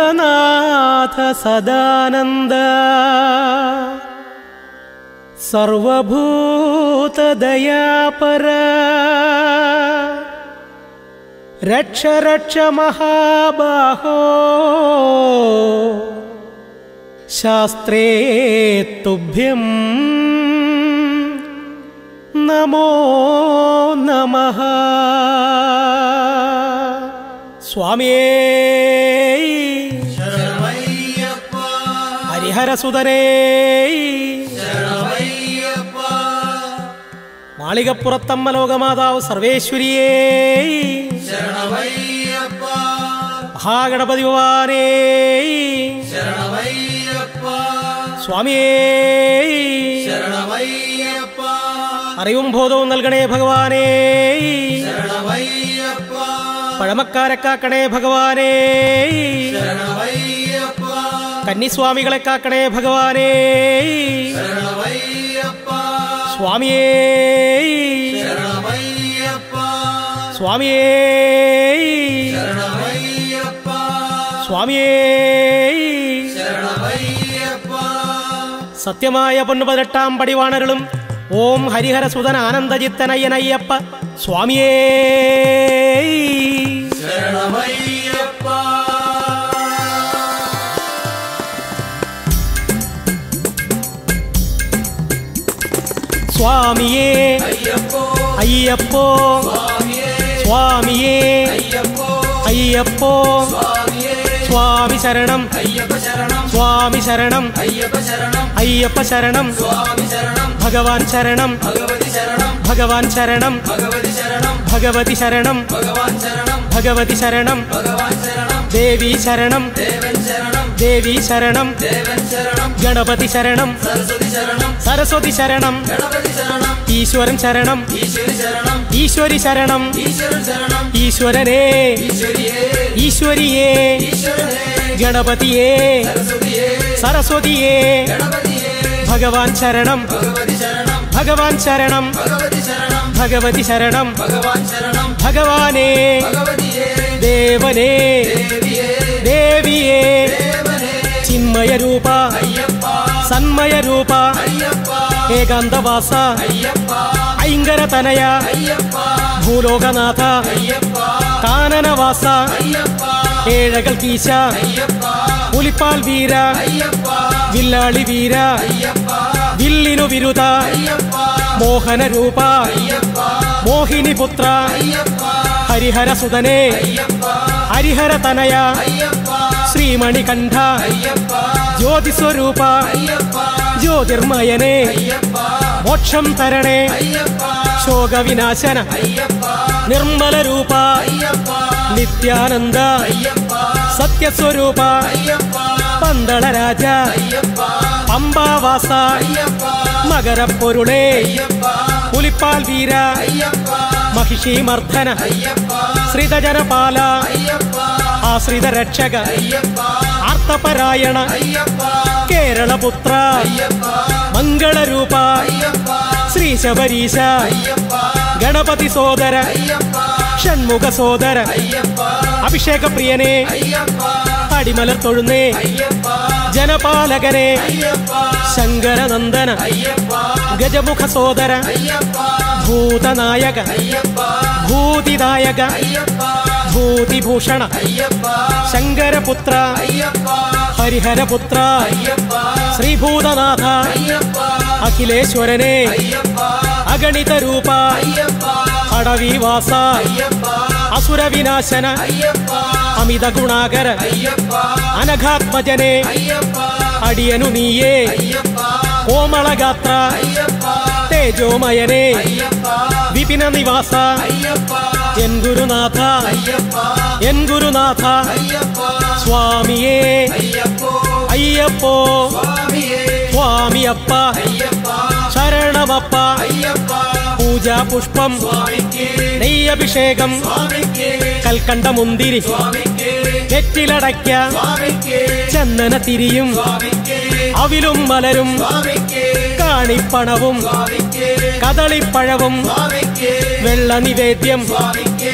സർവനാഥ സദാനന്ദ സർവഭൂതദയാപര രക്ഷ രക്ഷ മഹാബാഹോ ശാസ്ത്രേ തുഭ്യം നമോ നമഃ. സ്വാമിയേ ശരണമയ്യപ്പ, ഹരിഹരസുതനേ ശരണമയ്യപ്പ, മാളികപ്പുറത്തമ്മ ലോകമാതാവ് സർവേശ്വരിയേ ശരണമയ്യപ്പ, മഹാഗണപതി ഭഗവാനേ ശരണമയ്യപ്പ, സ്വാമിയേ ശരണമയ്യപ്പ, അറിവും ബോധവും നൽകണേ ഭഗവാനേ. ശരണമയ്യപ്പ, പഴമക്കാരെ കാക്കണേ ഭഗവാനേ. ശരണമയ്യപ്പ, കന്നിസ്വാമികളെ കാക്കണേ ഭഗവാനേ. ശരണമയ്യപ്പ, സ്വാമിയേ ശരണമയ്യപ്പ, സ്വാമിയേ ശരണമയ്യപ്പ, സ്വാമിയേ. ശരണമയ്യപ്പ, സത്യമായ പൊന്നു18 പടിവാണരുളും ഓം ഹരിഹരസുതൻ ആനന്ദചിത്തനയ്യനയ്യപ്പ സ്വാമിയേ. ശരണമയ്യപ്പ, സ്വാമിയേ അയ്യപ്പോ അയ്യപ്പോ സ്വാമിയേ, സ്വാമിയേ അയ്യപ്പോ അയ്യപ്പോ സ്വാമിയേ, സ്വാമി ശരണം അയ്യപ്പ ശരണം, സ്വാമി ശരണം അയ്യപ്പ ശരണം, അയ്യപ്പ ശരണം സ്വാമി ശരണം, ഭഗവാൻ ശരണം ഭഗവതി ശരണം, ഭഗവാൻ ശരണം ഭഗവതി ശരണം, ഭഗവതി ശരണം ഭഗവാൻ ശരണം, ഭഗവതി ശരണം ഭഗവാൻ ശരണം, ദേവി ശരണം ദേവൻ ശരണം, ദേവി ശരണം ദേവൻ ശരണം, ഗണപതി ശരണം സരസ്വതി ശരണം, സരസ്വതി ശരണം ഗണപതി ശരണം, ഈശ്വരൻ ശരണം ഈശ്വരി ശരണം, ഈശ്വരി ശരണം ഈശ്വരൻ ശരണം, ഈശ്വരനേ ഈശ്വരിയേ, ഈശ്വരിയേ ഈശ്വരനേ, ഗണപതിയേ സരസ്വതിയേ, സരസ്വതിയേ ഗണപതിയേ, ഭഗവാൻ ശരണം ഭഗവതി ശരണം, ഭഗവാൻ ശരണം ഭഗവതി ശരണം, ഭഗവതി ശരണം ഭഗവാൻ ശരണം, ഭഗവാനേ ഭഗവതിയേ, ദേവനേ ദേവിയേ, ദേവിയേ ദേവനേ, ചിന്മയ രൂപ അയ്യപ്പ, സന്മയ രൂപ അയ്യപ്പ, ഏകാന്തവാസ അയ്യപ്പ, ഐങ്കര തനയ അയ്യപ്പ, ഭൂലോകനാഥ അയ്യപ്പ, കാനനവാസ അയ്യപ്പ, ഏഴകൾ കീശ അയ്യപ്പ, പുലിപ്പാൽ വീര അയ്യപ്പ, വില്ലാളി വീര അയ്യപ്പ, വില്ലിനു വിരുദ അയ്യപ്പ, മോഹന രൂപ അയ്യപ്പ, മോഹിനി പുത്ര അയ്യപ്പ, ഹരിഹരസുതനേ അയ്യപ്പ, ഹരിഹര തനയ അയ്യപ്പ, ശ്രീമണികണ്ഠ അയ്യപ്പ, ജ്യോതിസ്വരൂപ അയ്യപ്പ, ജ്യോതിർമയനേ അയ്യപ്പ, മോക്ഷം തരണേ അയ്യപ്പ, ശോകവിനാശന അയ്യപ്പ, നിർമ്മല രൂപ അയ്യപ്പ, നിത്യാനന്ദ അയ്യപ്പ, സത്യസ്വരൂപ അയ്യപ്പ, പന്തളരാജ അയ്യപ്പ, പമ്പാവാസ അയ്യപ്പ, മകരപ്പൊരുളേ അയ്യപ്പ, പുലിപ്പാൽ വീര അയ്യപ്പ, മഹിഷീമർദ്ദന അയ്യപ്പ, ശ്രിതജനപാല അയ്യപ്പ, ആശ്രിത രക്ഷക അയ്യപ്പ, ആർത്തപരായണ അയ്യപ്പ, കേരളപുത്ര അയ്യപ്പ, മംഗളരൂപ അയ്യപ്പ, ശ്രീ ശബരീശ അയ്യപ്പ, ഗണപതി സോദര അയ്യപ്പ, ഷൺമുഖ സോദര അയ്യപ്പ, അഭിഷേക പ്രിയനേ അയ്യപ്പ, അടിമലർ തൊഴുന്നേ അയ്യപ്പ, ജനപാലകനെ അയ്യപ്പ, ശങ്കരനന്ദന അയ്യപ്പ, ഗജമുഖ സോദര അയ്യപ്പ, ഭൂതനായക അയ്യപ്പ, ഭൂതിദായക അയ്യപ്പ, ഭൂതിഭൂഷണ അയ്യപ്പ, ശങ്കരപുത്ര അയ്യപ്പ, ഹരിഹരപുത്ര അയ്യപ്പ, ശ്രീഭൂതനാഥ അയ്യപ്പ, അഖിലേശ്വരനെ അയ്യപ്പ, അഗണിത രൂപ അയ്യപ്പ, അടവിവാസ അയ്യപ്പ, അസുരവിനാശന അയ്യപ്പ, അമിത ഗുണാകര അയ്യപ്പ, അനഘാത്മജനെ അയ്യപ്പ, അടിയനു നീയേ അയ്യപ്പ, കോമളഗാത്ര അയ്യപ്പ, തേജോമയനെ അയ്യപ്പ, വിപിന നിവാസ അയ്യപ്പ, എൻ ഗുരുനാഥ അയ്യപ്പ, എൻ ഗുരുനാഥ അയ്യപ്പ, സ്വാമിയേ അയ്യപ്പോ, അയ്യപ്പോ സ്വാമിയേ, സ്വാമിയപ്പ അയ്യപ്പ, ശരണമപ്പ അയ്യപ്പ, പൂജാ പുഷ്പം സ്വാമിക്കേ, നെയ്യഭിഷേകം സ്വാമിക്കേ, കൽക്കണ്ട മുന്തിരി സ്വാമിക്കേ, വെറ്റിലടയ്ക്ക സ്വാമിക്കേ, ചന്ദന തിരിയും സ്വാമിക്കേ, അവിലും മലരും സ്വാമിക്കേ, കാണിപ്പണവും സ്വാമിക്കേ, കദളിപ്പഴവും സ്വാമിക്കേ, വെള്ള നിവേദ്യം സ്വാമിക്കേ,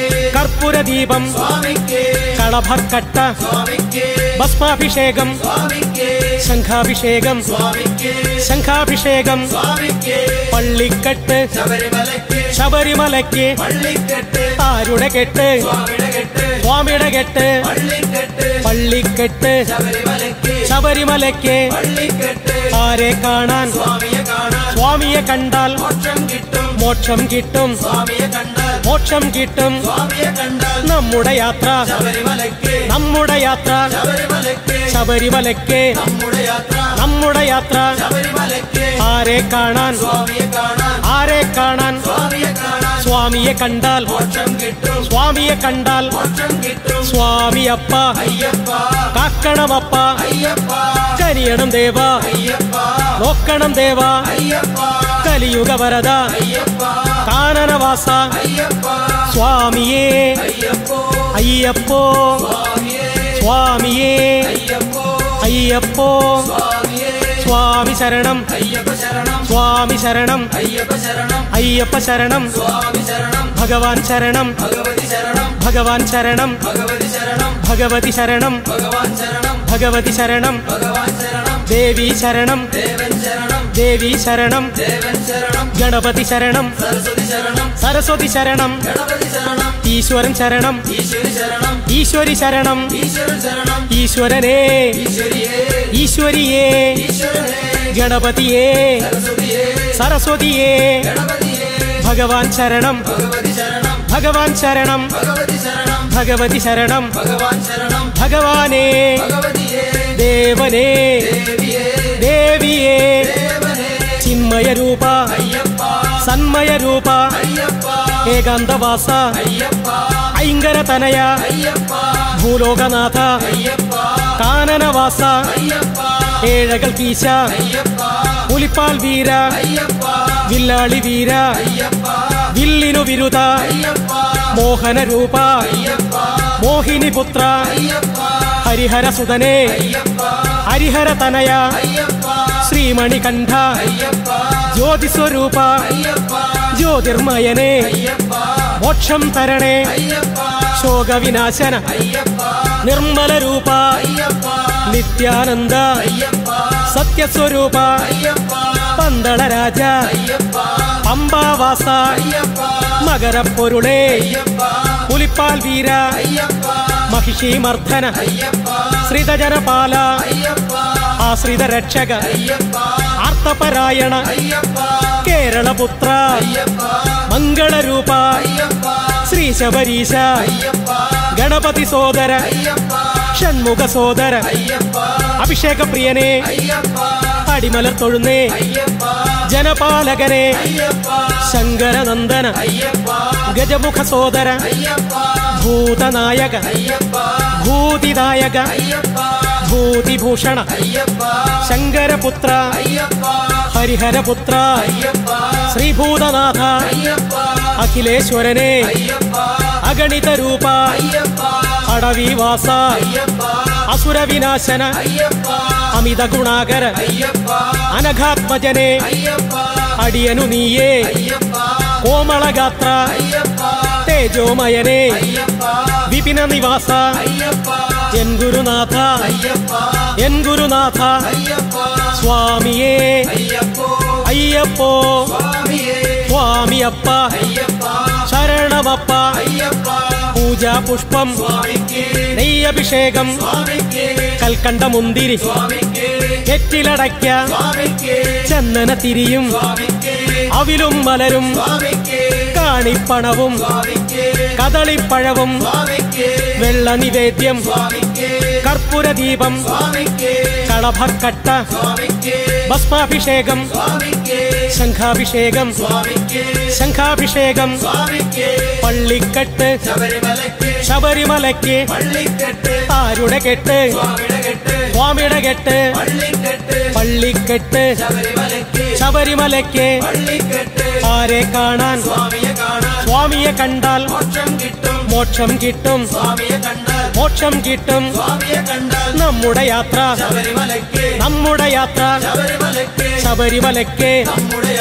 കർപ്പൂരദീപം സ്വാമിക്കേ കളഭക്കട്ട സ്വാമിക്കേ ഭസ്മാഭിഷേകം സ്വാമിക്കേ ശംഖാഭിഷേകം സ്വാമിക്കേ ശംഖാഭിഷേകം സ്വാമിക്കേ പള്ളിക്കെട്ട് ശബരിമലയ്ക്ക് ശബരിമലയ്ക്ക് പള്ളിക്കെട്ട് ആരുടെ കെട്ട് സ്വാമിയുടെ കെട്ട് സ്വാമിയുടെ കെട്ട് പള്ളിക്കെട്ട് പള്ളിക്കെട്ട് ശബരിമലയ്ക്ക് ശബരിമലയ്ക്ക് പള്ളിക്കെട്ട് ആരെ കാണാൻ സ്വാമിയെ കാണാൻ സ്വാമിയെ കണ്ടാൽ മോക്ഷം കിട്ടും മോക്ഷം കിട്ടും സ്വാമിയെ കണ്ടാൽ മോക്ഷം കിട്ടും സ്വാമിയെ കണ്ടാൽ നമ്മുടെ യാത്ര ശബരിമലയ്ക്ക് നമ്മുടെ യാത്ര ശബരിമലയ്ക്ക് ശബരിമലയ്ക്ക് നമ്മുടെ യാത്ര നമ്മുടെ യാത്ര ശബരിമലയ്ക്ക് ആരെ കാണാൻ സ്വാമിയെ കാണാൻ ആരെ കാണാൻ സ്വാമിയെ കാണാൻ സ്വാമിയെ കണ്ടാൽ മോക്ഷം കിട്ടും സ്വാമിയെ കണ്ടാൽ മോക്ഷം കിട്ടും സ്വാമിയപ്പ അയ്യപ്പ കാക്കണമപ്പ അയ്യപ്പ കനിയണം ദേവ അയ്യപ്പ നോക്കണം ദേവ അയ്യപ്പ കലിയുഗ വരദ അയ്യപ്പ കാനനവാസ അയ്യപ്പ സ്വാമിയേ അയ്യപ്പോ അയ്യപ്പോ സ്വാമിയേ സ്വാമിയേ അയ്യപ്പോ അയ്യപ്പോ സ്വാമിയേ സ്വാമി ശരണം അയ്യപ്പ ശരണം സ്വാമി ശരണം അയ്യപ്പ ശരണം അയ്യപ്പ ശരണം സ്വാമി ശരണം ഭഗവാൻ ശരണം ഭഗവതി ശരണം ഭഗവാൻ ശരണം ഭഗവതി ശരണം ഭഗവതി ശരണം ഭഗവാൻ ശരണം ഭഗവതി ശരണം ഭഗവാൻ ശരണം ദേവി ശരണം ദേവൻ ശരണം ദേവി ശരണം ദേവൻ ശരണം ഗണപതി ശരണം സരസ്വതി ശരണം സരസ്വതി ശരണം ഗണപതി ശരണം ഈശ്വരൻ ശരണം ഈശ്വരി ശരണം ഈശ്വരി ശരണം ഈശ്വരൻ ശരണം ഈശ്വരനേ ഈശ്വരിയേ ഈശ്വരിയേ ഈശ്വരനേ ഗണപതിയേ സരസ്വതിയേ സരസ്വതിയേ ഗണപതിയേ ഭഗവാൻ ശരണം ഭഗവതി ശരണം ഭഗവാൻ ശരണം ഭഗവതി ശരണം ഭഗവതി ശരണം ഭഗവാൻ ശരണം ഭഗവാനേ ഭഗവതിയേ ദേവനേ ദേവിയേ ദേവിയേ ദേവനേ ചിന്മയ രൂപ അയ്യപ്പ സന്മയ രൂപ അയ്യപ്പ ഏകാന്തവാസ അയ്യപ്പ ഐങ്കര തനയ അയ്യപ്പ ഭൂലോകനാഥ അയ്യപ്പ കാനനവാസ അയ്യപ്പ ഏഴകൾ കീശ അയ്യപ്പ പുലിപ്പാൽ വീര അയ്യപ്പ വില്ലാളി വീര അയ്യപ്പ വില്ലിനു വിരുദ അയ്യപ്പ മോഹന രൂപ അയ്യപ്പ മോഹിനി പുത്ര അയ്യപ്പ ഹരിഹര സുതനേ അയ്യപ്പ ഹരിഹര തനയ അയ്യപ്പ ശ്രീമണികണ്ഠ അയ്യപ്പ ജ്യോതിസ്വരൂപ അയ്യപ്പ ജ്യോതിർമയനേ അയ്യപ്പ മോക്ഷം തരണേ അയ്യപ്പ ശോകവിനാശന അയ്യപ്പ നിർമ്മല രൂപ അയ്യപ്പ നിത്യാനന്ദ അയ്യപ്പ സത്യസ്വരൂപ അയ്യപ്പ പന്തളരാജ അയ്യപ്പ പമ്പാവാസ അയ്യപ്പ മകരപ്പൊരുളേ അയ്യപ്പ പുലിപ്പാൽ വീര അയ്യപ്പ മഹിഷീമർദ്ദന അയ്യപ്പ ശ്രിതജനപാല അയ്യപ്പ ആശ്രിത രക്ഷക അയ്യപ്പ ആർത്തപരായണ അയ്യപ്പ കേരളപുത്ര അയ്യപ്പ മംഗളരൂപ അയ്യപ്പ ശ്രീ ശബരീശ അയ്യപ്പ ഗണപതി സോദര അയ്യപ്പ ഷൺമുഖ സോദര അയ്യപ്പ അഭിഷേക പ്രിയനേ അയ്യപ്പ അടിമലർ തൊഴുന്നേ അയ്യപ്പ ജനപാലകനെ അയ്യപ്പ ശങ്കരനന്ദന അയ്യപ്പ ഗജമുഖ സോദര അയ്യപ്പ ഭൂതനായക അയ്യപ്പ ഭൂതിദായക അയ്യപ്പ ഭൂതിഭൂഷണ അയ്യപ്പ ശങ്കരപുത്ര അയ്യപ്പ ഹരിഹരപുത്ര അയ്യപ്പ ശ്രീഭൂതനാഥ അയ്യപ്പ അഖിലേശ്വരനെ അയ്യപ്പ അഗണിത രൂപ അയ്യപ്പ അടവിവാസ അയ്യപ്പ അസുരവിനാശന അയ്യപ്പ അമിത ഗുണാകര അയ്യപ്പ അനഘാത്മജനെ അയ്യപ്പ അടിയനു നീയേ അയ്യപ്പ കോമളഗാത്ര അയ്യപ്പ തേജോമയനെ അയ്യപ്പ വിപിന നിവാസ അയ്യപ്പ എൻ ഗുരുനാഥ അയ്യപ്പ എൻ ഗുരുനാഥ അയ്യപ്പ സ്വാമിയേ അയ്യപ്പോ അയ്യപ്പോ സ്വാമിയേ സ്വാമിയപ്പ അയ്യപ്പ ശരണമപ്പ അയ്യപ്പ പൂജാ പുഷ്പം സ്വാമിക്കേ നെയ്യഭിഷേകം സ്വാമിക്കേ കൽക്കണ്ട മുന്തിരി സ്വാമിക്കേ കെറ്റിലടയ്ക്ക സ്വാമിക്കേ ചന്ദന തിരിയും സ്വാമിക്കേ അവിലും മലരും സ്വാമിക്കേ കാണിപ്പണവും സ്വാമിക്കേ കദളിപ്പഴവും സ്വാമിക്കേ വെള്ള നിവേദ്യം സ്വാമിക്കേ കർപ്പൂരദീപം സ്വാമിക്കേ കളഭക്കട്ട സ്വാമിക്കേ ഭസ്മാഭിഷേകം സ്വാമിക്കേ ശംഖാഭിഷേകം സ്വാമിക്കേ ശംഖാഭിഷേകം സ്വാമിക്കേ പള്ളിക്കെട്ട് ശബരിമലയ്ക്ക് ശബരിമലയ്ക്ക് പള്ളിക്കെട്ട് ആരുടെ കെട്ട് സ്വാമിയുടെ കെട്ട് സ്വാമിയുടെ കെട്ട് പള്ളിക്കെട്ട് പള്ളിക്കെട്ട് ശബരിമലയ്ക്ക് ശബരിമലയ്ക്ക് പള്ളിക്കെട്ട് ആരെ കാണാൻ സ്വാമിയെ കാണാൻ സ്വാമിയെ കണ്ടാൽ മോക്ഷം കിട്ടും മോക്ഷം കിട്ടും സ്വാമിയെ കണ്ടാൽ മോക്ഷം കിട്ടും സ്വാമിയെ കണ്ടാൽ നമ്മുടെ യാത്ര ശബരിമലയ്ക്ക് നമ്മുടെ യാത്ര ശബരിമലയ്ക്ക് ശബരിമലയ്ക്ക് നമ്മുടെ യാത്ര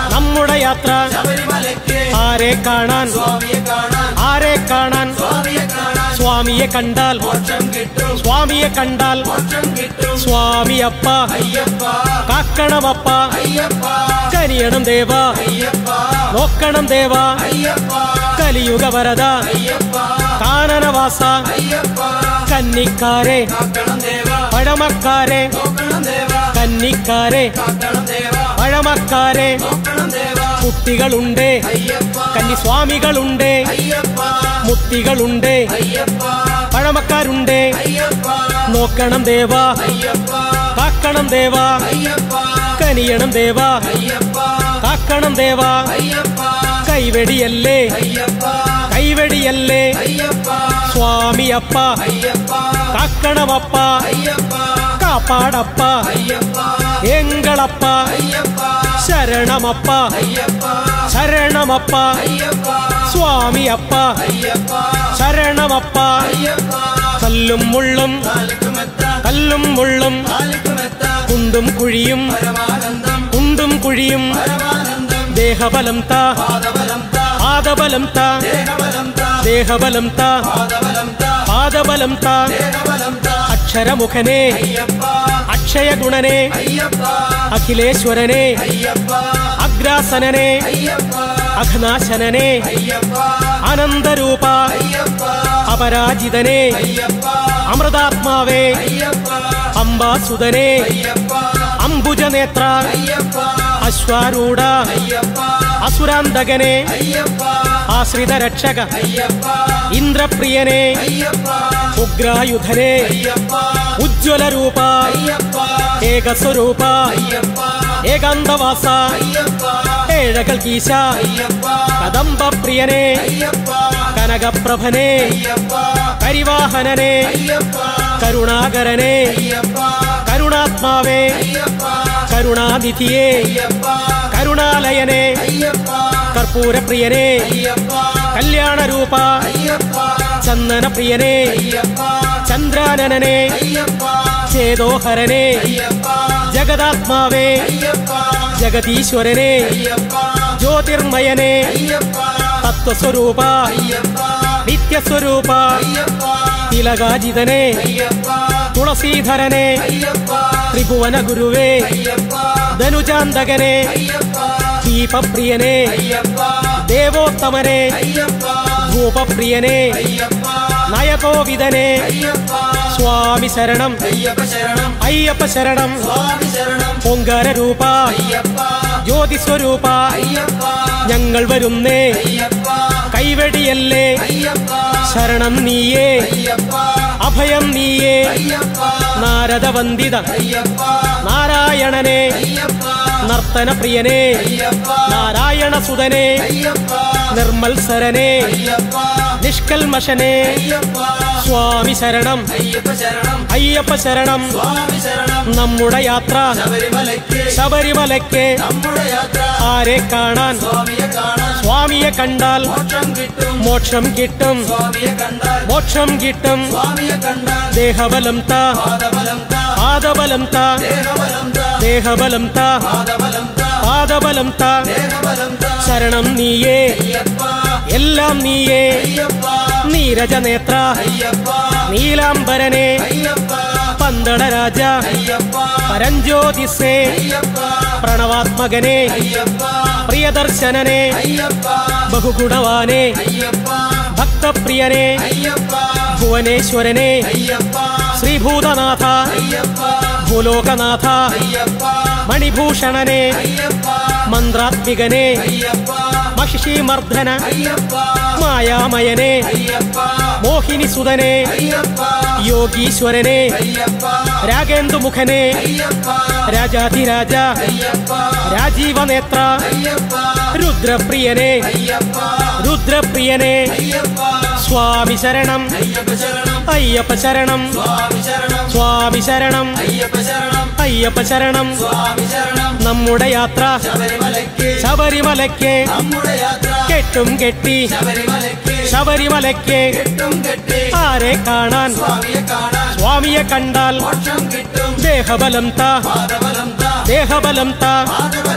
നമ്മുടെ യാത്ര ശബരിമലയ്ക്ക് ആരെ കാണാൻ സ്വാമിയെ കാണാൻ ആരെ കാണാൻ സ്വാമിയെ കാണാൻ സ്വാമിയെ കണ്ടാൽ മോക്ഷം കിട്ടും സ്വാമിയെ കണ്ടാൽ മോക്ഷം കിട്ടും സ്വാമിയപ്പ അയ്യപ്പ കാക്കണമപ്പ അയ്യപ്പ കനിയണം ദേവ അയ്യപ്പ നോക്കണം ദേവ അയ്യപ്പ കലിയുഗ വരദ അയ്യപ്പ കാനനവാസ അയ്യപ്പ കന്നിക്കാരെ കാക്കണം ദേവ പഴമക്കാരെ നോക്കണം ദേവ കന്നിക്കാരെ കാക്കണം ദേവ പഴമക്കാരെ നോക്കണം ദേവ കുട്ടികളുണ്ട് അയ്യപ്പ കന്നിസ്വാമികളുണ്ട് അയ്യപ്പ മുക്തികളുണ്ട് അയ്യപ്പ പഴമക്കാരുണ്ട് അയ്യപ്പ നോക്കണം ദേവ അയ്യപ്പ കാക്കണം ദേവ അയ്യപ്പ കനിയണം ദേവ അയ്യപ്പ കാക്കണം ദേവ അയ്യപ്പ കൈവെടിയല്ലേ അയ്യപ്പ കൈവെടിയല്ലേ അയ്യപ്പ സ്വാമിയപ്പ അയ്യപ്പ കാക്കണമപ്പ അയ്യപ്പ കാപ്പാടപ്പ അയ്യപ്പ എങ്കളപ്പ അയ്യപ്പ ശരണമപ്പ അയ്യപ്പ ശരണമപ്പ അയ്യപ്പ സ്വാമിയപ്പ അയ്യപ്പ ശരണമപ്പ അയ്യപ്പ കല്ലും മുള്ളും കാലിക്കുമെത്ത കല്ലും മുള്ളും കാലിക്കുമെത്ത കുണ്ടും കുഴിയും പരമാനന്ദം കുണ്ടും കുഴിയും പരമാനന്ദം ദേഹബലം താ പാദബലം താ പാദബലം താ ദേഹബലം താ ദേഹബലം താ പാദബലം താ പാദബലം താ ദേഹബലം താ അക്ഷരമുഖനെ അയ്യപ്പ അക്ഷയഗുണനെ അയ്യപ്പ അഖിലേശ്വരനെ അയ്യപ്പ അഗ്രാസനനെ അയ്യപ്പ അഘനാശനനെ അയ്യപ്പ അനന്തരൂപ അയ്യപ്പ അപരാജിതനെ അയ്യപ്പ അമൃതാത്മാവേ അയ്യപ്പ അംബാസുതനെ അയ്യപ്പ അംബുജനേത്ര അയ്യപ്പ അശ്വാരൂഢ അയ്യപ്പ അസുരാന്തകനെ അയ്യപ്പ ആശ്രിത രക്ഷക അയ്യപ്പ ഇന്ദ്രപ്രിയനെ അയ്യപ്പ ഉഗ്രായുധനെ അയ്യപ്പ ഉജ്ജ്വലരൂപ അയ്യപ്പ ഏകസ്വരൂപ അയ്യപ്പ ഏകാന്തവാസ അയ്യപ്പ ഏഴകൾ കീശ അയ്യപ്പ കദംബപ്രിയനെ അയ്യപ്പ കനകപ്രഭനെ അയ്യപ്പ കരിവാഹനനെ അയ്യപ്പ കരുണാകരനെ അയ്യപ്പ കരുണാത്മാവേ അയ്യപ്പ കരുണാനിധിയെ അയ്യപ്പ കരുണാലയനെ അയ്യപ്പ കർപ്പൂരപ്രിയനെ അയ്യപ്പ കല്യാണരൂപ അയ്യപ്പ ചന്ദനപ്രിയനെ അയ്യപ്പ ചന്ദ്രാനനനെ അയ്യപ്പ ചേതോഹരനെ അയ്യപ്പ ജഗദാത്മാവേ അയ്യപ്പ ജഗദീശ്വരനെ അയ്യപ്പ ജ്യോതിർമയനെ അയ്യപ്പ തത്വസ്വരൂപ അയ്യപ്പ നിത്യസ്വരൂപ അയ്യപ്പ തിലകാജിതനെ അയ്യപ്പ തുളസീധരനെ അയ്യപ്പ ത്രിഭുവന ഗുരുവേ അയ്യപ്പ ധനുജാന്തകനെ അയ്യപ്പ ദീപപ്രിയനെ അയ്യപ്പ ദേവോത്തമനെ അയ്യപ്പ ഭൂപപ്രിയനെ അയ്യപ്പ നയകോവിദനെ അയ്യപ്പ സ്വാമി ശരണം അയ്യപ്പ ശരണം അയ്യപ്പ ശരണം സ്വാമി ശരണം ഓങ്കാരരൂപ അയ്യപ്പ ജ്യോതിസ്വരൂപ അയ്യപ്പ ഞങ്ങൾ വരുന്നേ അയ്യപ്പ കൈവെടിയല്ലേ അയ്യപ്പ ശരണം നീയേ അയ്യപ്പ അഭയം നീയേ അയ്യപ്പ നാരദവന്ദിത അയ്യപ്പ നാരായണനെ അയ്യപ്പ നർത്തനപ്രിയനെ അയ്യപ്പ നാരായണസുതനെ അയ്യപ്പ നിർമ്മത്സരനെ അയ്യപ്പ നിഷ്കൽമശനെ അയ്യപ്പ സ്വാമി ശരണം അയ്യപ്പ ശരണം അയ്യപ്പ ശരണം സ്വാമി ശരണം നമ്മുടെ യാത്ര ശബരിമലയ്ക്ക് ശബരിമലയ്ക്ക് നമ്മുടെ യാത്ര ആരെ കാണാൻ സ്വാമിയെ കാണാൻ സ്വാമിയെ കണ്ടാൽ മോക്ഷം കിട്ടും മോക്ഷം കിട്ടും സ്വാമിയെ കണ്ടാൽ മോക്ഷം കിട്ടും സ്വാമിയെ കണ്ടാൽ ദേഹബലം താ പാദബലം താ പാദബലം താ ദേഹബലം താ ദേഹബലം താ പാദബലം താ പാദബലം താ ദേഹബലം താ ശരണം നീയേ അയ്യപ്പ എല്ലാം നീയേ അയ്യപ്പ നീരജനേത്ര അയ്യപ്പ നീലാംബരനെ അയ്യപ്പ പന്തളരാജ അയ്യപ്പ പരഞ്ജ്യോതിസേ അയ്യപ്പ പ്രണവാത്മകനെ അയ്യപ്പ പ്രിയദർശനനെ അയ്യപ്പ ബഹുഗുണവാനെ അയ്യപ്പ ഭക്തപ്രിയനെ അയ്യപ്പ ഭുവനേശ്വരനെ അയ്യപ്പ ശ്രീഭൂതനാഥ അയ്യപ്പ ഭൂലോകനാഥ അയ്യപ്പ മണിഭൂഷണനെ അയ്യപ്പ മന്ത്രാത്മികനെ അയ്യപ്പ മഹിഷീമർദ്ദന അയ്യപ്പ മായാമയനെ അയ്യപ്പ മോഹിനിസുതനെ അയ്യപ്പ യോഗീശ്വരനെ അയ്യപ്പ രാഗേന്ദുമുഖനെ അയ്യപ്പ രാജാധിരാജ അയ്യപ്പ രാജീവനേത്ര അയ്യപ്പ രുദ്രപ്രിയനെ അയ്യപ്പ രുദ്രപ്രിയനെ അയ്യപ്പ സ്വാമി ശരണം അയ്യപ്പ ശരണം അയ്യപ്പ ശരണം സ്വാമി ശരണം സ്വാമി ശരണം അയ്യപ്പ ശരണം അയ്യപ്പ ശരണം സ്വാമി ശരണം നമ്മുടെ യാത്ര ശബരിമലയ്ക്ക് ശബരിമലയ്ക്ക് നമ്മുടെ യാത്ര കെട്ടും കെട്ടി ശബരിമലയ്ക്ക് ശബരിമലയ്ക്ക് കെട്ടും കെട്ടി ആരെ കാണാൻ സ്വാമിയെ കാണാൻ സ്വാമിയെ കണ്ടാൽ മോക്ഷം കിട്ടും ദേഹബലം താ പാദബലം താ ദേഹബലം താ പാദബലം താ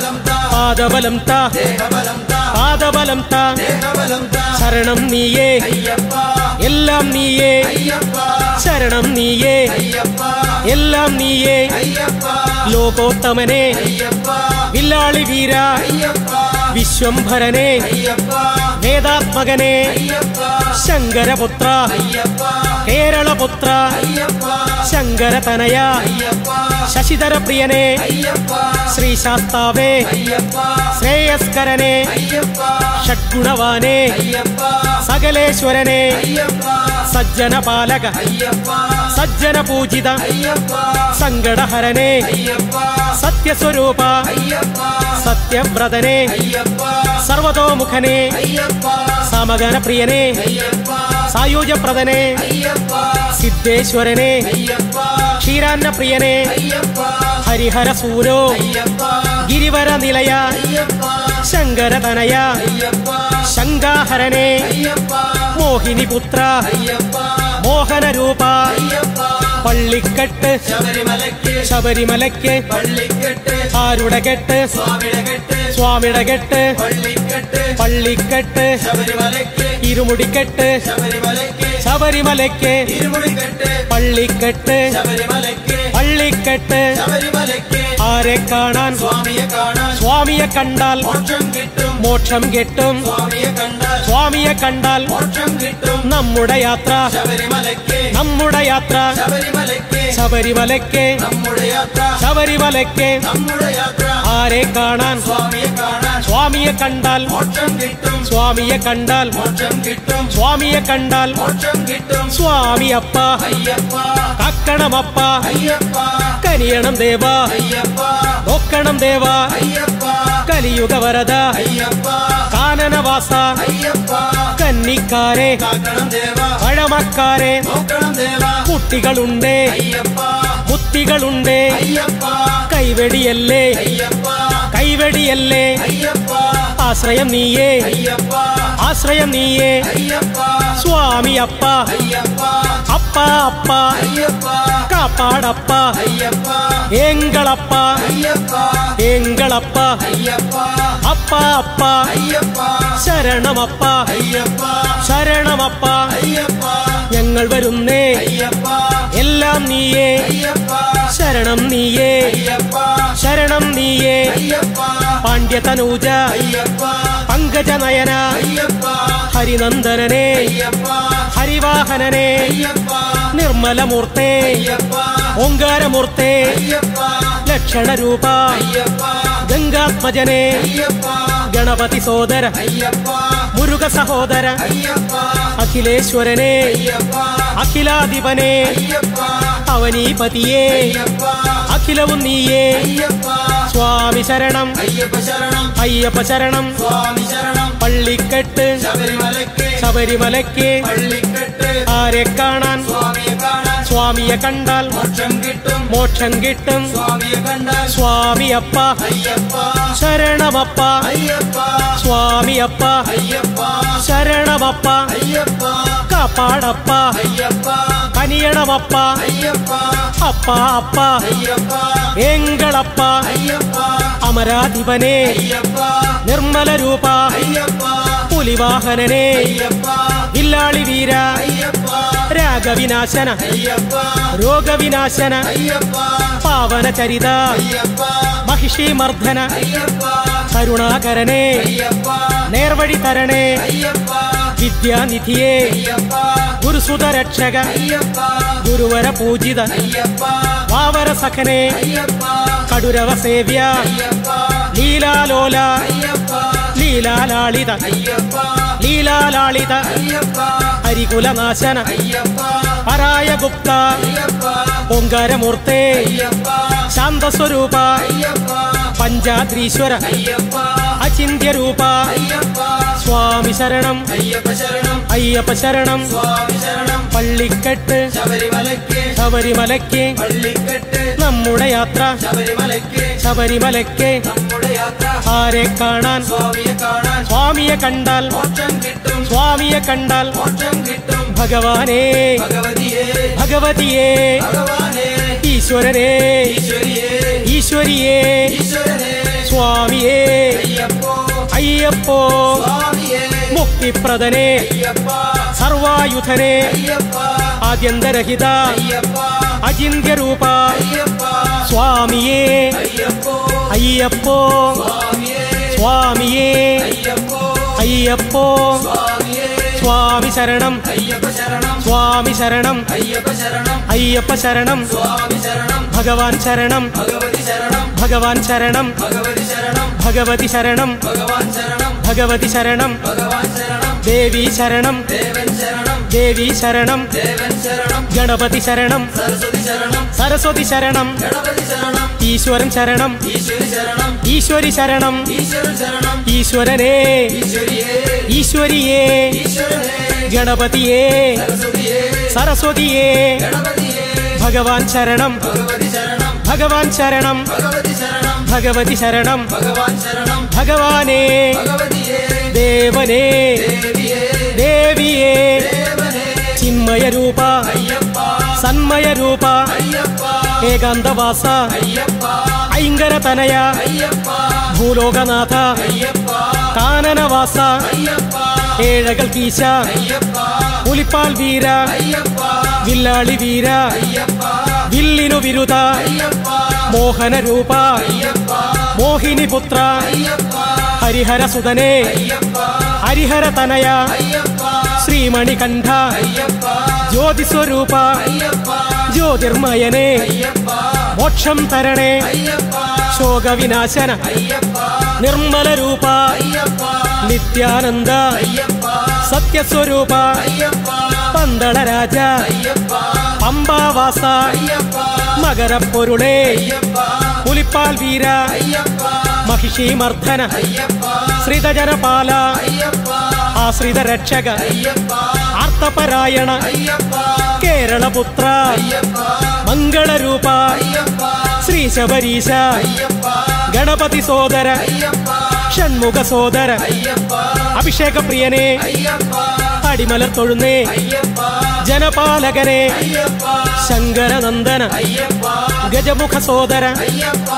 പാദബലം താ ദേഹബലം താ പാദബലം താ ദേഹബലം താ ശരണം നീയേ അയ്യപ്പ എല്ലാം നീയേ അയ്യപ്പ ശരണം നീയേ അയ്യപ്പ എല്ലാം നീയേ അയ്യപ്പ ലോകോത്തമനെ അയ്യപ്പ വില്ലാളി വീര അയ്യപ്പ വിശ്വംഭരനെ അയ്യപ്പ വേദാത്മകനെ അയ്യപ്പ ശങ്കരപുത്ര അയ്യപ്പ കേരളപുത്ര അയ്യപ്പ ശങ്കരതനയ അയ്യപ്പ ശശിധര പ്രിയനെ അയ്യപ്പ ശ്രീശാസ്താവേ അയ്യപ്പ ശ്രേയസ്കരനെ അയ്യപ്പ ഷഡ്ഗുണവാനെ അയ്യപ്പ സകലേശ്വരനെ അയ്യപ്പ സജ്ജന പാലക അയ്യപ്പ സജ്ജന പൂജിത അയ്യപ്പ സങ്കടഹരനെ അയ്യപ്പ സത്യസ്വരൂപ അയ്യപ്പ സത്യവ്രതനെ അയ്യപ്പ സർവതോമുഖനെ അയ്യപ്പ സമഗന പ്രിയനെ അയ്യപ്പ സായുജപ്രദനെ അയ്യപ്പ സിദ്ധേശ്വരനെ അയ്യപ്പ ക്ഷീരാന്ന പ്രിയനെ അയ്യപ്പ ഹരിഹര സൂരോ അയ്യപ്പ ഗിരിവര നിലയ അയ്യപ്പ ശങ്കരതനയ അയ്യപ്പ ശങ്കാഹരനെ അയ്യപ്പ മോഹിനിപുത്ര അയ്യപ്പ മോഹനരൂപ അയ്യപ്പ പള്ളിക്കെട്ട് ശബരിമലയ്ക്ക് ശബരിമലയ്ക്ക് പള്ളിക്കെട്ട് ആരുടെ കെട്ട് സ്വാമിയുടെ കെട്ട് സ്വാമിയുടെ കെട്ട് പള്ളിക്കെട്ട് പള്ളിക്കെട്ട് ശബരിമലയ്ക്ക് ഇരുമുടിക്കെട്ട് ശബരിമലയ്ക്ക് ശബരിമലയ്ക്ക് ഇരുമുടിക്കെട്ട് പള്ളിക്കെട്ട് ശബരിമലയ്ക്ക് പള്ളിക്കെട്ട് ശബരിമലയ്ക്ക് ആരെ കാണാൻ സ്വാമിയെ കാണാൻ സ്വാമിയെ കണ്ടാൽ മോക്ഷം കിട്ടും മോക്ഷം കിട്ടും സ്വാമിയെ കണ്ടാൽ സ്വാമിയെ കണ്ടാൽ മോക്ഷം കിട്ടും നമ്മുടെ യാത്ര ശബരിമലയ്ക്ക് നമ്മുടെ യാത്ര ശബരിമലയ്ക്ക് ശബരിമലയ്ക്ക് നമ്മുടെ യാത്ര ശബരിമലയ്ക്ക് നമ്മുടെ യാത്ര ആരെ കാണാൻ സ്വാമിയെ കാണാൻ സ്വാമിയെ കണ്ടാൽ മോക്ഷം കിട്ടും സ്വാമിയെ കണ്ടാൽ മോക്ഷം കിട്ടും സ്വാമിയെ കണ്ടാൽ മോക്ഷം കിട്ടും സ്വാമിയപ്പ അയ്യപ്പ കാക്കണമപ്പ അയ്യപ്പ കനിയണം ദേവ അയ്യപ്പ നോക്കണം ദേവ അയ്യപ്പ കലിയുഗ വരദ അയ്യപ്പ കാനനവാസ അയ്യപ്പ കന്നിക്കാരെ കാക്കണം ദേവ പഴമക്കാരെ നോക്കണം ദേവ കുട്ടികളുണ്ട് അയ്യപ്പ കുത്തികളുണ്ട് അയ്യപ്പ കൈവെടിയല്ലേ അയ്യപ്പ കൈവെടിയല്ലേ അയ്യപ്പ ആശ്രയം നീയേ അയ്യപ്പ ആശ്രയം നീയേ അയ്യപ്പ സ്വാമിയപ്പ അയ്യപ്പ അപ്പ അപ്പ അയ്യപ്പ കാപ്പാടപ്പ അയ്യപ്പ എങ്കളപ്പ അയ്യപ്പ എങ്കളപ്പ അയ്യപ്പ അപ്പ അപ്പ അയ്യപ്പ ശരണമപ്പ അയ്യപ്പ ശരണമപ്പ അയ്യപ്പ ഞങ്ങൾ വരുന്നേ അയ്യപ്പ എല്ലാം നീയേ അയ്യപ്പ ശരണം നീയേ അയ്യപ്പ ശരണം നീയേ അയ്യപ്പ പാണ്ഡ്യതനൂജ അയ്യപ്പ പങ്കജനയന അയ്യപ്പ ഹരിനന്ദനനെ അയ്യപ്പ ഹരിവാഹനനെ അയ്യപ്പ നിർമ്മലമൂർത്തേ അയ്യപ്പ ഓങ്കാരമൂർത്തേ അയ്യപ്പ ലക്ഷണരൂപ അയ്യപ്പ ഗംഗാത്മജനെ അയ്യപ്പ ഗണപതി സോദര അയ്യപ്പ മുരുക സഹോദര അയ്യപ്പ അഖിലേശ്വരനെ അയ്യപ്പ അഖിലാധിപനെ അയ്യപ്പ അവനീപതിയേ അയ്യപ്പ അഖിലവും നീയേ അയ്യപ്പ സ്വാമി ശരണം അയ്യപ്പ ശരണം അയ്യപ്പ ശരണം സ്വാമി ശരണം പള്ളിക്കെട്ട് ശബരിമലയ്ക്ക് ശബരിമലയ്ക്ക് പള്ളിക്കെട്ട് ആരെ കാണാൻ സ്വാമിയെ കാണാൻ സ്വാമിയെ കണ്ടാൽ മോക്ഷം കിട്ടും മോക്ഷം കിട്ടും സ്വാമിയെ കണ്ടാൽ സ്വാമിയപ്പ അയ്യപ്പ ശരണമപ്പ അയ്യപ്പ സ്വാമിയപ്പ അയ്യപ്പ ശരണമപ്പ അയ്യപ്പ കാപ്പാടപ്പ അയ്യപ്പ കനിയണമപ്പ അയ്യപ്പ അപ്പ അപ്പ അയ്യപ്പ എങ്കളപ്പ അയ്യപ്പ അമരാധിപനെ അയ്യപ്പ നിർമ്മല രൂപ അയ്യപ്പ പുലിവാഹനനെ അയ്യപ്പ വില്ലാളി വീര അയ്യപ്പ രാഗവിനാശന അയ്യപ്പ രോഗവിനാശന അയ്യപ്പ പാവന ചരിത അയ്യപ്പ മഹിഷീമർദ്ദന അയ്യപ്പ കരുണാകരനെ അയ്യപ്പ നേർവഴി തരണേ അയ്യപ്പ വിദ്യാനിധിയെ അയ്യപ്പ ഗുരുസുത രക്ഷക അയ്യപ്പ ഗുരുവര പൂജിത അയ്യപ്പ വാവര സഖനെ അയ്യപ്പ കടുരവ സേവ്യ അയ്യപ്പ ലീലാലോല അയ്യപ്പ ലീലാലാളിത അയ്യപ്പ ലീലാലാളിത അയ്യപ്പ ഹരികുലനാശന അയ്യപ്പ പരായ ഗുപ്ത അയ്യപ്പ ഓങ്കാരമൂർത്തേ അയ്യപ്പ ശാന്തസ്വരൂപ അയ്യപ്പ പഞ്ചാദ്രീശ്വര അയ്യപ്പ അചിന്യരൂപ അയ്യപ്പ സ്വാമി ശരണം അയ്യപ്പ ശരണം അയ്യപ്പ ശരണം സ്വാമി ശരണം പള്ളിക്കെട്ട് ശബരിമലയ്ക്ക് ശബരിമലയ്ക്ക് പള്ളിക്കെട്ട് നമ്മുടെ യാത്ര ശബരിമലയ്ക്ക് ശബരിമലയ്ക്ക് നമ്മുടെ യാത്ര ആരെ കാണാൻ സ്വാമിയെ കാണാൻ സ്വാമിയെ കണ്ടാൽ മോക്ഷം കിട്ടും സ്വാമിയെ കണ്ടാൽ മോക്ഷം കിട്ടും ഭഗവാനേ ഭഗവതിയെ ഭഗവതിയേ ഭഗവാനെ ഈശ്വരനേ ഈശ്വരിയെ ഈശ്വരിയേ ഈശ്വരനെ സ്വാമിയേ അയ്യപ്പോ സ്വാമിയേ മുക്തിപ്രദനെ അയ്യപ്പ സർവായുധനെ അയ്യപ്പ ആദ്യന്തരഹിത അയ്യപ്പ അചിന്ത്യരൂപ അയ്യപ്പ സ്വാമിയേ അയ്യപ്പോ അയ്യപ്പോ സ്വാമിയേ സ്വാമിയേ അയ്യപ്പോ അയ്യപ്പോ സ്വാമിയേ സ്വാമി ശരണം അയ്യപ്പ ശരണം സ്വാമി ശരണം അയ്യപ്പ ശരണം അയ്യപ്പ ശരണം സ്വാമി ശരണം ഭഗവാൻ ശരണം ഭഗവതി ശരണം ഭഗവാൻ ശരണം ഭഗവതി ശരണം ഭഗവതി ശരണം ഭഗവാൻ ശരണം ഭഗവതി ശരണം ഭഗവാൻ ശരണം ദേവി ശരണം ദേവൻ ശരണം ദേവി ശരണം ദേവൻ ശരണം ഗണപതി ശരണം സരസ്വതി ശരണം സരസ്വതി ശരണം ഗണപതി ശരണം ഈശ്വരൻ ശരണം ഈശ്വരി ശരണം ഈശ്വരി ശരണം ഈശ്വരൻ ശരണം ഈശ്വരനെ ഈശ്വരിയേ ഈശ്വരിയേ ഈശ്വരനേ ഗണപതിയേ സരസ്വതിയേ സരസ്വതിയേ ഗണപതിയേ ഭഗവാൻ ശരണം ഭഗവതി ശരണം ഭഗവാൻ ശരണം ഭഗവതി ശരണം ഭഗവതി ശരണം ഭഗവാൻ ശരണം ഭഗവാനേ ഭഗവതിയേ ദേവനേ ദേവിയേ ദേവിയേ ദേവനേ ചിന്മയരൂപ അയ്യപ്പ സന്മയരൂപ അയ്യപ്പ ഏകാന്തവാസ അയ്യപ്പ ഐങ്കരതനയ അയ്യപ്പ ഭൂലോകനാഥ അയ്യപ്പ കാനനവാസ അയ്യപ്പ ഏഴകൾ കീശ അയ്യപ്പ പുലിപ്പാൽ വീര അയ്യപ്പ വില്ലാളി വീര അയ്യപ്പ വില്ലിനു വിരുദ അയ്യപ്പ മോഹനരൂപ അയ്യപ്പ മോഹിനിപുത്ര അയ്യപ്പ ഹരിഹരസുതനേ അയ്യപ്പ ഹരിഹരതനയ അയ്യപ്പ ശ്രീമണികണ്ഠ അയ്യപ്പ ജ്യോതിസ്വരൂപ അയ്യപ്പ ജ്യോതിർമയനേ അയ്യപ്പ മോക്ഷം തരണേ അയ്യപ്പ ശോകവിനാശന അയ്യപ്പ നിർമ്മലരൂപ അയ്യപ്പ നിത്യാനന്ദ അയ്യപ്പ സത്യസ്വരൂപ അയ്യപ്പ പന്തളരാജ അയ്യപ്പ പമ്പാവാസ അയ്യപ്പ മകരപ്പൊരുളേ അയ്യപ്പ പുലിപ്പാൽ വീര അയ്യപ്പ മഹിഷീമർദ്ദന അയ്യപ്പ ശ്രിതജനപാല അയ്യപ്പ ആശ്രിത രക്ഷക അയ്യപ്പ ആർത്തപരായണ അയ്യപ്പ കേരളപുത്ര അയ്യപ്പ മംഗളരൂപ അയ്യപ്പ ശ്രീ ശബരീശ അയ്യപ്പ ഗണപതി സോദര അയ്യപ്പ ഷൺമുഖ സോദര അയ്യപ്പ അഭിഷേക പ്രിയനെ അയ്യപ്പ അടിമലർ തൊഴുന്നേ അയ്യപ്പ ജനപാലകനെ അയ്യപ്പ ശങ്കരനന്ദന അയ്യപ്പ ഗജമുഖ സോദര അയ്യപ്പ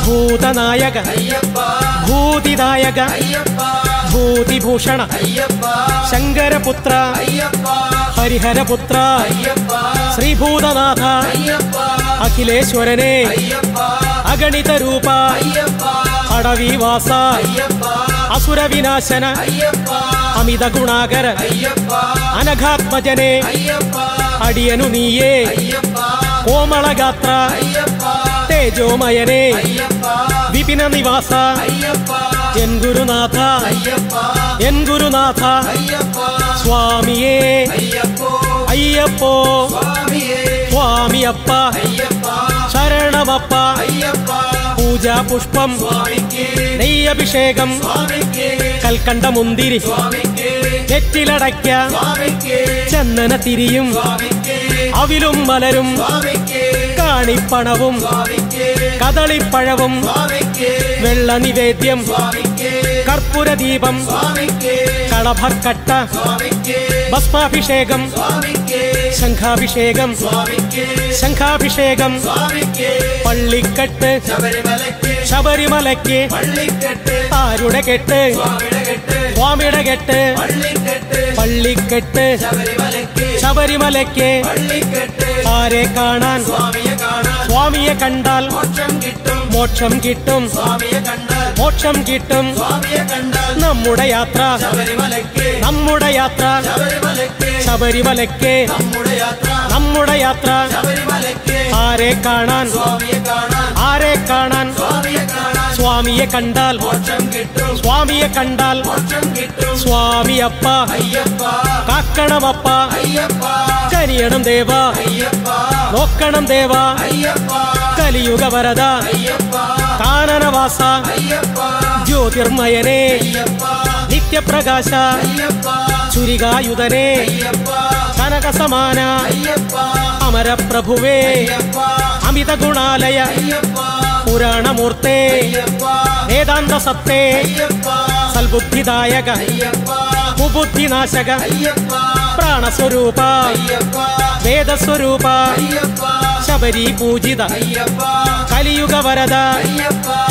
ഭൂതനായക അയ്യപ്പ ഭൂതിദായക അയ്യപ്പ ഭൂതിഭൂഷണ അയ്യപ്പ ശങ്കരപുത്ര അയ്യപ്പ ഹരിഹരപുത്ര അയ്യപ്പ ശ്രീഭൂതനാഥ അയ്യപ്പ അഖിലേശ്വരനെ അയ്യപ്പ അഗണിത രൂപ അയ്യപ്പ അടവിവാസ അയ്യപ്പ അസുരവിനാശന അയ്യപ്പ അമിത ഗുണാകര അയ്യപ്പ അനഘാത്മജനെ അയ്യപ്പ അടിയനു നീയേ അയ്യപ്പ കോമളഗാത്ര അയ്യപ്പ തേജോമയനെ അയ്യപ്പ വിപിന നിവാസ അയ്യപ്പ എൻ ഗുരുനാഥ അയ്യപ്പ എൻ ഗുരുനാഥ അയ്യപ്പ സ്വാമിയേ അയ്യപ്പോ അയ്യപ്പോ സ്വാമിയേ സ്വാമിയപ്പ അയ്യപ്പ ശരണമപ്പ അയ്യപ്പ പൂജാ പുഷ്പം സ്വാമിക്കേ നെയ്യഭിഷേകം സ്വാമിക്കേ കൽക്കണ്ട മുന്തിരി സ്വാമിക്കേ നെറ്റിലടയ്ക്ക സ്വാമിക്കേ ചന്ദന തിരിയും സ്വാമിക്കേ അവിലും മലരും സ്വാമിക്കേ കാണിപ്പണവും സ്വാമിക്കേ കദളിപ്പഴവും സ്വാമിക്കേ വെള്ള നിവേദ്യം സ്വാമിക്കേ കർപ്പൂരദീപം സ്വാമിക്കേ കളഭക്കട്ട സ്വാമിക്കേ ഭസ്മാഭിഷേകം സ്വാമിക്കേ ശംഖാഭിഷേകം സ്വാമിക്കേ ശംഖാഭിഷേകം സ്വാമിക്കേ പള്ളിക്കെട്ട് ശബരിമലയ്ക്ക് ശബരിമലയ്ക്ക് പള്ളിക്കെട്ട് ആരുടെ കെട്ട് സ്വാമിയുടെ കെട്ട് സ്വാമിയുടെ കെട്ട് പള്ളിക്കെട്ട് പള്ളിക്കെട്ട് ശബരിമലയ്ക്ക് ശബരിമലയ്ക്ക് പള്ളിക്കെട്ട് ആരെ കാണാൻ സ്വാമിയെ കാണാൻ സ്വാമിയെ കണ്ടാൽ മോക്ഷം കിട്ടും മോക്ഷം കിട്ടും സ്വാമിയെ കണ്ടാൽ മോക്ഷം കിട്ടും സ്വാമിയെ കണ്ടാൽ നമ്മുടെ യാത്ര ശബരിമലയ്ക്ക് നമ്മുടെ യാത്ര ശബരിമലയ്ക്ക് ശബരിമലയ്ക്ക് നമ്മുടെ യാത്ര നമ്മുടെ യാത്ര ശബരിമലയ്ക്ക് ആരെ കാണാൻ സ്വാമിയെ കാണാൻ ആരെ കാണാൻ സ്വാമിയെ കാണാൻ സ്വാമിയെ കണ്ടാൽ മോക്ഷം കിട്ടും സ്വാമിയെ കണ്ടാൽ മോക്ഷം കിട്ടും സ്വാമിയപ്പ അയ്യപ്പ കാക്കണമപ്പ അയ്യപ്പ കനിയണം ദേവ അയ്യപ്പ നോക്കണം ദേവ അയ്യപ്പ കലിയുഗ വരദ അയ്യപ്പ കാനനവാസ അയ്യപ്പ ജ്യോതിർമയനെ അയ്യപ്പ നിത്യപ്രകാശ അയ്യപ്പ ചുരികായുധനെ അയ്യപ്പ കനകസമാന അയ്യപ്പ അമരപ്രഭുവേ അയ്യപ്പ അമിത ഗുണാലയ അയ്യപ്പ പുരാണമൂർത്തേ അയ്യപ്പ വേദാന്ത സത്തേ അയ്യപ്പ സൽബുദ്ധിദായക അയ്യപ്പ കുബുദ്ധിനാശക അയ്യപ്പ പ്രാണസ്വരൂപ അയ്യപ്പ വേദസ്വരൂപ അയ്യപ്പ ശബരി പൂജിത അയ്യപ്പ കലിയുഗ വരദ അയ്യപ്പ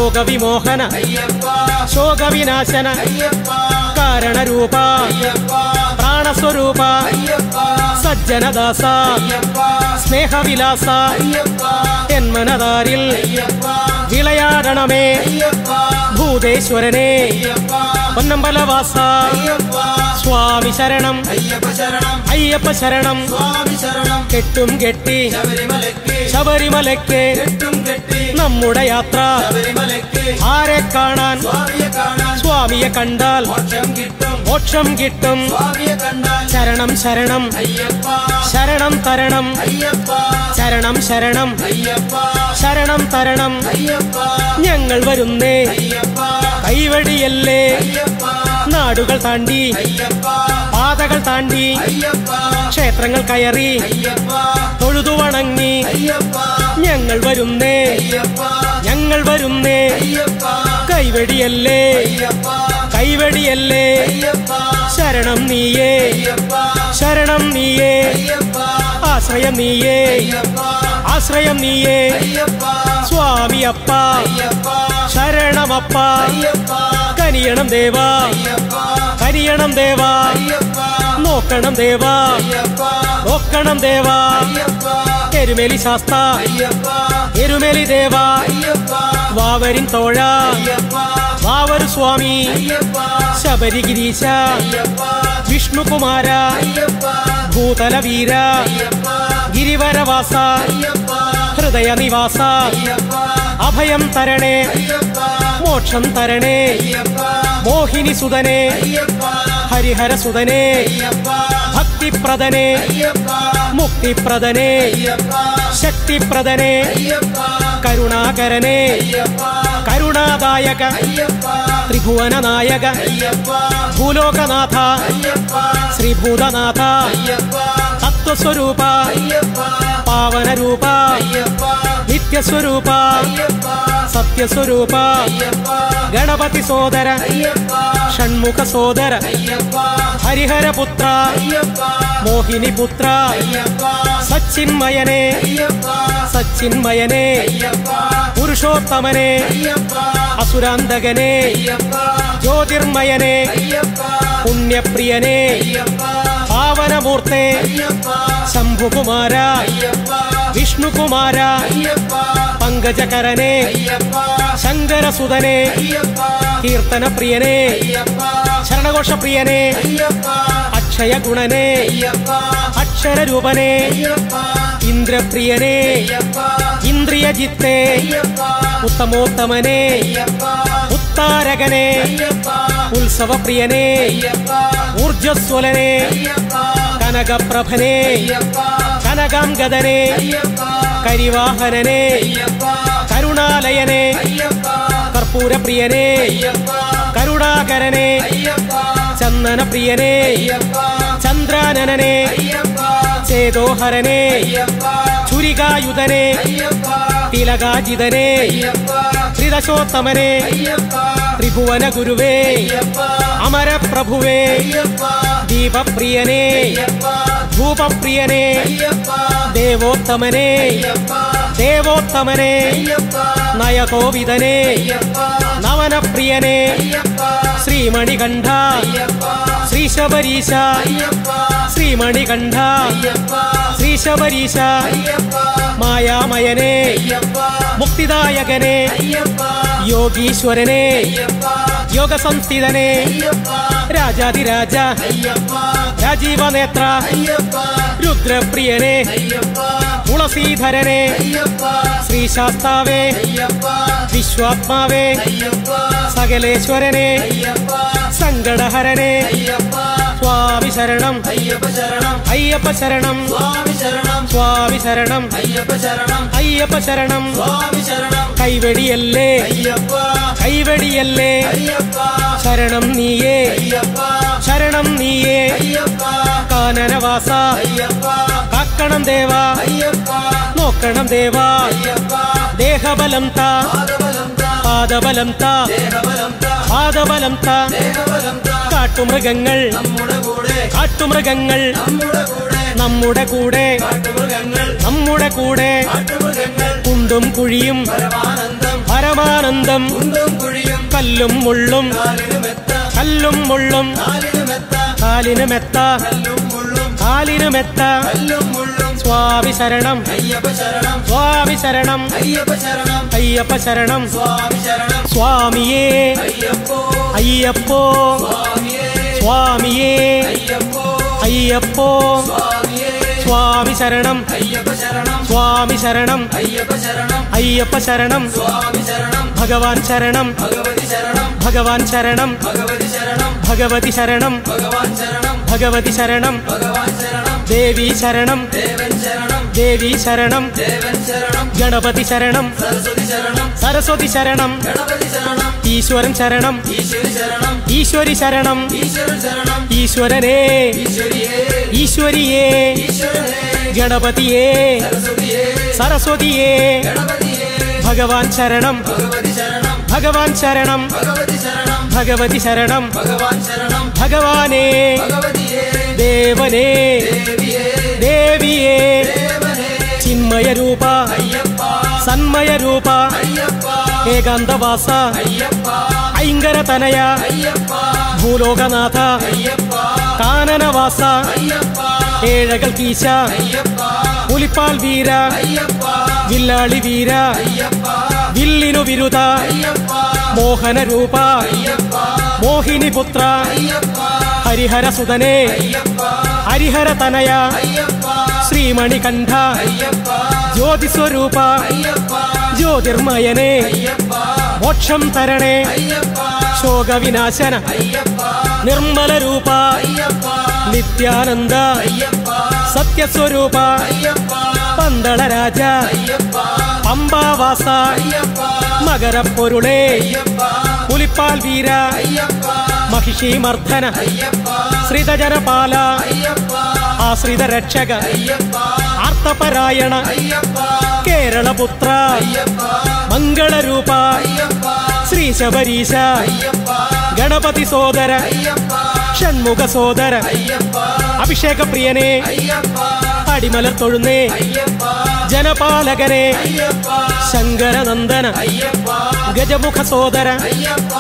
രോഗവിമോഹന അയ്യപ്പ ശോകവിനാശന അയ്യപ്പ കാരണരൂപ അയ്യപ്പ പ്രാണസ്വരൂപ അയ്യപ്പ സജ്ജനദാസ അയ്യപ്പ സ്നേഹവിലാസ അയ്യപ്പ എന്മനതാരിൽ അയ്യപ്പ വിളയാടണമേ അയ്യപ്പ ഭൂതേശ്വരനെ അയ്യപ്പ പൊന്നമ്പലവാസ അയ്യപ്പ സ്വാമി ശരണം അയ്യപ്പ ശരണം അയ്യപ്പ ശരണം സ്വാമി ശരണം കെട്ടും കെട്ടി ശബരിമലയ്ക്ക് ശബരിമലയ്ക്ക് കെട്ടും കെട്ടി നമ്മുടെ യാത്ര ശബരിമലയ്ക്ക് ആരെ കാണാൻ സ്വാമിയെ കാണാൻ സ്വാമിയെ കണ്ടാൽ മോക്ഷം കിട്ടും മോക്ഷം കിട്ടും സ്വാമിയെ കണ്ടാൽ ശരണം ശരണം അയ്യപ്പ ശരണം തരണം അയ്യപ്പ ശരണം ശരണം അയ്യപ്പ ശരണം തരണം അയ്യപ്പ ഞങ്ങൾ വരുന്നേ അയ്യപ്പ കൈവഴിയല്ലേ അയ്യപ്പ നാടുകൾ താണ്ടി അയ്യപ്പ പാതകൾ താണ്ടി അയ്യപ്പ ക്ഷേത്രങ്ങൾ കയറി അയ്യപ്പ തൊഴുതു വണങ്ങി അയ്യപ്പ ഞങ്ങൾ വരുന്നേ അയ്യപ്പ ഞങ്ങൾ വരുന്നേ അയ്യപ്പ കൈവഴിയല്ലേ അയ്യപ്പ കൈവഴിയല്ലേ അയ്യപ്പ ശരണം നീയേ അയ്യപ്പ ശരണം നീയേ അയ്യപ്പ ആശ്രയം നീയേ അയ്യപ്പ ആശ്രയം നീയേ അയ്യപ്പ സ്വാമി അപ്പ അയ്യപ്പ ശരണമപ്പ അയ്യപ്പ കനിയണം ദേവാ അയ്യപ്പ കനിയണം ദേവാ അയ്യപ്പ നോക്കണം ദേവാ അയ്യപ്പ നോക്കണം ദേവാ അയ്യപ്പ എരുമേലി ശാസ്ത അയ്യപ്പ എരുമേലി ദേവാ അയ്യപ്പ വാവരിൻ തോഴ അയ്യപ്പ വാവരു സ്വാമി അയ്യപ്പ ശബരിഗിരീശ അയ്യപ്പ വിഷ്ണുകുമാര അയ്യപ്പ ഭൂതല വീര അയ്യപ്പ ഗിരിവരവാസ അയ്യപ്പ ഹൃദയ നിവാസ അയ്യപ്പ അഭയം തരണേ അയ്യപ്പ മോക്ഷം തരണേ അയ്യപ്പ മോഹിനി സുതനെ അയ്യപ്പ ഹരിഹര സുതനെ അയ്യപ്പ ഭക്തിപ്രദനെ അയ്യപ്പ മുക്തിപ്രദനെ അയ്യപ്പ ശക്തിപ്രദനെ അയ്യപ്പ കരുണാകരനെ അയ്യപ്പ കരുണാദായക അയ്യപ്പ ത്രിഭുവന നായക അയ്യപ്പ ഭൂലോകനാഥ അയ്യപ്പ ശ്രീഭൂതനാഥ അയ്യപ്പ തത്വസ്വരൂപ അയ്യപ്പ പാവനരൂപ അയ്യപ്പ നിത്യസ്വരൂപ അയ്യപ്പ സത്യസ്വരൂപ അയ്യപ്പ ഗണപതി സോദര അയ്യപ്പ ഷൺമുഖ സോദര അയ്യപ്പ ഹരിഹരപുത്ര അയ്യപ്പ മോഹിനിപുത്ര അയ്യപ്പ സച്ചിന്മയനെ അയ്യപ്പ സച്ചിന്മയനെ അയ്യപ്പ പുരുഷോത്തമനെ അയ്യപ്പ അസുരാന്തകനെ അയ്യപ്പ ജ്യോതിർമയനെ അയ്യപ്പ പുണ്യപ്രിയനെ അയ്യപ്പ പാവനമൂർത്തെ അയ്യപ്പ ശംഭുകുമാര അയ്യപ്പ വിഷ്ണുകുമാര അയ്യപ്പ പങ്കജകരനെ അയ്യപ്പ ശങ്കരസുതനെ അയ്യപ്പ കീർത്തനപ്രിയനെ അയ്യപ്പ ശരണഘോഷപ്രിയനെ അയ്യപ്പ അക്ഷയഗുണനെ അയ്യപ്പ അക്ഷരരൂപനെ അയ്യപ്പ ഇന്ദ്രപ്രിയനെ അയ്യപ്പ ഇന്ദ്രിയജിത്തെ അയ്യപ്പ ഉത്തമോത്തമനെ അയ്യപ്പ ഉത്താരകനെ അയ്യപ്പ ഉത്സവപ്രിയനെ അയ്യപ്പ ഊർജസ്വലനെ അയ്യപ്പ കനകപ്രഭനെ അയ്യപ്പ കനകാംഗദനെ അയ്യപ്പ കരിവാഹനനെ അയ്യപ്പ കരുണാലയനെ അയ്യപ്പ കർപ്പൂരപ്രിയനെ അയ്യപ്പ കരുണാകരനെ അയ്യപ്പ ചന്ദനപ്രിയനെ അയ്യപ്പ ചന്ദ്രാനനനെ അയ്യപ്പ ചേതോഹരനെ അയ്യപ്പ ചുരികായുധനെ അയ്യപ്പ തിലകാജിതനെ അയ്യപ്പ ത്രിദശോത്തമനെ അയ്യപ്പ ത്രിഭുവന ഗുരുവേ അയ്യപ്പ അമരപ്രഭുവേ അയ്യപ്പ ദീപപ്രിയനെ അയ്യപ്പ ധൂപപ്രിയനെ അയ്യപ്പ ദേവോത്തമനെ അയ്യപ്പ ദേവോത്തമനെ അയ്യപ്പ നയകോവിദനെ അയ്യപ്പ നവനപ്രിയനെ അയ്യപ്പ ശ്രീമണികണ്ഠ അയ്യപ്പ ശ്രീശബരീശ അയ്യപ്പ ശ്രീമണികണ്ഠ അയ്യപ്പ ശ്രീശബരീശ അയ്യപ്പ മായാമയനെ അയ്യപ്പ മുക്തിദായകനെ അയ്യപ്പ യോഗീശ്വരനെ അയ്യപ്പ യോഗസംസ്ഥിതനെ അയ്യപ്പ രാജാതിരാജ അയ്യപ്പ രാജീവനേത്ര അയ്യപ്പ രുദ്രപ്രിയനെ അയ്യപ്പ തുളസീധരനെ അയ്യപ്പ ശ്രീശാസ്താവേ അയ്യപ്പ വിശ്വാത്മാവേ അയ്യപ്പ സകലേശ്വരനെ അയ്യപ്പ സങ്കടഹരനെ അയ്യപ്പ സ്വാമി ശരണം അയ്യപ്പ ശരണം അയ്യപ്പ ശരണം സ്വാമി ശരണം സ്വാമി ശരണം അയ്യപ്പ ശരണം അയ്യപ്പ ശരണം സ്വാമി ശരണം കൈവെടിയല്ലേ അയ്യപ്പ കൈവെടിയല്ലേ അയ്യപ്പ ശരണം നീയേ അയ്യപ്പ ശരണം നീയേ അയ്യപ്പ കാനനവാസ അയ്യപ്പ കാക്കണം ദേവാ അയ്യപ്പ നോക്കണം ദേവാ അയ്യപ്പ ദേഹബലം താ പാദബലം താ പാദബലം താ ദേഹബലം താ പാദബലം താ ദേഹബലം താ കാട്ടുമൃഗങ്ങൾ നമ്മുടെ കൂടെ കാട്ടുമൃഗങ്ങൾ നമ്മുടെ കൂടെ നമ്മുടെ കൂടെ കാട്ടുമൃഗങ്ങൾ നമ്മുടെ കൂടെ കാട്ടുമൃഗങ്ങൾ കുണ്ടും കുഴിയും പരമാനന്ദം പരമാനന്ദം കുണ്ടും കുഴിയും കല്ലും മുള്ളും കാലിനു മെത്ത കല്ലും മുള്ളും കാലിനു മെത്ത കാലിന് മെത്ത കല്ലും മുള്ളും കാലിന് മെത്ത കല്ലും മുള്ളും സ്വാമി ശരണം അയ്യപ്പ ശരണം സ്വാമി ശരണം അയ്യപ്പ ശരണം അയ്യപ്പ ശരണം സ്വാമി ശരണം സ്വാമിയേ അയ്യപ്പോ അയ്യപ്പോ സ്വാമിയേ സ്വാമിയേ അയ്യപ്പോ അയ്യപ്പോ സ്വാമിയേ സ്വാമി ശരണം അയ്യപ്പ ശരണം സ്വാമി ശരണം അയ്യപ്പ ശരണം അയ്യപ്പ ശരണം സ്വാമി ശരണം ഭഗവാൻ ശരണം ഭഗവതി ശരണം ഭഗവാൻ ശരണം ഭഗവതി ശരണം ഭഗവതി ശരണം ഭഗവാൻ ശരണം ഭഗവതി ശരണം ഭഗവാൻ ശരണം ദേവി ശരണം ദേവൻ ശരണം ദേവി ശരണം ദേവൻ ശരണം ഗണപതി ശരണം സരസ്വതി ശരണം സരസ്വതി ശരണം ഗണപതി ശരണം ഈശ്വരൻ ശരണം ഈശ്വരി ശരണം ഈശ്വരി ശരണം ഈശ്വരൻ ശരണം ഈശ്വരനേ ഈശ്വരിയേ ഈശ്വരിയേ ഈശ്വരനേ ഗണപതിയേ സരസ്വതിയേ സരസ്വതിയേ ഗണപതിയേ ഭഗവാൻ ശരണം ഭഗവതി ശരണം ഭഗവാൻ ശരണം ഭഗവതി ശരണം ഭഗവതി ശരണം ഭഗവാൻ ശരണം ഭഗവാനേ ഭഗവതിയേ ദേവനേ ദേവിയേ ദേവിയേ ദേവനേ ചിന്മയ രൂപ അയ്യപ്പ സന്മയ രൂപ അയ്യപ്പ ഏകാന്തവാസ അയ്യപ്പ ഐങ്കര തനയ അയ്യപ്പ ഭൂലോകനാഥ അയ്യപ്പ കാനനവാസ അയ്യപ്പ ഏഴകൾ കീശ അയ്യപ്പ പുലിപ്പാൽ വീര അയ്യപ്പ വില്ലാളി വീര അയ്യപ്പ വില്ലിനു വിരുദ അയ്യപ്പ മോഹന രൂപ അയ്യപ്പ മോഹിനി പുത്ര അയ്യപ്പ ഹരിഹര സുതനേ അയ്യപ്പ ഹരിഹര തനയ അയ്യപ്പ ശ്രീമണികണ്ഠ അയ്യപ്പ ജ്യോതിസ്വരൂപ അയ്യപ്പ ജ്യോതിർമയനേ അയ്യപ്പ മോക്ഷം തരണേ അയ്യപ്പ ശോകവിനാശന അയ്യപ്പ നിർമ്മല രൂപ അയ്യപ്പ നിത്യാനന്ദ അയ്യപ്പ സത്യസ്വരൂപ അയ്യപ്പ പന്തള രാജ അയ്യപ്പ പമ്പാവാസ അയ്യപ്പ മകരപ്പൊരുളേ അയ്യപ്പ പുലിപ്പാൽ വീര അയ്യപ്പ മഹിഷീമർദ്ദന അയ്യപ്പ ശ്രിതജനപാല അയ്യപ്പ ആശ്രിത രക്ഷക അയ്യപ്പ ആർത്തപരായണ അയ്യപ്പ കേരളപുത്ര അയ്യപ്പ മംഗളരൂപ അയ്യപ്പ ശ്രീ ശബരീശ അയ്യപ്പ ഗണപതി സോദര അയ്യപ്പ ഷൺമുഖ സോദര അയ്യപ്പ അഭിഷേക പ്രിയനെ അയ്യപ്പ അടിമലർ തൊഴുന്നേ അയ്യപ്പ ജനപാലകനെ അയ്യപ്പ ശങ്കരനന്ദന അയ്യപ്പ ഗജമുഖ സോദര അയ്യപ്പ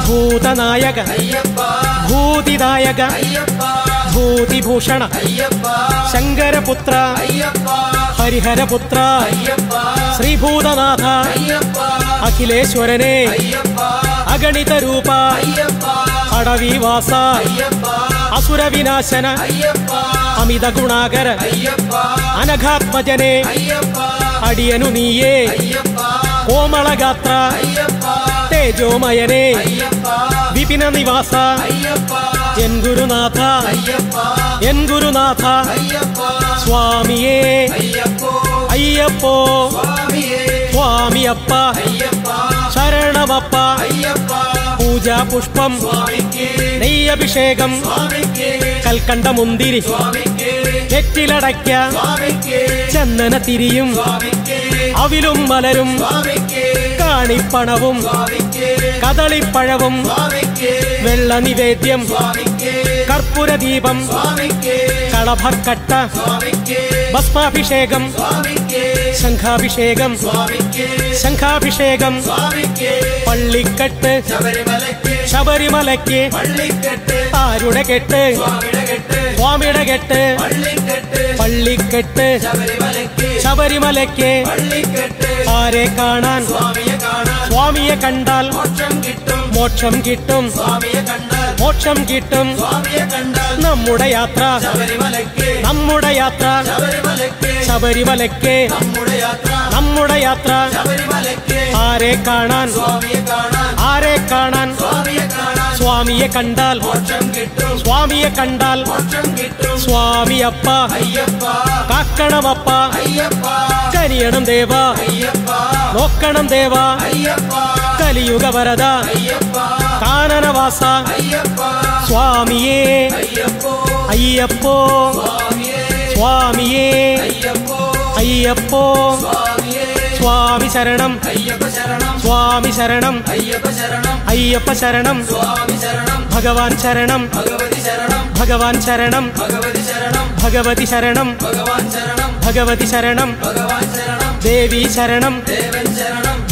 ഭൂതനായക അയ്യപ്പ ഭൂതിദായക അയ്യപ്പ ഭൂതിഭൂഷണ അയ്യപ്പ ശങ്കരപുത്ര അയ്യപ്പ ഹരിഹരപുത്ര അയ്യപ്പ ശ്രീഭൂതനാഥ അയ്യപ്പ അഖിലേശ്വരനെ അയ്യപ്പ അഗണിത രൂപ അയ്യപ്പ അടവിവാസ അയ്യപ്പ അസുരവിനാശന അയ്യപ്പ അമിത ഗുണാകര അയ്യപ്പ അനഘാത്മജനെ അയ്യപ്പ അടിയനു നീയേ അയ്യപ്പ കോമളഗാത്ര അയ്യപ്പ തേജോമയനെ അയ്യപ്പ വിപിന നിവാസ അയ്യപ്പ എൻ ഗുരുനാഥ അയ്യപ്പ എൻ ഗുരുനാഥ അയ്യപ്പ സ്വാമിയേ അയ്യപ്പോ അയ്യപ്പോ സ്വാമിയേ സ്വാമിയപ്പ അയ്യപ്പ ശരണമപ്പ അയ്യപ്പ പൂജാ പുഷ്പം സ്വാമിക്കേ നെയ്യഭിഷേകം സ്വാമിക്കേ കൽക്കണ്ട മുന്തിരി സ്വാമിക്കേ വെറ്റിലടയ്ക്ക സ്വാമിക്കേ ചന്ദന തിരിയും സ്വാമിക്കേ അവിലും മലരും സ്വാമിക്കേ കാണിപ്പണവും സ്വാമിക്കേ കദളിപ്പഴവും സ്വാമിക്കേ വെള്ള നിവേദ്യം സ്വാമിക്കേ കർപ്പൂരദീപം സ്വാമിക്കേ കളഭക്കട്ട സ്വാമിക്കേ ഭസ്മാഭിഷേകം സ്വാമിക്കേ ശംഖാഭിഷേകം സ്വാമിക്കേ ശംഖാഭിഷേകം സ്വാമിക്കേ പള്ളിക്കെട്ട് ശബരിമലയ്ക്ക് ശബരിമലയ്ക്ക് പള്ളിക്കെട്ട് ആരുടെ കെട്ട് സ്വാമിയുടെ കെട്ട് സ്വാമിയുടെ കെട്ട് പള്ളിക്കെട്ട് പള്ളിക്കെട്ട് ശബരിമലയ്ക്ക് ശബരിമലയ്ക്ക് പള്ളിക്കെട്ട് ആരെ കാണാൻ സ്വാമിയെ കാണാൻ സ്വാമിയെ കണ്ടാൽ മോക്ഷം കിട്ടും മോക്ഷം കിട്ടും സ്വാമിയെ കണ്ടാൽ മോക്ഷം കിട്ടും സ്വാമിയെ കണ്ടാൽ നമ്മുടെ യാത്ര ശബരിമലയ്ക്ക് നമ്മുടെ യാത്ര ശബരിമലയ്ക്ക് ശബരിമലയ്ക്ക് നമ്മുടെ യാത്ര നമ്മുടെ യാത്ര ശബരിമലയ്ക്ക് ആരെ കാണാൻ സ്വാമിയെ കാണാൻ ആരെ കാണാൻ സ്വാമിയെ കാണാൻ സ്വാമിയെ കണ്ടാൽ മോക്ഷം കിട്ടും സ്വാമിയെ കണ്ടാൽ മോക്ഷം കിട്ടും സ്വാമിയപ്പ അയ്യപ്പ കാക്കണമപ്പ അയ്യപ്പ കനിയണം ദേവ അയ്യപ്പ നോക്കണം ദേവ അയ്യപ്പ കലിയുഗ വരദ അയ്യപ്പ കാനനവാസ അയ്യപ്പ സ്വാമിയേ അയ്യപ്പോ അയ്യപ്പോ സ്വാമിയേ സ്വാമിയേ അയ്യപ്പോ അയ്യപ്പോ സ്വാമിയേ സ്വാമി ശരണം അയ്യപ്പ ശരണം സ്വാമി ശരണം അയ്യപ്പ ശരണം അയ്യപ്പ ശരണം സ്വാമി ശരണം ഭഗവാൻ ശരണം ഭഗവതി ശരണം ഭഗവാൻ ശരണം ഭഗവതി ശരണം ഭഗവതി ശരണം ഭഗവാൻ ശരണം ഭഗവതി ശരണം ഭഗവാൻ ശരണം ദേവി ശരണം ദേവൻ ശരണം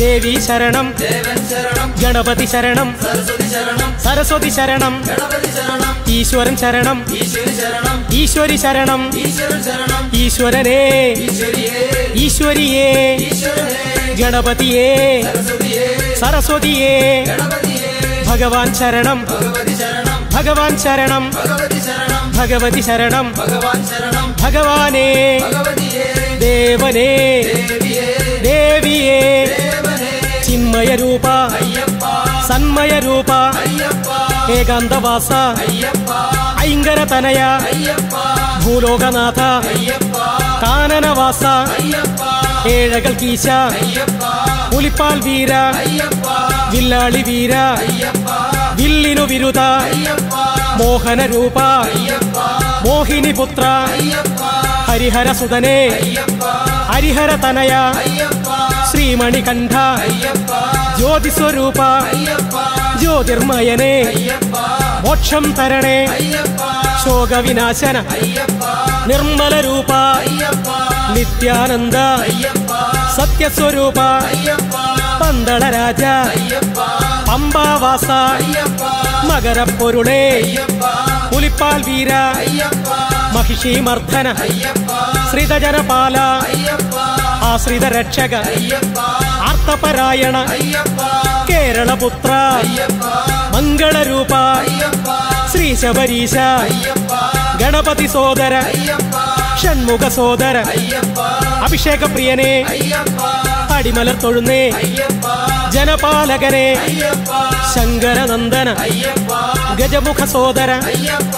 ദേവി ശരണം ദേവൻ ശരണം ഗണപതി ശരണം സരസ്വതി ശരണം സരസ്വതി ശരണം ഗണപതി ശരണം ഈശ്വരൻ ശരണം ഈശ്വരി ശരണം ഈശ്വരി ശരണം ഈശ്വരൻ ശരണം ഈശ്വരനേ ഈശ്വരിയേ ഈശ്വരിയേ ഈശ്വരനേ ഗണപതിയേ സരസ്വതിയേ സരസ്വതിയേ ഗണപതിയേ ഭഗവാൻ ശരണം ഭഗവതി ശരണം ഭഗവാൻ ശരണം ഭഗവതി ശരണം ഭഗവതി ശരണം ഭഗവാൻ ശരണം ഭഗവാനേ ഭഗവതിയേ ദേവനേ ദേവിയേ ദേവിയേ ദേവനേ ചിന്മയ രൂപ അയ്യപ്പ സന്മയ രൂപ അയ്യപ്പ ഏകാന്തവാസ അയ്യപ്പ ഐങ്കര തനയ അയ്യപ്പ ഭൂലോകനാഥ അയ്യപ്പ കാനനവാസ അയ്യപ്പ ഏഴകൾ കീശ അയ്യപ്പ പുലിപ്പാൽ വീര അയ്യപ്പ വില്ലാളി വീര അയ്യപ്പ വില്ലിനു വിരുദ അയ്യപ്പ മോഹന രൂപ അയ്യപ്പ മോഹിനി പുത്ര അയ്യപ്പ ഹരിഹര സുതനേ അയ്യപ്പ ഹരിഹര തനയ അയ്യപ്പ ശ്രീമണികണ്ഠ അയ്യപ്പ ജ്യോതിസ്വരൂപ അയ്യപ്പ ജ്യോതിർമയനേ അയ്യപ്പ മോക്ഷം തരണേ അയ്യപ്പ ശോകവിനാശന അയ്യപ്പ നിർമ്മല രൂപ അയ്യപ്പ നിത്യാനന്ദ അയ്യപ്പ സത്യസ്വരൂപ അയ്യപ്പ പന്തള രാജ അയ്യപ്പ പമ്പാവാസ അയ്യപ്പ മകരപ്പൊരുളേ അയ്യപ്പ പുലിപ്പാൽ വീര അയ്യപ്പ മഹിഷീമർദ്ദന അയ്യപ്പ ശ്രിതജനപാല അയ്യപ്പ ആശ്രിത രക്ഷക അയ്യപ്പ ആർത്തപരായണ അയ്യപ്പ കേരളപുത്ര അയ്യപ്പ മംഗളരൂപ അയ്യപ്പ ശ്രീ ശബരീശ അയ്യപ്പ ഗണപതി സോദര അയ്യപ്പ ഷൺമുഖ സോദര അയ്യപ്പ അഭിഷേക പ്രിയനെ അയ്യപ്പ അടിമലർ തൊഴുന്നേ അയ്യപ്പ ജനപാലകനെ അയ്യപ്പ ശങ്കരനന്ദന അയ്യപ്പ ഗജമുഖ സോദര അയ്യപ്പ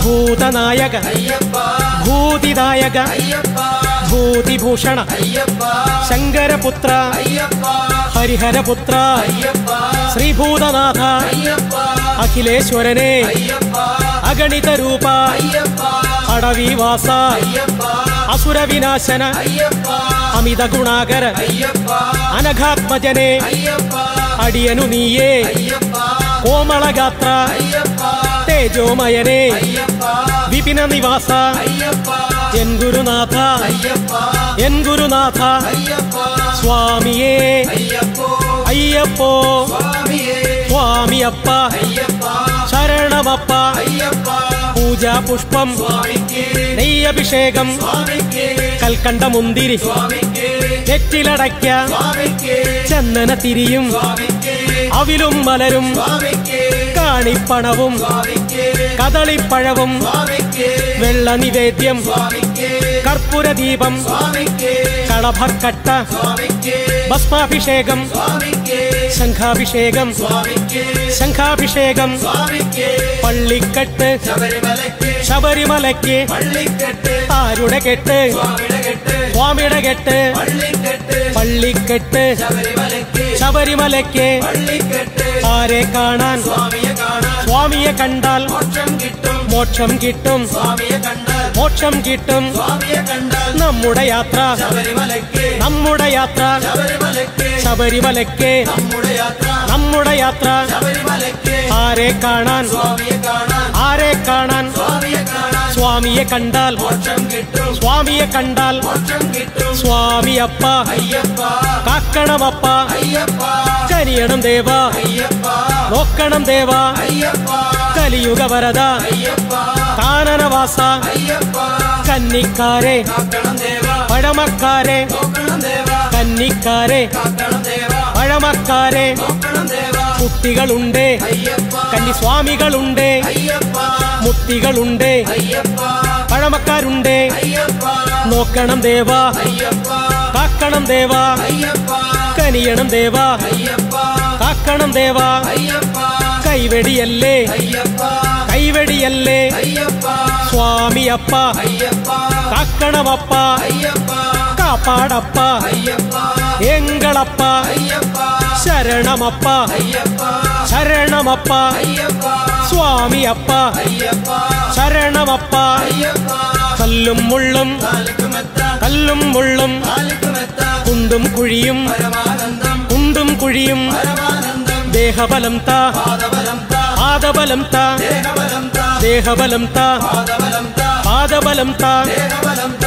ഭൂതനായക അയ്യപ്പ ഭൂതിദായക അയ്യപ്പ ഭൂതിഭൂഷണ അയ്യപ്പ ശങ്കരപുത്ര അയ്യപ്പ ഹരിഹരപുത്ര അയ്യപ്പ ശ്രീഭൂതനാഥ അയ്യപ്പ അഖിലേശ്വരനെ അയ്യപ്പ അഗണിത രൂപ അയ്യപ്പ അടവിവാസ അയ്യപ്പ അസുരവിനാശന അയ്യപ്പ അമിത ഗുണാകര അയ്യപ്പ അനഘാത്മജനെ അയ്യപ്പ അടിയനു നീയേ അയ്യപ്പ കോമളഗാത്ര അയ്യപ്പ തേജോമയനെ അയ്യപ്പ വിപിന നിവാസ അയ്യപ്പ എൻ ഗുരുനാഥ അയ്യപ്പ എൻ ഗുരുനാഥ അയ്യപ്പ സ്വാമിയേ അയ്യപ്പോ അയ്യപ്പോ സ്വാമിയേ സ്വാമിയപ്പ അയ്യപ്പ ശരണമപ്പ അയ്യപ്പ പൂജാ പുഷ്പം സ്വാമിക്കേ നെയ്യഭിഷേകം സ്വാമിക്കേ കൽക്കണ്ട മുന്തിരി സ്വാമിക്കേ നെറ്റിലടയ്ക്ക സ്വാമിക്കേ ചന്ദന തിരിയും സ്വാമിക്കേ അവിലും മലരും സ്വാമിക്കേ കാണിപ്പണവും സ്വാമിക്കേ കദളിപ്പഴവും സ്വാമിക്കേ വെള്ള നിവേദ്യം സ്വാമിക്കേ കർപ്പൂരദീപം സ്വാമിക്കേ കളഭക്കട്ട സ്വാമിക്കേ ഭസ്മാഭിഷേകം സ്വാമിക്കേ ശംഖാഭിഷേകം സ്വാമിക്കേ ശംഖാഭിഷേകം സ്വാമിക്കേ പള്ളിക്കെട്ട് ശബരിമലയ്ക്ക് ശബരിമലയ്ക്ക് പള്ളിക്കെട്ട് ആരുടെ കെട്ട് സ്വാമിയുടെ കെട്ട് സ്വാമിയുടെ കെട്ട് പള്ളിക്കെട്ട് പള്ളിക്കെട്ട് ശബരിമലയ്ക്ക് ശബരിമലയ്ക്ക് പള്ളിക്കെട്ട് ആരെ കാണാൻ സ്വാമിയെ കാണാൻ സ്വാമിയെ കണ്ടാൽ മോക്ഷം കിട്ടും മോക്ഷം കിട്ടും സ്വാമിയെ കണ്ടാൽ മോക്ഷം കിട്ടും സ്വാമിയെ കണ്ടാൽ നമ്മുടെ യാത്ര ശബരിമലയ്ക്ക് നമ്മുടെ യാത്ര ശബരിമലയ്ക്ക് ശബരിമലയ്ക്ക് നമ്മുടെ യാത്ര നമ്മുടെ യാത്ര ശബരിമലയ്ക്ക് ആരെ കാണാൻ സ്വാമിയെ കാണാൻ ആരെ കാണാൻ സ്വാമിയെ കാണാൻ സ്വാമിയെ കണ്ടാൽ മോക്ഷം കിട്ടും സ്വാമിയെ കണ്ടാൽ മോക്ഷം കിട്ടും സ്വാമിയപ്പ അയ്യപ്പ കാക്കണമപ്പ അയ്യപ്പ കനിയണം ദേവ അയ്യപ്പ നോക്കണം ദേവ അയ്യപ്പ കലിയുഗ വരദ അയ്യപ്പ കാനനവാസ അയ്യപ്പ കന്നിക്കാരെ കാക്കണം ദേവ പഴമക്കാരെ നോക്കണം ദേവ കന്നിക്കാരെ കാക്കണം ദേവ പഴമക്കാരെ നോക്കണം ദേവ കുട്ടികളുണ്ട് അയ്യപ്പ കന്നിസ്വാമികളുണ്ട് അയ്യപ്പ മുക്തികളുണ്ട് അയ്യപ്പ പഴമക്കാരുണ്ട് അയ്യപ്പ നോക്കണം ദേവ അയ്യപ്പ കാക്കണം ദേവ അയ്യപ്പ കനിയണം ദേവ അയ്യപ്പ കാക്കണം ദേവ അയ്യപ്പ കൈവെടിയല്ലേ അയ്യപ്പ കൈവെടിയല്ലേ അയ്യപ്പ സ്വാമിയപ്പ അയ്യപ്പ കാക്കണമപ്പ അയ്യപ്പ കാപ്പാടപ്പ അയ്യപ്പ എങ്കളപ്പ അയ്യപ്പ ശരണമപ്പ അയ്യപ്പ ശരണമപ്പ അയ്യപ്പ സ്വാമിയപ്പ അയ്യപ്പ ശരണമപ്പ അയ്യപ്പ കല്ലും മുള്ളും കാലിക്കുമെത്ത കല്ലും മുള്ളും കാലിക്കുമെത്ത കുണ്ടും കുഴിയും പരമാനന്ദം കുണ്ടും കുഴിയും പരമാനന്ദം ദേഹബലം താ പാദബലം താ പാദബലം താ ദേഹബലം താ ദേഹബലം താ പാദബലം താ പാദബലം താ ദേഹബലം താ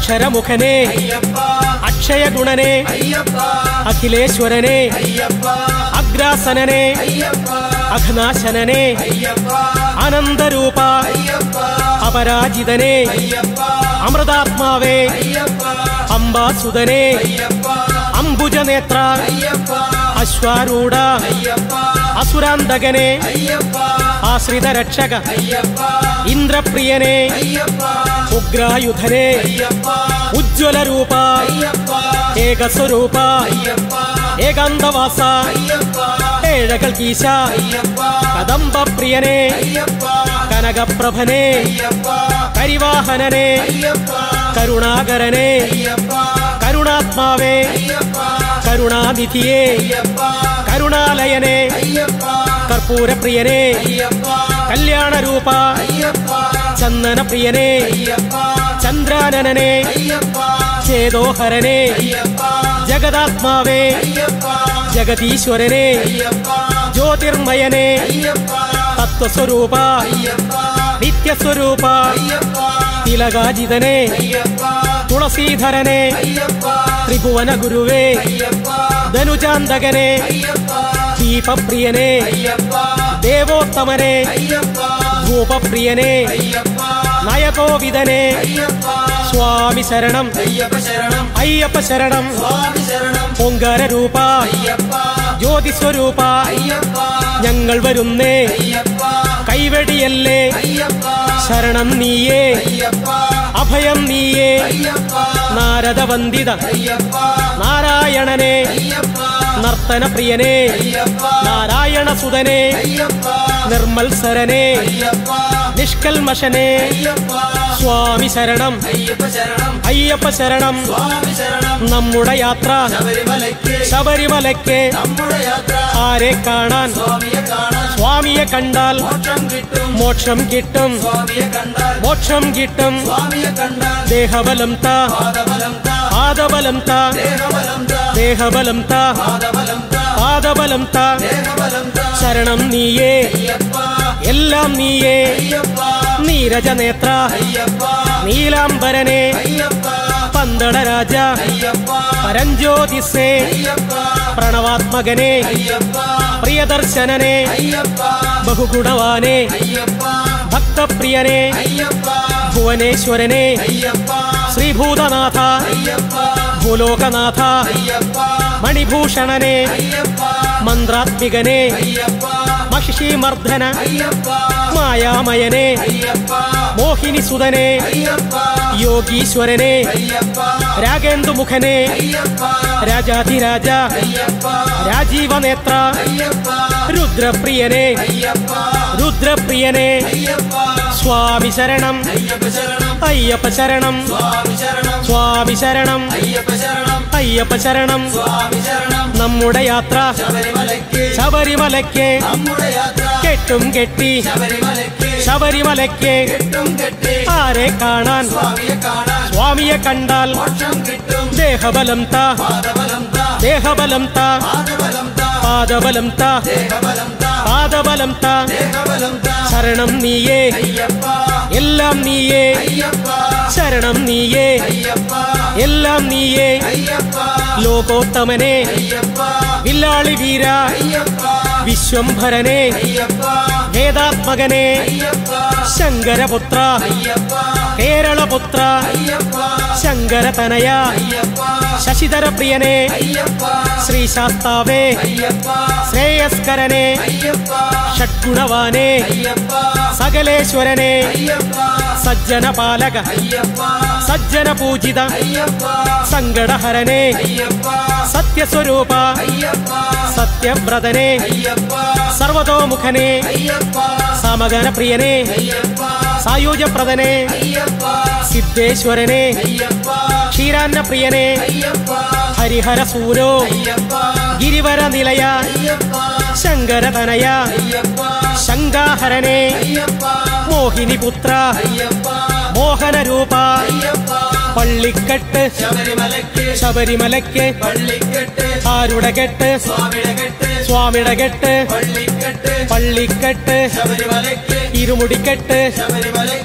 അക്ഷരമുഖനെ അയ്യപ്പ അക്ഷയഗുണനെ അയ്യപ്പ അഖിലേശ്വരനെ അയ്യപ്പ അഗ്രാസനനെ അയ്യപ്പ അഘനാശനനെ അയ്യപ്പ അനന്തരൂപ അയ്യപ്പ അപരാജിതനെ അയ്യപ്പ അമൃതാത്മാവേ അയ്യപ്പ അംബാസുതനെ അയ്യപ്പ അംബുജനേത്ര അയ്യപ്പ അശ്വാരൂഢ അയ്യപ്പ അസുരാന്തകനെ അയ്യപ്പ ആശ്രിതരക്ഷക അയ്യപ്പ ഇന്ദ്രപ്രിയനെ അയ്യപ്പ ഉഗ്രായുധനെ അയ്യപ്പ ഉജ്ജ്വലരൂപ അയ്യപ്പ ഏകസ്വരൂപ അയ്യപ്പ ഏകാന്തവാസ അയ്യപ്പ ഏഴകൾ കീശ അയ്യപ്പ കദംബപ്രിയനെ അയ്യപ്പ കനകപ്രഭനെ അയ്യപ്പ കരിവാഹനനെ അയ്യപ്പ കരുണാകരനെ അയ്യപ്പ കരുണാത്മാവേ അയ്യപ്പ കരുണാനിധിയെ അയ്യപ്പ കരുണാലയനെ അയ്യപ്പ കർപ്പൂരപ്രിയനെ അയ്യപ്പ കല്യാണരൂപ അയ്യപ്പ ചന്ദനപ്രിയനെ അയ്യപ്പ ചന്ദ്രാനനനെ അയ്യപ്പ ചേതോഹരനെ അയ്യപ്പ ജഗദാത്മാവേ അയ്യപ്പ ജഗദീശ്വരനെ അയ്യപ്പ ജ്യോതിർമയനെ അയ്യപ്പ തത്വസ്വരൂപ അയ്യപ്പ നിത്യസ്വരൂപ അയ്യപ്പ തിലകാജിതനെ അയ്യപ്പ തുളസീധരനെ അയ്യപ്പ ത്രിഭുവന ഗുരുവേ അയ്യപ്പ ധനുജാന്തകനെ അയ്യപ്പ ദീപപ്രിയനെ അയ്യപ്പ ദേവോത്തമനെ അയ്യപ്പ ധൂപപ്രിയനെ അയ്യപ്പ നയകോവിദനെ അയ്യപ്പ സ്വാമി ശരണം അയ്യപ്പ ശരണം അയ്യപ്പ ശരണം സ്വാമി ശരണം പൊങ്കാരരൂപ അയ്യപ്പ ജ്യോതിസ്വരൂപ അയ്യപ്പ ഞങ്ങൾ വരുന്നേ അയ്യപ്പ കൈവെടിയല്ലേ അയ്യപ്പ ശരണം നീയേ അയ്യപ്പ അഭയം നീയേ അയ്യപ്പ നാരദവന്ദിത അയ്യപ്പ നാരായണനെ അയ്യപ്പ നർത്തനപ്രിയനെ അയ്യപ്പ നാരായണസുതനെ അയ്യപ്പ നിർമ്മൽസരനെ അയ്യപ്പ നിഷ്കൽമശനെ അയ്യപ്പ സ്വാമി ശരണം അയ്യപ്പ ശരണം അയ്യപ്പ ശരണം സ്വാമി ശരണം നമ്മുടെ യാത്ര ശബരിമലയ്ക്ക് ശബരിമലയ്ക്ക് നമ്മുടെ യാത്ര ആരെ കാണാൻ സ്വാമിയെ കാണാൻ സ്വാമിയെ കണ്ടാൽ മോക്ഷം കിട്ടും മോക്ഷം കിട്ടും സ്വാമിയെ കണ്ടാൽ മോക്ഷം കിട്ടും സ്വാമിയെ കണ്ടാൽ ദേഹബലം താ പാദബലം താ പാദബലം താ ദേഹബലം താ ദേഹബലം താ പാദബലം താ പാദബലം താ ദേഹബലം താ ശരണം നീയേ അയ്യപ്പ എല്ലാം നീയേ അയ്യപ്പ നീരജനേത്ര അയ്യപ്പ നീലാംബരനെ അയ്യപ്പ പന്തളരാജ അയ്യപ്പ പരഞ്ജ്യോതിസേ അയ്യപ്പ പ്രണവാത്മകനെ അയ്യപ്പ പ്രിയദർശനനെ അയ്യപ്പ ബഹുഗുണവാനെ അയ്യപ്പ ഭക്തപ്രിയനെ അയ്യപ്പ ഭുവനേശ്വരനെ അയ്യപ്പ ശ്രീഭൂതനാഥ അയ്യപ്പ ഭൂലോകനാഥ അയ്യപ്പ മണിഭൂഷണനെ അയ്യപ്പ മന്ത്രാത്മികനെ അയ്യപ്പ മഹിഷീമർദ്ദന അയ്യപ്പ മായാമയനെ അയ്യപ്പ മോഹിനിസുതനെ അയ്യപ്പ യോഗീശ്വരനെ അയ്യപ്പ രാഗേന്ദുമുഖനെ അയ്യപ്പ രാജാധിരാജ അയ്യപ്പ രാജീവനേത്ര അയ്യപ്പ രുദ്രപ്രിയനെ അയ്യപ്പ രുദ്രപ്രിയനെ അയ്യപ്പ സ്വാമി ശരണം അയ്യപ്പ ശരണം അയ്യപ്പ ശരണം സ്വാമി ശരണം സ്വാമി ശരണം അയ്യപ്പ ശരണം അയ്യപ്പ ശരണം സ്വാമി ശരണം നമ്മുടെ യാത്ര ശബരിമലയ്ക്ക് ശബരിമലയ്ക്ക് നമ്മുടെ യാത്ര കെട്ടും കെട്ടി ശബരിമലയ്ക്ക് ശബരിമലയ്ക്ക് കെട്ടും കെട്ടി ആരെ കാണാൻ സ്വാമിയെ കാണാൻ സ്വാമിയെ കണ്ടാൽ മോക്ഷം കിട്ടും ദേഹബലം താ പാദബലം താ ദേഹബലം താ പാദബലം താ പാദബലം താ ദേഹബലം താ പാദബലം താ ദേഹബലം താ ശരണം നീയേ അയ്യപ്പ എല്ലാം നീയേ അയ്യപ്പ ശരണം നീയേ അയ്യപ്പ എല്ലാം നീയേ അയ്യപ്പ ലോകോത്തമനെ അയ്യപ്പ വില്ലാളി വീര അയ്യപ്പ വിശ്വംഭരനെ അയ്യപ്പ വേദാത്മകനെ അയ്യപ്പ ശങ്കരപുത്ര അയ്യപ്പ കേരളപുത്ര അയ്യപ്പ ശങ്കരതനയ അയ്യപ്പ ശശിധരപ്രിയനെ അയ്യപ്പ ശ്രീശാസ്താവേ അയ്യപ്പ ശ്രേയസ്കരനെ അയ്യപ്പ ഷഡ്ഗുണവാനെ അയ്യപ്പ സകലേശ്വരനെ അയ്യപ്പ സജ്ജനപാലക അയ്യപ്പ സജ്ജന പൂജിത അയ്യപ്പ സങ്കടഹരനെ അയ്യപ്പ സത്യസ്വരൂപ അയ്യപ്പ സത്യവ്രതനെ അയ്യപ്പ സർവതോമുഖനെ അയ്യപ്പ സമഗനപ്രിയനെ അയ്യപ്പ സായുജ്യപ്രദനെ അയ്യപ്പ സിദ്ധേശ്വരനെ അയ്യപ്പ ക്ഷീരാന്നപ്രിയനെ അയ്യപ്പ ഹരിഹരസൂരോ അയ്യപ്പ ഗിരിവര നിലയ അയ്യപ്പ ശങ്കരതനയ അയ്യപ്പ ശങ്കാഹരനെ അയ്യപ്പ മോഹിനിപുത്ര അയ്യപ്പ മോഹനരൂപ അയ്യപ്പ പള്ളിക്കെട്ട് ശബരിമലയ്ക്ക് ശബരിമലയ്ക്ക് പള്ളിക്കെട്ട് ആരുടെ കെട്ട് സ്വാമിയുടെ കെട്ട് സ്വാമിയുടെ കെട്ട് പള്ളിക്കെട്ട് പള്ളിക്കെട്ട് ശബരിമലയ്ക്ക് ഇരുമുടിക്കെട്ട് ശബരിമലയ്ക്ക്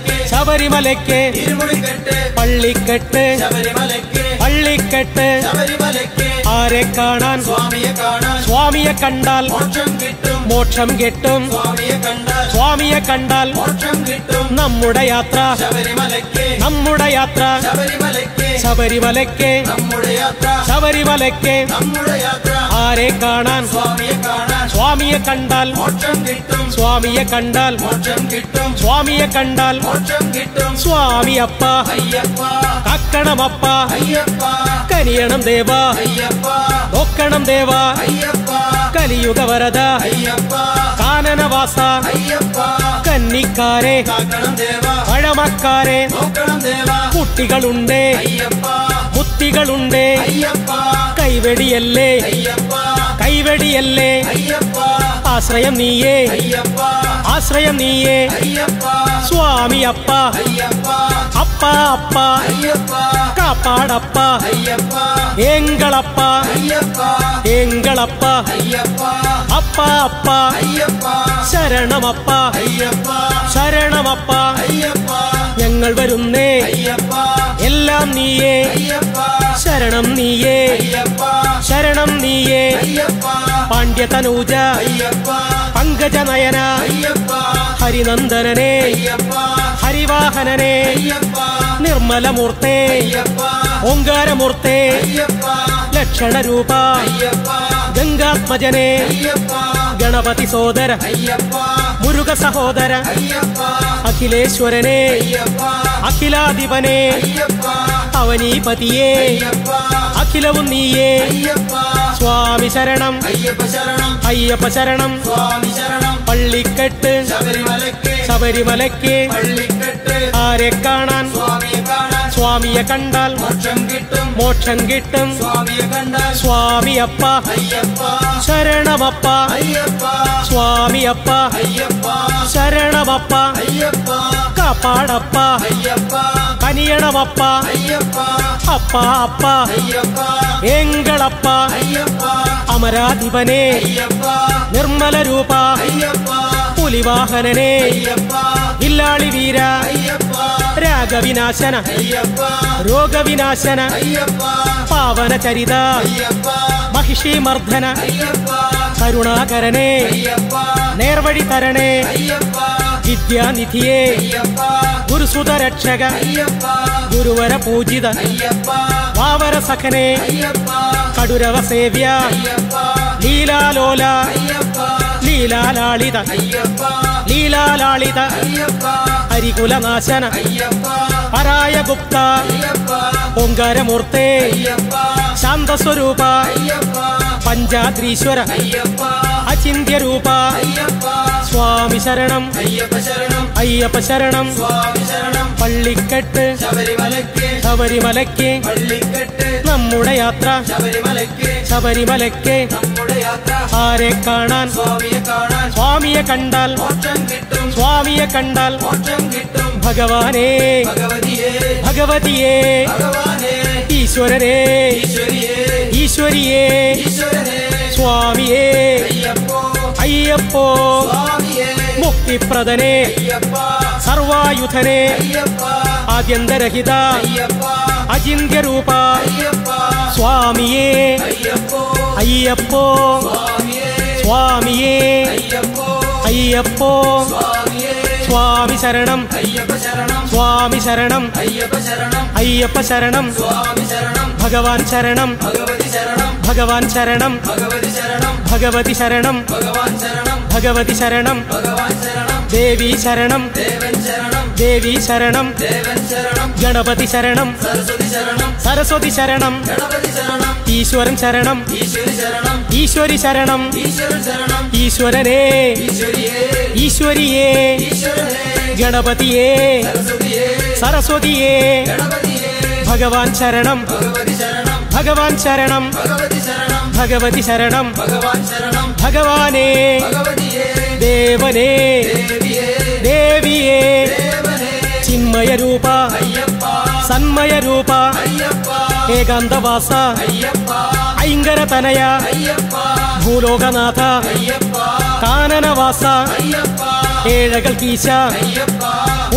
ശബരിമലയ്ക്ക് ഇരുമുടിക്കെട്ട് പള്ളിക്കെട്ട് ശബരിമലയ്ക്ക് പള്ളിക്കെട്ട് ശബരിമലയ്ക്ക് ആരെ കാണാൻ സ്വാമിയെ കാണാൻ സ്വാമിയെ കണ്ടാൽ മോക്ഷം കിട്ടും മോക്ഷം കിട്ടും സ്വാമിയെ കണ്ടാൽ സ്വാമിയെ കണ്ടാൽ മോക്ഷം കിട്ടും നമ്മുടെ യാത്ര ശബരിമലയ്ക്ക് നമ്മുടെ യാത്ര ശബരിമലയ്ക്ക് ശബരിമലയ്ക്ക് നമ്മുടെ യാത്ര ശബരിമലയ്ക്ക് നമ്മുടെ യാത്ര ആരെ കാണാൻ സ്വാമിയെ കാണാൻ സ്വാമിയെ കണ്ടാൽ മോക്ഷം കിട്ടും സ്വാമിയെ കണ്ടാൽ മോക്ഷം കിട്ടും സ്വാമിയെ കണ്ടാൽ മോക്ഷം കിട്ടും സ്വാമിയപ്പ അയ്യപ്പ കക്കണമപ്പ അയ്യപ്പ കനിയണം ദേവ അയ്യപ്പ നോക്കണം ദേവ അയ്യപ്പ കലിയുഗ വരദ അയ്യപ്പ കാനനവാസ അയ്യപ്പ കന്നിക്കാരെ കാക്കണം ദേവ പഴമക്കാരെ നോക്കണം ദേവ കുട്ടികളുണ്ട് അയ്യപ്പ കുത്തികളുണ്ട് അയ്യപ്പ കൈവെടിയല്ലേ അയ്യപ്പ കൈവെടിയല്ലേ അയ്യപ്പ ആശ്രയം നീയേ അയ്യപ്പ ആശ്രയം നീയേ അയ്യപ്പ സ്വാമിയപ്പ അയ്യപ്പ അപ്പ അപ്പ അയ്യപ്പ കാപ്പാടപ്പ അയ്യപ്പ എങ്കളപ്പ അയ്യപ്പ എങ്കളപ്പ അയ്യപ്പ അപ്പ അപ്പ അയ്യപ്പ ശരണമപ്പ അയ്യപ്പ ശരണമപ്പ അയ്യപ്പ ഞങ്ങൾ വരുന്നേ അയ്യപ്പ എല്ലാം നീയേ അയ്യപ്പ ശരണം നീയേ അയ്യപ്പ ശരണം നീയേ അയ്യപ്പ പാണ്ഡ്യതനൂജ അയ്യപ്പ പങ്കജനയന അയ്യപ്പ ഹരിനന്ദനനെ അയ്യപ്പ ഹരിവാഹനനെ അയ്യപ്പ നിർമ്മലമൂർത്തേ അയ്യപ്പ ഓങ്കാരമൂർത്തേ അയ്യപ്പ ലക്ഷണരൂപ അയ്യപ്പ ഗംഗാത്മജനെ അയ്യപ്പ ഗണപതി സോദര അയ്യപ്പ മുരുക സഹോദര അയ്യപ്പ അഖിലേശ്വരനെ അയ്യപ്പ അഖിലാധിപനെ അയ്യപ്പ അവനീപതിയേ അയ്യപ്പ അഖിലവും നീയേ അയ്യപ്പ സ്വാമി ശരണം അയ്യപ്പ ശരണം അയ്യപ്പ ശരണം സ്വാമി ശരണം പള്ളിക്കെട്ട് ശബരിമലയ്ക്ക് ശബരിമലയ്ക്ക് പള്ളിക്കെട്ട് ആരെ കാണാൻ സ്വാമിയെ കാണാൻ സ്വാമിയെ കണ്ടാൽ മോക്ഷം കിട്ടും മോക്ഷം കിട്ടും സ്വാമിയെ കണ്ടാൽ സ്വാമിയപ്പ അയ്യപ്പ ശരണമപ്പ അയ്യപ്പ സ്വാമിയപ്പ അയ്യപ്പ ശരണമപ്പ അയ്യപ്പ കാപ്പാടപ്പ അയ്യപ്പ കനിയണമപ്പ അയ്യപ്പ അപ്പ അപ്പ അയ്യപ്പ എങ്കളപ്പ അയ്യപ്പ അമരാധിപനെ അയ്യപ്പ നിർമ്മല രൂപ അയ്യപ്പ പുലിവാഹനനെ അയ്യപ്പ ഇല്ലാളി വീര അയ്യപ്പ രാഗവിനാശന അയ്യപ്പ രോഗവിനാശന അയ്യപ്പ പാവന ചരിത അയ്യപ്പ മഹിഷീമർദ്ദന അയ്യപ്പ കരുണാകരനെ അയ്യപ്പ നേർവഴി തരണേ അയ്യപ്പ വിദ്യാനിധിയെ അയ്യപ്പ ഗുരുസുതരക്ഷക അയ്യപ്പ ഗുരുവര പൂജിത അയ്യപ്പ വാവര സഖനെ അയ്യപ്പ കടുരവ സേവ്യ അയ്യപ്പ ലീലാലോല അയ്യപ്പ ലീലാലാളിത അയ്യപ്പ ലീലാലാളിത അയ്യപ്പ ഹരികുലനാശന അയ്യപ്പ പരായ ഗുപ്ത അയ്യപ്പ ഓങ്കാരമൂർത്തേ അയ്യപ്പ ശാന്തസ്വരൂപ അയ്യപ്പ പഞ്ചാദ്രീശ്വര അയ്യപ്പ അചിന്യരൂപ അയ്യപ്പ സ്വാമി ശരണം അയ്യപ്പ ശരണം അയ്യപ്പ ശരണം സ്വാമി ശരണം പള്ളിക്കെട്ട് ശബരിമലയ്ക്ക് ശബരിമലയ്ക്ക് പള്ളിക്കെട്ട് നമ്മുടെ യാത്ര ശബരിമലയ്ക്ക് ശബരിമലയ്ക്ക് നമ്മുടെ യാത്ര ആരെ കാണാൻ സ്വാമിയെ കാണാൻ സ്വാമിയെ കണ്ടാൽ മോക്ഷം കിട്ടും സ്വാമിയെ കണ്ടാൽ മോക്ഷം കിട്ടും ഭഗവാനേ ഭഗവതിയെ ഭഗവതിയേ ഭഗവാനെ ഈശ്വരനേ ഈശ്വരിയെ ഈശ്വരിയേ ഈശ്വരനെ സ്വാമിയേ അയ്യപ്പോ അയ്യപ്പോ സ്വാമിയെ മുക്തിപ്രദനേ അയ്യപ്പ സർവായുധനേ അയ്യപ്പ ആദ്യന്തരഹിത അയ്യപ്പ അചിന്യരൂപ അയ്യപ്പ സ്വാമിയേ അയ്യപ്പോ അയ്യപ്പോ സ്വാമിയെ സ്വാമിയേ അയ്യപ്പോ അയ്യപ്പോ സ്വാമിയെ സ്വാമി ശരണം അയ്യപ്പ ശരണം സ്വാമി ശരണം അയ്യപ്പ ശരണം അയ്യപ്പ ശരണം സ്വാമി ശരണം ഭഗവാൻ ശരണം ഭഗവതി ശരണം ഭഗവാൻ ശരണം ഭഗവതി ശരണം ഭഗവതി ശരണം ഭഗവാൻ ശരണം ഭഗവതി ശരണം ഭഗവാൻ ശരണം ദേവി ശരണം ദേവൻ ശരണം ദേവി ശരണം ദേവൻ ശരണം ഗണപതി ശരണം സരസ്വതി ശരണം സരസ്വതി ശരണം ഗണപതി ശരണം ഈശ്വരൻ ശരണം ഈശ്വരി ശരണം ഈശ്വരി ശരണം ഈശ്വരൻ ശരണം ഈശ്വരനേ ഈശ്വരിയെ ഈശ്വരിയേ ഈശ്വരനെ ഗണപതിയേ സരസ്വതിയെ സരസ്വതിയേ ഗണപതിയെ ഭഗവാൻ ശരണം ഭഗവതി ശരണം ഭഗവാൻ ശരണം ഭഗവതി ശരണം ഭഗവതി ശരണം ഭഗവാൻ ശരണം ഭഗവാനേ ഭഗവതിയെ ദേവനേ ദേവിയെ ദേവിയേ ദേവനെ ചിന്മയരൂപ അയ്യപ്പ സന്മയരൂപ അയ്യപ്പ ഏകാന്തവാസ അയ്യപ്പ ഐങ്കരതനയ അയ്യപ്പ ഭൂലോകനാഥ അയ്യപ്പ കാനനവാസ അയ്യപ്പ ഏഴകൾ കീശ അയ്യപ്പ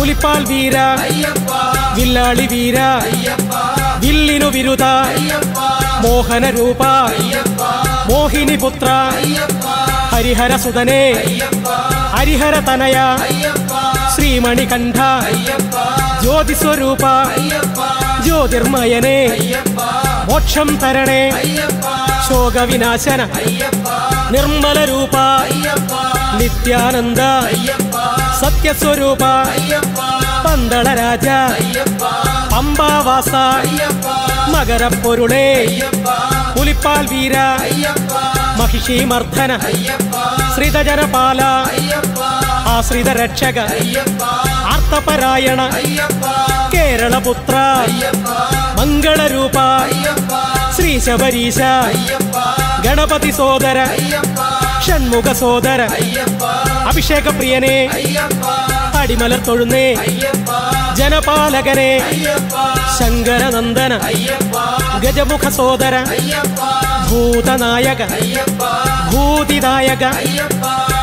പുലിപ്പാൽ വീര അയ്യപ്പ വില്ലാളി വീര അയ്യപ്പ വില്ലിനു വിരുദ അയ്യപ്പ മോഹന രൂപ അയ്യപ്പ മോഹിനി പുത്ര അയ്യപ്പ ഹരിഹര സുതനേ അയ്യപ്പ ഹരിഹര തനയ അയ്യപ്പ ശ്രീമണികണ്ഠ അയ്യപ്പ ജ്യോതിസ്വരൂപ അയ്യപ്പ ജ്യോതിർമയനേ അയ്യപ്പ മോക്ഷം തരണേ അയ്യപ്പ ശോകവിനാശന അയ്യപ്പ നിർമ്മല രൂപ അയ്യപ്പ നിത്യാനന്ദ അയ്യപ്പ സത്യസ്വരൂപ അയ്യപ്പ പന്തള രാജ അയ്യപ്പ പമ്പാവാസ അയ്യപ്പ മകരപ്പൊരുളേ അയ്യപ്പ പുലിപ്പാൽ വീര അയ്യപ്പ മഹിഷി മർദ്ദന അയ്യപ്പ ശ്രിതജനപാല അയ്യപ്പ ആശ്രിത രക്ഷക അയ്യപ്പ ആർത്തപരായണ അയ്യപ്പ കേരളപുത്ര അയ്യപ്പ മംഗളരൂപ അയ്യപ്പ ശ്രീ ശബരീശ അയ്യപ്പ ഗണപതി സോദര അയ്യപ്പ ഷൺമുഖ സോദര അയ്യപ്പ അഭിഷേക പ്രിയനെ അയ്യപ്പ അടിമലർ തൊഴുന്നേ അയ്യപ്പ ജനപാലകനെ അയ്യപ്പ ശങ്കരനന്ദന അയ്യപ്പ ഗജമുഖ സോദര അയ്യപ്പ ഭൂതനായക അയ്യപ്പ ഭൂതിദായക അയ്യപ്പ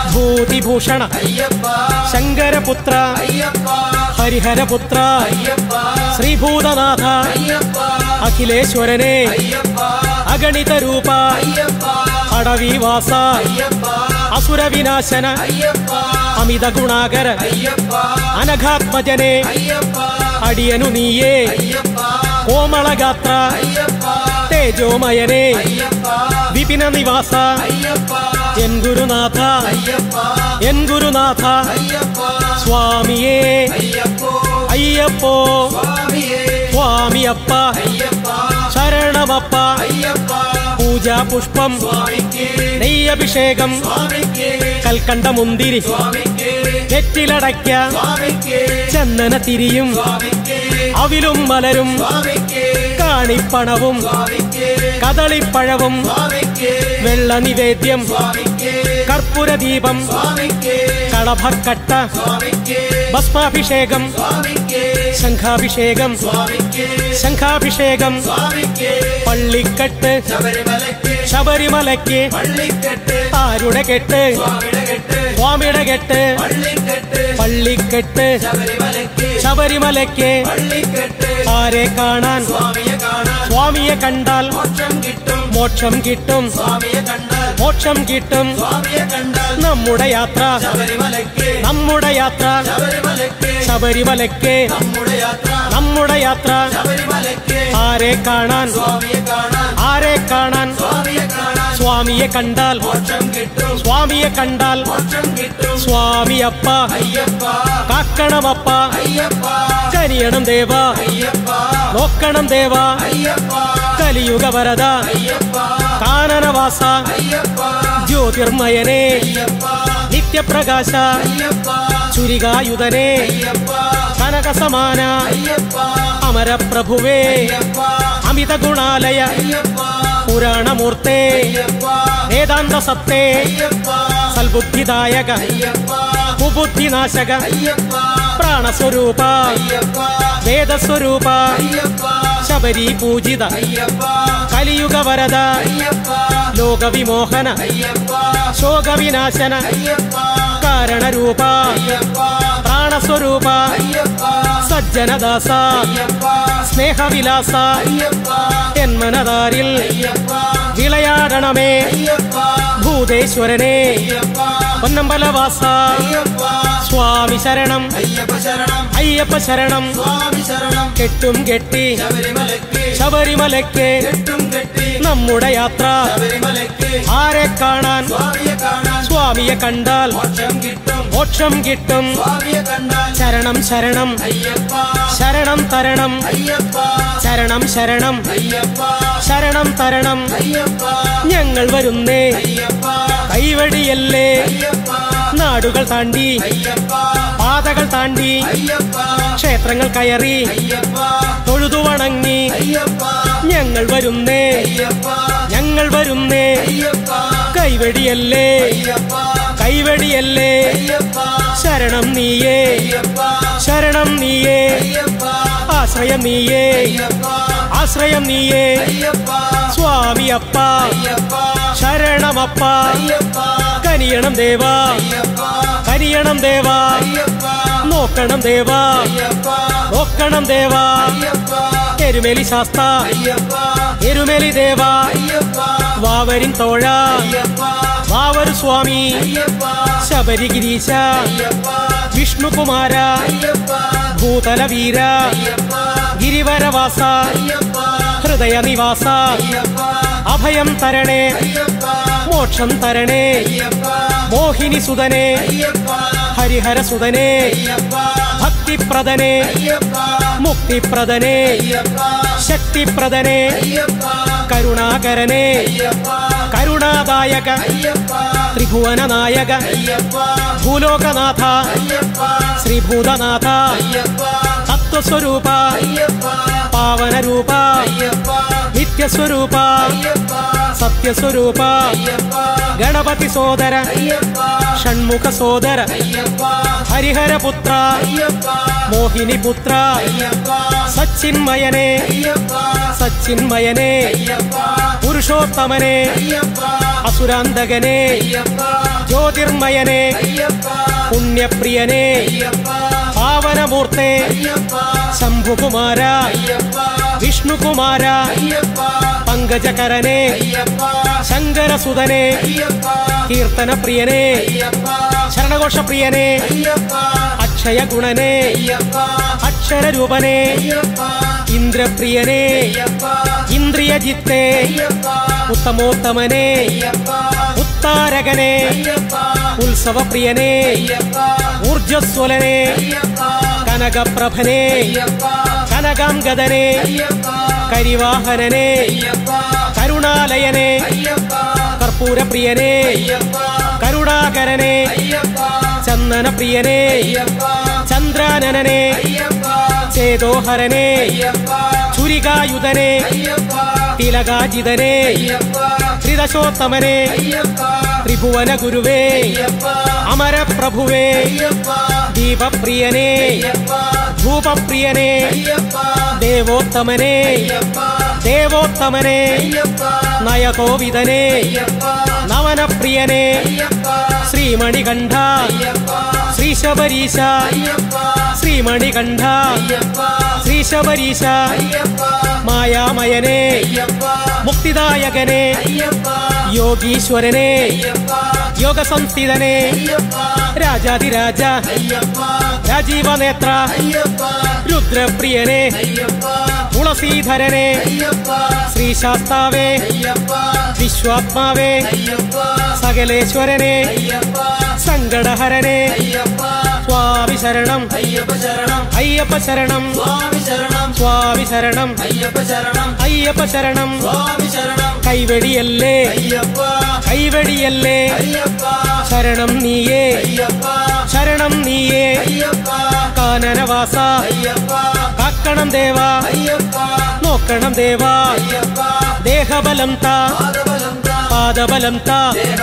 ഭൂതിഭൂഷണ അയ്യപ്പ ശങ്കരപുത്ര അയ്യപ്പ ഹരിഹരപുത്ര അയ്യപ്പ ശ്രീഭൂതനാഥ അയ്യപ്പ അഖിലേശ്വരനെ അയ്യപ്പ അഗണിത രൂപ അയ്യപ്പ അടവിവാസ അയ്യപ്പ അസുരവിനാശന അയ്യപ്പ അമിത ഗുണാകര അയ്യപ്പ അനഘാത്മജനെ അയ്യപ്പ അടിയനു നീയേ അയ്യപ്പ കോമളഗാത്ര അയ്യപ്പ തേജോമയനെ അയ്യപ്പ വിപിന നിവാസ അയ്യപ്പ എൻ ഗുരുനാഥ അയ്യപ്പ എൻ ഗുരുനാഥ അയ്യപ്പ സ്വാമിയേ അയ്യപ്പോ അയ്യപ്പോ സ്വാമിയേ സ്വാമിയപ്പ അയ്യപ്പ ശരണമപ്പ അയ്യപ്പ പൂജാ പുഷ്പം സ്വാമിക്കേ നെയ്യഭിഷേകം സ്വാമിക്കേ കൽക്കണ്ട മുന്തിരി സ്വാമിക്കേ നെറ്റിലടയ്ക്ക സ്വാമിക്കേ ചന്ദന തിരിയും സ്വാമിക്കേ അവിലും മലരും സ്വാമിക്കേ കാണിപ്പണവും സ്വാമിക്കേ കദളിപ്പഴവും സ്വാമിക്കേ വെള്ള നിവേദ്യം സ്വാമിക്കേ കർപ്പൂരദീപം സ്വാമിക്കേ കളഭക്കട്ട സ്വാമിക്കേ ഭസ്മാഭിഷേകം സ്വാമിക്കേ ശംഖാഭിഷേകം സ്വാമിക്കേ ശംഖാഭിഷേകം സ്വാമിക്കേ പള്ളിക്കെട്ട് ശബരിമലയ്ക്ക് ശബരിമലയ്ക്ക് പള്ളിക്കെട്ട് ആരുടെ കെട്ട് സ്വാമിയുടെ കെട്ട് സ്വാമിയുടെ കെട്ട് പള്ളിക്കെട്ട് പള്ളിക്കെട്ട് ശബരിമലയ്ക്ക് ശബരിമലയ്ക്ക് പള്ളിക്കെട്ട് ആരെ കാണാൻ സ്വാമിയെ കാണാൻ സ്വാമിയെ കണ്ടാൽ മോക്ഷം കിട്ടും മോക്ഷം കിട്ടും സ്വാമിയെ കണ്ടാൽ മോക്ഷം കിട്ടും സ്വാമിയെ കണ്ടാൽ നമ്മുടെ യാത്ര ശബരിമലയ്ക്ക് നമ്മുടെ യാത്ര ശബരിമലയ്ക്ക് ശബരിമലയ്ക്ക് നമ്മുടെ യാത്ര നമ്മുടെ യാത്ര ശബരിമലയ്ക്ക് ആരെ കാണാൻ സ്വാമിയെ കാണാൻ ആരെ കാണാൻ സ്വാമിയെ കാണാൻ സ്വാമിയെ കണ്ടാൽ മോക്ഷം കിട്ടും സ്വാമിയെ കണ്ടാൽ മോക്ഷം കിട്ടും സ്വാമിയപ്പ അയ്യപ്പ കാക്കണമപ്പ അയ്യപ്പ കനിയണം ദേവ അയ്യപ്പ നോക്കണം ദേവ അയ്യപ്പ കലിയുഗ വരദ അയ്യപ്പ കാനനവാസ അയ്യപ്പ ജ്യോതിർമയനെ അയ്യപ്പ നിത്യപ്രകാശ അയ്യപ്പ ചുരികായുധനെ അയ്യപ്പ കനകസമാന അയ്യപ്പ അമരപ്രഭുവേ അയ്യപ്പ അമിത ഗുണാലയ അയ്യപ്പ പുരാണമൂർത്തേ അയ്യപ്പ വേദാന്ത സത്തേ അയ്യപ്പ സൽബുദ്ധിദായക അയ്യപ്പ കുബുദ്ധിനാശക അയ്യപ്പ പ്രാണസ്വരൂപ അയ്യപ്പ വേദസ്വരൂപ അയ്യപ്പ ശബരി പൂജിത അയ്യപ്പ കലിയുഗ വരദ അയ്യപ്പ ലോകവിമോഹന അയ്യപ്പ ശോകവിനാശന അയ്യപ്പ കാരണരൂപ അയ്യപ്പ പ്രാണസ്വരൂപ അയ്യപ്പ സജ്ജനദാസ അയ്യപ്പ സ്നേഹവിലാസ അയ്യപ്പ എന്മനതാരിൽ അയ്യപ്പ വിളയാടണമേ അയ്യപ്പ ഭൂതേശ്വരനെ അയ്യപ്പ പൊന്നമ്പലവാസ അയ്യപ്പ സ്വാമി ശരണം അയ്യപ്പ ശരണം അയ്യപ്പ ശരണം സ്വാമി ശരണം കെട്ടും കെട്ടി ശബരിമലയ്ക്ക് ശബരിമലയ്ക്ക് കെട്ടും കെട്ടി നമ്മുടെ യാത്ര ശബരിമലയ്ക്ക് ആരെ കാണാൻ സ്വാമിയെ കാണാൻ സ്വാമിയെ കണ്ടാൽ മോക്ഷം കിട്ടും മോക്ഷം കിട്ടും സ്വാമിയെ കണ്ടാൽ ശരണം ശരണം അയ്യപ്പ ശരണം തരണം അയ്യപ്പ ശരണം ശരണം അയ്യപ്പ ശരണം തരണം അയ്യപ്പ ഞങ്ങൾ വരുന്നേ അയ്യപ്പ കൈവടിയല്ലേ അയ്യപ്പ നാടുകൾ താണ്ടി അയ്യപ്പ പാതകൾ താണ്ടി അയ്യപ്പ ക്ഷേത്രങ്ങൾ കയറി അയ്യപ്പ തൊഴുതു വണങ്ങി അയ്യപ്പ ഞങ്ങൾ വരുന്നേ അയ്യപ്പ ഞങ്ങൾ വരുന്നേ അയ്യപ്പ കൈവടിയല്ലേ അയ്യപ്പ കൈവടിയല്ലേ അയ്യപ്പ ശരണം നീയേ അയ്യപ്പ ശരണം നീയേ അയ്യപ്പ ആശ്രയം നീയേ അയ്യപ്പ ആശ്രയം നീയേ അയ്യപ്പ സ്വാമിയപ്പ അയ്യപ്പ ശരണമപ്പ അയ്യപ്പ കനിയണം ദേവ അയ്യപ്പ കനിയണം ദേവ അയ്യപ്പ നോക്കണം ദേവാ നോക്കണം ദേവാ എരുമേലി ശാസ്ത എരുമേലി ദേവാ വാവരിൻ തോഴ വാവരു സ്വാമി ശബരിഗിരീശ വിഷ്ണുകുമാര ഭൂതലവീര ഗിരിവരവാസ ഹൃദയനിവാസ അഭയം തരണേ മോക്ഷം തരണേ മോഹിനി സുതനേ ഹരിഹര സുതനേ ഭക്തിപ്രദനേ മുക്തിപ്രദനേ ശക്തിപ്രദനേ കരുണാകരനേ കരുണാദായക ത്രിഭുവനനായക ഭൂലോകനാഥ ശ്രീഭൂതനാഥ തത്വസ്വരൂപ പാവനരൂപ നിത്യസ്വരൂപ സത്യസ്വരൂപ ഗണപതി സോദര ഷൺമുഖ സോദര ഹരിഹരപുത്ര മോഹിനിപുത്ര സച്ചിന്മയനേ സച്ചിന്മയനേ പുരുഷോത്തമനേ അസുരാന്തകനേ ജ്യോതിർമയനേ പുണ്യപ്രിയനേ പാവനമൂർത്തേ ശംഭുകുമാര വിഷ്ണുകുമാര പങ്കജകരനേ ശങ്കരസുതനേ കീർത്തനപ്രിയനേ ശരണഘോഷപ്രിയനേ അക്ഷയഗുണനേ അക്ഷരരൂപനേ ഇന്ദ്രപ്രിയനേ ഇന്ദ്രിയജിത്തേ ഉത്തമോത്തമനേ ഉത്താരകനേ ഉത്സവപ്രിയനേ ഊർജസ്വലനേ കനകപ്രഭനേ കനകാംഗദനേ കരിവാഹനനേ കരുണാലയനേ കർപ്പൂരപ്രിയനേ കരുണാകരനേ ചന്ദനപ്രിയനേ ചന്ദ്രാനനനേ ചേതോഹരനേ ചുരികായുധനേ തിലകാജിതനേ ത്രിദശോത്തമനേ ത്രിഭുവന ഗുരുവേ അമരപ്രഭുവേ ദീപപ്രിയനേ ധൂപപ്രിയനേ ദേവോത്തമനേ ദേവോത്തമനേ നയകോവിദനേ നവനപ്രിയനേ ശ്രീമണികണ്ഠ ശ്രീശബരീശ ശ്രീമണികണ്ഠ ശ്രീശബരീശ മായാമയനേ മുക്തിദായകനേ യോഗീശ്വരനേ യോഗസംസ്ഥിതനേ രാജാതിരാജ രാജീവനേത്ര രുദ്രപ്രിയനേ തുളസീധരനേ ശ്രീശാസ്താവേ വിശ്വാത്മാവേ സകലേശ്വരനേ സങ്കടഹരനേ സ്വാമി ശരണം അയ്യപ്പ ശരണം സ്വാമി ശരണം അയ്യപ്പ ശരണം കൈവെടിയല്ലേ കൈവെടിയല്ലേ ശരണം നീയേ ശരണം നീയേ കാനനവാസ കാക്കണം ദേവാ നോക്കണം ദേവാ ദേഹബലം താ പാദബലം താ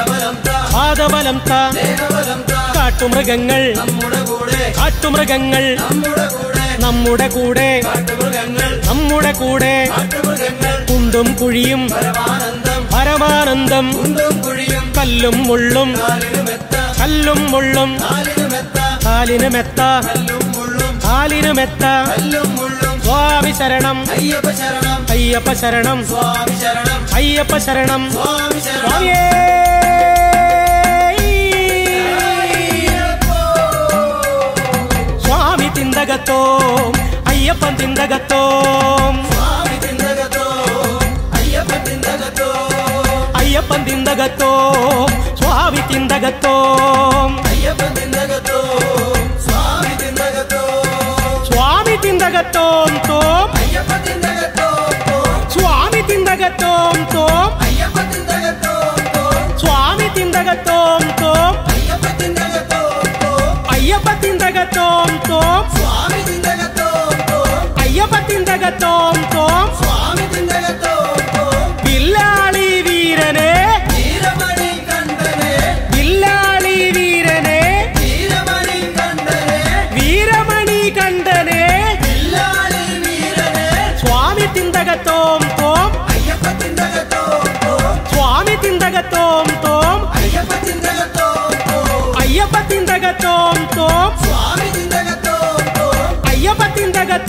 പാദബലം താ കാട്ടുമൃഗങ്ങൾ കാട്ടുമൃഗങ്ങൾ നമ്മുടെ കൂടെ നമ്മുടെ കൂടെ കുണ്ടും കുഴിയും പരമാനന്ദം കല്ലും മുള്ളും കല്ലും മുള്ളും കാലിന് മെത്ത കാലിന് മെത്ത സ്വാമി ശരണം അയ്യപ്പ ശരണം അയ്യപ്പ ശരണം സ്വാമിയേ സ്വാമി തിന്തകത്തോം അയ്യപ്പൻ തിന്തകത്തോം അയ്യപ്പൻ തിന്തകത്തോം സ്വാമി തിന്തകത്തോം സ്വാമി തിന്തകത്തോം തോം സ്വാമി തിന്തകത്തോം തോം സ്വാമി തിന്തകത്തോം തോം അയ്യപ്പ തിന്തകത്തോം തോം അയ്യപ്പ തിന്തകത്തോം തോം വില്ലാളി വീരനെ വില്ലാളി വീരനെ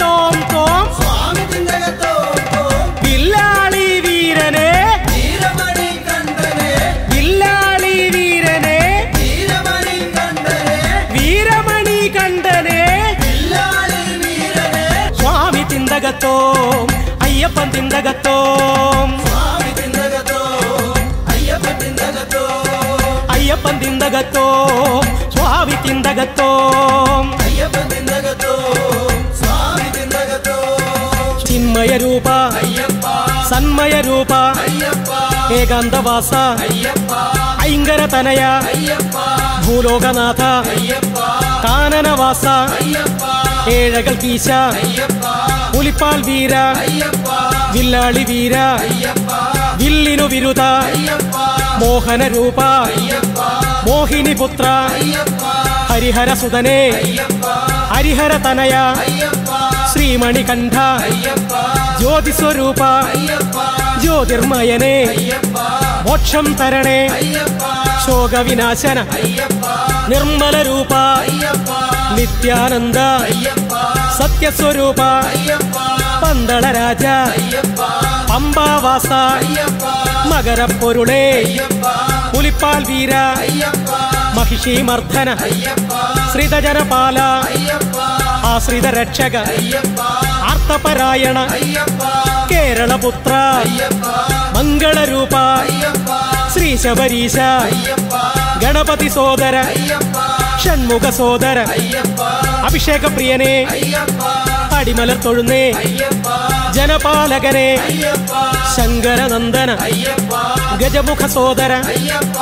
തിന്തകത്തോം തോം സ്വാമി തിന്തകത്തോം തോം വില്ലാളി വീരനെ വീരമണി കണ്ഠനെ വില്ലാളി വീരനെ വീരമണി കണ്ഠനെ വീരമണി കണ്ഠനെ വില്ലാളി വീരനെ സ്വാമി തിന്തകത്തോം അയ്യപ്പൻ തിന്തകത്തോം സ്വാമി തിന്തകത്തോം അയ്യപ്പൻ തിന്തകത്തോം അയ്യപ്പൻ തിന്തകത്തോം സ്വാമി തിന്തകത്തോം അയ്യപ്പൻ തിന്തകത്തോം സ്വാമി തിന്തകത്തോം ചിന്മയ രൂപ അയ്യപ്പ സന്മയ രൂപ അയ്യപ്പ ഏകാന്തവാസ അയ്യപ്പ ഐങ്കര തനയ അയ്യപ്പ ഭൂലോകനാഥ അയ്യപ്പ കാനനവാസ അയ്യപ്പ ഏഴകൾ കീശ അയ്യപ്പ പുലിപ്പാൽ വീര അയ്യപ്പ വില്ലാളി വീര അയ്യപ്പ വില്ലിനു വിരുദ അയ്യപ്പ മോഹന രൂപ അയ്യപ്പ മോഹിനി പുത്ര അയ്യപ്പ ഹരിഹര സുതനെ അയ്യപ്പ ഹരിഹര തനയ അയ്യപ്പ ശ്രീമണികണ്ഠ അയ്യപ്പ ജ്യോതിസ്വരൂപ അയ്യപ്പ ജ്യോതിർമയനെ അയ്യപ്പ മോക്ഷം തരണേ അയ്യപ്പ ശോകവിനാശന അയ്യപ്പ നിർമ്മല രൂപ അയ്യപ്പ നിത്യാനന്ദ അയ്യപ്പ സത്യസ്വരൂപ അയ്യപ്പ പന്തള രാജ അയ്യപ്പ പമ്പാവാസ അയ്യപ്പ മകരപ്പൊരുളേ അയ്യപ്പ പുലിപ്പാൽ വീര അയ്യപ്പ മഹിഷി മർദ്ദന അയ്യപ്പ ശ്രിതജനപാല അയ്യപ്പ ആശ്രിത രക്ഷക അയ്യപ്പ ആർത്തപരായണ അയ്യപ്പ കേരളപുത്ര അയ്യപ്പ മംഗളരൂപ അയ്യപ്പ ശ്രീ ശബരീശ അയ്യപ്പ ഗണപതി സോദര അയ്യപ്പ ഷൺമുഖ സോദര അയ്യപ്പ അഭിഷേക പ്രിയനെ അയ്യപ്പ അടിമലർ തൊഴുന്നേ അയ്യപ്പ ജനപാലകനെ അയ്യപ്പ ശങ്കരനന്ദന അയ്യപ്പ ഗജമുഖ സോദര അയ്യപ്പ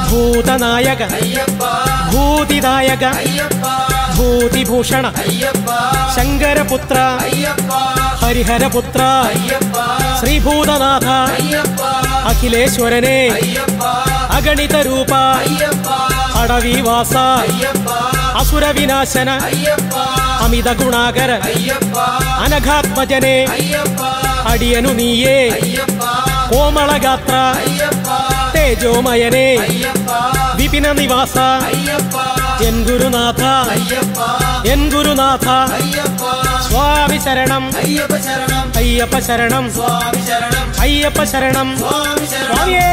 ഭൂതനായക അയ്യപ്പ ഭൂതിദായക അയ്യപ്പ ഭൂതിഭൂഷണ അയ്യപ്പ ശങ്കരപുത്ര അയ്യപ്പ ഹരിഹരപുത്ര അയ്യപ്പ ശ്രീഭൂതനാഥ അയ്യപ്പ അഖിലേശ്വരനെ അയ്യപ്പ അഗണിത രൂപ അയ്യപ്പ അടവിവാസ അയ്യപ്പ അസുരവിനാശന അയ്യപ്പ അമിത ഗുണാകര അയ്യപ്പ അനഘാത്മജനെ അയ്യപ്പ അടിയനു നീയേ അയ്യപ്പ കോമളഗാത്ര അയ്യപ്പ തേജോമയനെ അയ്യപ്പ വിപിന നിവാസ അയ്യപ്പ എൻ ഗുരുനാഥ അയ്യപ്പ എൻ ഗുരുനാഥ അയ്യപ്പ സ്വാമി ശരണം അയ്യപ്പ ശരണം അയ്യപ്പ ശരണം സ്വാമി ശരണം അയ്യപ്പ ശരണം സ്വാമി ശരണം സ്വാമിയേ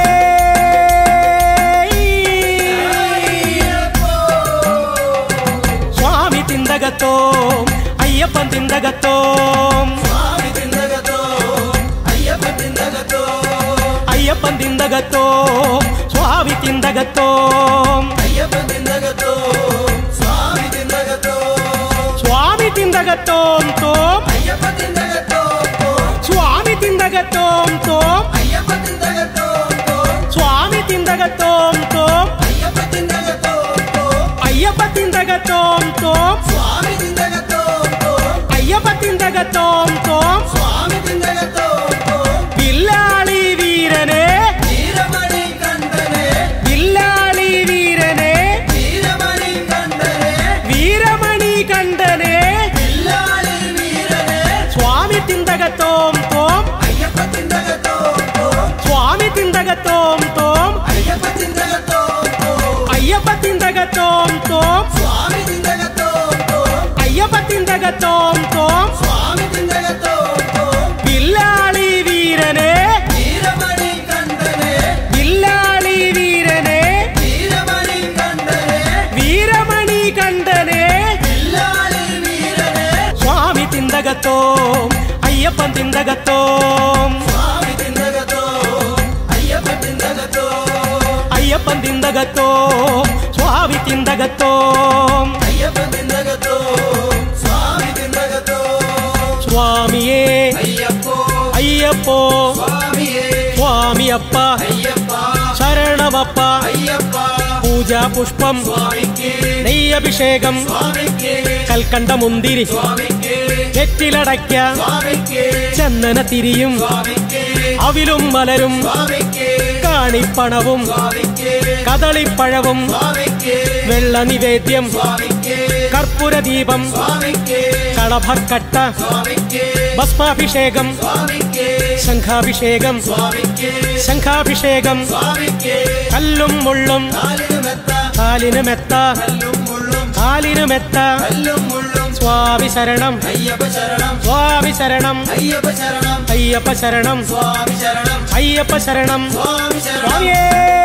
സ്വാമി തിന്തകത്തോം അയ്യപ്പൻ തിന്തകത്തോം സ്വാമി തിന്തകത്തോം അയ്യപ്പ തിന്തകത്തോം അയ്യപ്പൻ തിന്തകത്തോം സ്വാമി തിന്തകത്തോം അയ്യപ്പ തിന്തകത്തോം സ്വാമി തിന്തകത്തോം സ്വാമി തിന്തകത്തോം തോം അയ്യപ്പ തിന്തകത്തോം സ്വാമി തിന്തകത്തോം തോം അയ്യപ്പ തിന്തകത്തോം സ്വാമി തിന്തകത്തോം തോം അയ്യപ്പ തിന്തകത്തോം അയ്യപ്പ തിന്തകത്തോം തോം സ്വാമി തിന്തകത്തോം അയ്യപ്പ തിന്തകത്തോം തോം സ്വാമി തിന്തകത്തോം വില്ലാളി വീരനെ വീരമണി കണ്ഠനെ വില്ലാളി വീരനെ വീരമണി കണ്ഠനെ വീരമണി കണ്ഠനെ വില്ലാളി വീരനെ സ്വാമി തിന്തകത്തോം തോം അയ്യപ്പ തിന്തകത്തോം സ്വാമി തിന്തകത്തോം തോം അയ്യപ്പ തിന്തകത്തോം അയ്യപ്പ തിന്തകത്തോം തോം സ്വാമി തിന്തകത്തോം അയ്യപ്പ തിന്തകത്തോം തോം സ്വാമി തിന്തകത്തോം വില്ലാളി വീരനെ വീരമണി കണ്ഠനെ വില്ലാളി വീരനെ വീരമണി കണ്ഠനെ വീരമണി കണ്ഠനെ വില്ലാളി വീരനെ സ്വാമി തിന്തകത്തോം അയ്യപ്പൻ തിന്തകത്തോം സ്വാമി തിന്തകത്തോം അയ്യപ്പ തിന്തകത്തോം അയ്യപ്പൻ തിന്തകത്തോം സ്വാമി തിന്തകത്തോം അയ്യപ്പ തിന്തകത്തോം സ്വാമി തിന്തകത്തോം സ്വാമിയേ അയ്യപ്പോ അയ്യപ്പോ സ്വാമിയേ സ്വാമിയപ്പ അയ്യപ്പ ശരണമപ്പ അയ്യപ്പ പൂജാ പുഷ്പം സ്വാമിക്ക് നെയ്യഭിഷേകം സ്വാമിക്ക് കൽക്കണ്ട മുന്തിരി സ്വാമിക്ക് വെറ്റിലടയ്ക്ക സ്വാമിക്ക് ചന്ദന തിരിയും സ്വാമിക്ക് അവിലും മലരും സ്വാമിക്ക് കാണിപ്പണവും സ്വാമിക്ക് കദളിപ്പഴവും സ്വാമിക്ക് വെള്ള നിവേദ്യം സ്വാമിക്ക് കർപ്പൂരദീപം സ്വാമിക്ക് കളഭക്കട്ട സ്വാമിക്ക് ഭസ്മാഭിഷേകം സ്വാമിക്ക് ശംഖാഭിഷേകം സ്വാമിക്ക് ശംഖാഭിഷേകം സ്വാമിക്ക് കല്ലും മുള്ളും കാലിന് മെത്ത കാലിന് മെത്ത കല്ലും മുള്ളും കാലിനു മെത്ത കല്ലും മുള്ളും സ്വാമി ശരണം അയ്യപ്പ ശരണം സ്വാമി ശരണം അയ്യപ്പ ശരണം അയ്യപ്പ ശരണം സ്വാമി ശരണം അയ്യപ്പ ശരണം സ്വാമി ശരണം സ്വാമിയേ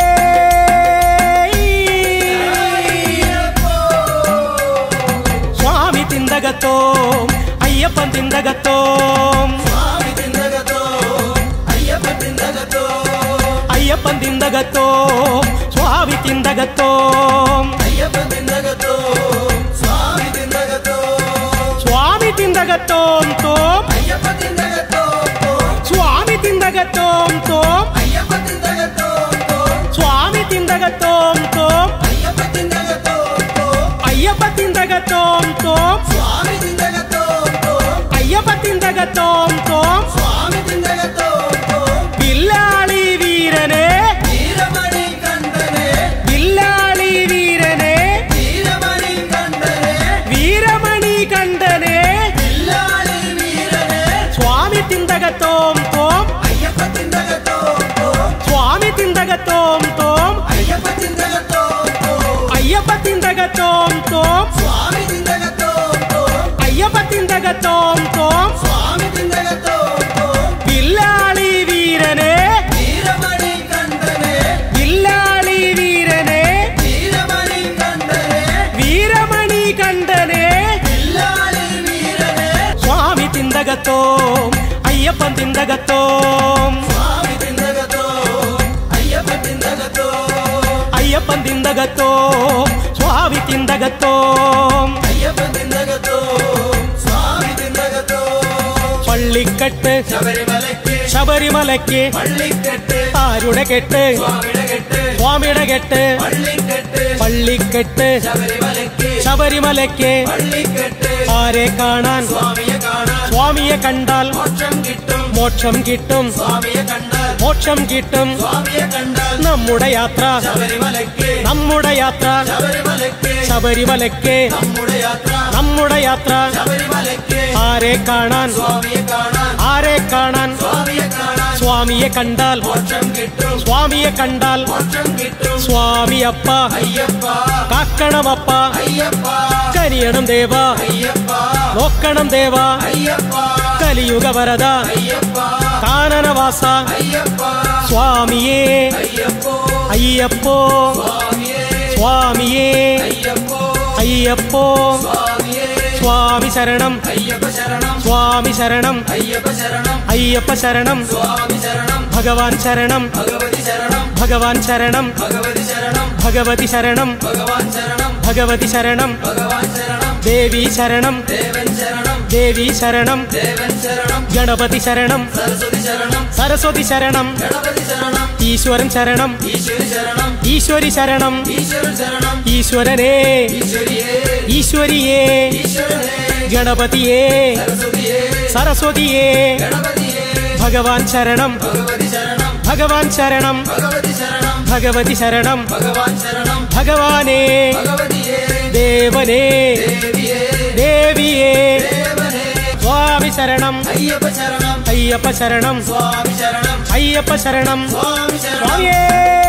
സ്വാമി തിന്തകത്തോം അയ്യപ്പൻ തിന്തകത്തോം സ്വാമി തിന്തകത്തോം അയ്യപ്പ തിന്തകത്തോം അയ്യപ്പൻ തിന്തകത്തോം സ്വാമി തിന്തകത്തോം അയ്യപ്പ തിന്തകത്തോം സ്വാമി തിന്തകത്തോം സ്വാമി തിന്തകത്തോം തോം അയ്യപ്പ തിന്തകത്തോം സ്വാമി തിന്തകത്തോം തോം അയ്യപ്പ തിന്തകത്തോം സ്വാമി തിന്തകത്തോം തോം അയ്യപ്പ തിന്തകത്തോം അയ്യപ്പ തിന്തകത്തോം തോം സ്വാമി തിന്തകത്തോം അയ്യപ്പ തിന്തകത്തോം തോം സ്വാമി തിന്തകത്തോം വില്ലാളി വീരനെ വീരമണി കണ്ഠനെ വില്ലാളി വീരനെ വീരമണി കണ്ഠനെ വീരമണി കണ്ഠനെ വില്ലാളി വീരനെ സ്വാമി തിന്തകത്തോം തോം അയ്യപ്പ തിന്തകത്തോം സ്വാമി തിന്തകത്തോം തോം അയ്യപ്പ തിന്തകത്തോം അയ്യപ്പ തിന്തകത്തോം തോം സ്വാമി തിന്തകത്തോം അയ്യപ്പ തിന്തകത്തോം തോം സ്വാമി തിന്തകത്തോം വില്ലാളി വീരനെ വീരമണി കണ്ഠനെ വില്ലാളി വീരനെ വീരമണി കണ്ഠനെ വീരമണി കണ്ഠനെ വില്ലാളി വീരനെ സ്വാമി തിന്തകത്തോം അയ്യപ്പൻ തിന്തകത്തോം സ്വാമി തിന്തകത്തോം അയ്യപ്പ തിന്തകത്തോം അയ്യപ്പൻ തിന്തകത്തോം സ്വാമി തിന്തകത്തോം അയ്യപ്പ തിന്തകത്തോം സ്വാമി തിന്തകത്തോം പള്ളിക്കെട്ട് ശബരിമലയ്ക്ക് ശബരിമലയ്ക്ക് പള്ളിക്കെട്ട് ആരുടെ കെട്ട് സ്വാമിയുടെ കെട്ട് സ്വാമിയുടെ കെട്ട് പള്ളിക്കെട്ട് പള്ളിക്കെട്ട് ശബരിമലയ്ക്ക് ശബരിമലയ്ക്ക് പള്ളിക്കെട്ട് ആരെ കാണാൻ സ്വാമിയെ കാണാൻ സ്വാമിയെ കണ്ടാൽ മോക്ഷം കിട്ടും മോക്ഷം കിട്ടും സ്വാമിയെ കണ്ടാൽ മോക്ഷം കിട്ടും സ്വാമിയെ കണ്ടാൽ നമ്മുടെ യാത്ര ശബരിമലയ്ക്ക് നമ്മുടെ യാത്ര ശബരിമലയ്ക്ക് ശബരിമലയ്ക്ക് നമ്മുടെ യാത്ര നമ്മുടെ യാത്ര ശബരിമലയ്ക്ക് ആരെ കാണാൻ സ്വാമിയെ കാണാൻ ആരെ കാണാൻ സ്വാമിയെ കാണാൻ സ്വാമിയെ കണ്ടാൽ മോക്ഷം കിട്ടും സ്വാമിയെ കണ്ടാൽ മോക്ഷം കിട്ടും സ്വാമിയപ്പ അയ്യപ്പ കാക്കണമപ്പ അയ്യപ്പ കനിയണം ദേവ അയ്യപ്പ നോക്കണം ദേവ അയ്യപ്പ കലിയുഗ വരദ അയ്യപ്പ കാനനവാസ അയ്യപ്പ സ്വാമിയേ അയ്യപ്പോ അയ്യപ്പോ സ്വാമിയേ സ്വാമിയേ അയ്യപ്പോ അയ്യപ്പോ സ്വാമിയേ സ്വാമി ശരണം അയ്യപ്പ ശരണം സ്വാമി ശരണം അയ്യപ്പ ശരണം അയ്യപ്പ ശരണം സ്വാമി ശരണം ഭഗവാൻ ശരണം ഭഗവതി ശരണം ഭഗവാൻ ശരണം ഭഗവതി ശരണം ഭഗവതി ശരണം ഭഗവാൻ ശരണം ഭഗവതി ശരണം ഭഗവാൻ ശരണം ദേവി ശരണം ദേവൻ ശരണം ദേവി ശരണം ദേവൻ ശരണം ഗണപതി ശരണം സരസ്വതി ശരണം സരസ്വതി ശരണം ഗണപതി ശരണം ഈശ്വരൻ ശരണം ഈശ്വരി ശരണം ഈശ്വരി ശരണം ഈശ്വരൻ ശരണം ഈശ്വരനെ ഈശ്വരിയേ ഈശ്വരിയേ ഈശ്വരനെ ഗണപതിയേ സരസ്വതിയേ സരസ്വതിയേ ഗണപതിയേ ഭഗവാൻ ശരണം ഭഗവതി ശരണം ഭഗവാൻ ശരണം ഭഗവതി ശരണം ഭഗവതി ശരണം ഭഗവാൻ ശരണം ഭഗവാനേ ഭഗവതിയേ ദേവനേ ദേവിയേ ദേവിയേ ദേവനേ സ്വാമി ശരണം അയ്യപ്പ ശരണം അയ്യപ്പ ശരണം സ്വാമി ശരണം അയ്യപ്പ ശരണം സ്വാമി ശരണം സ്വാമിയേ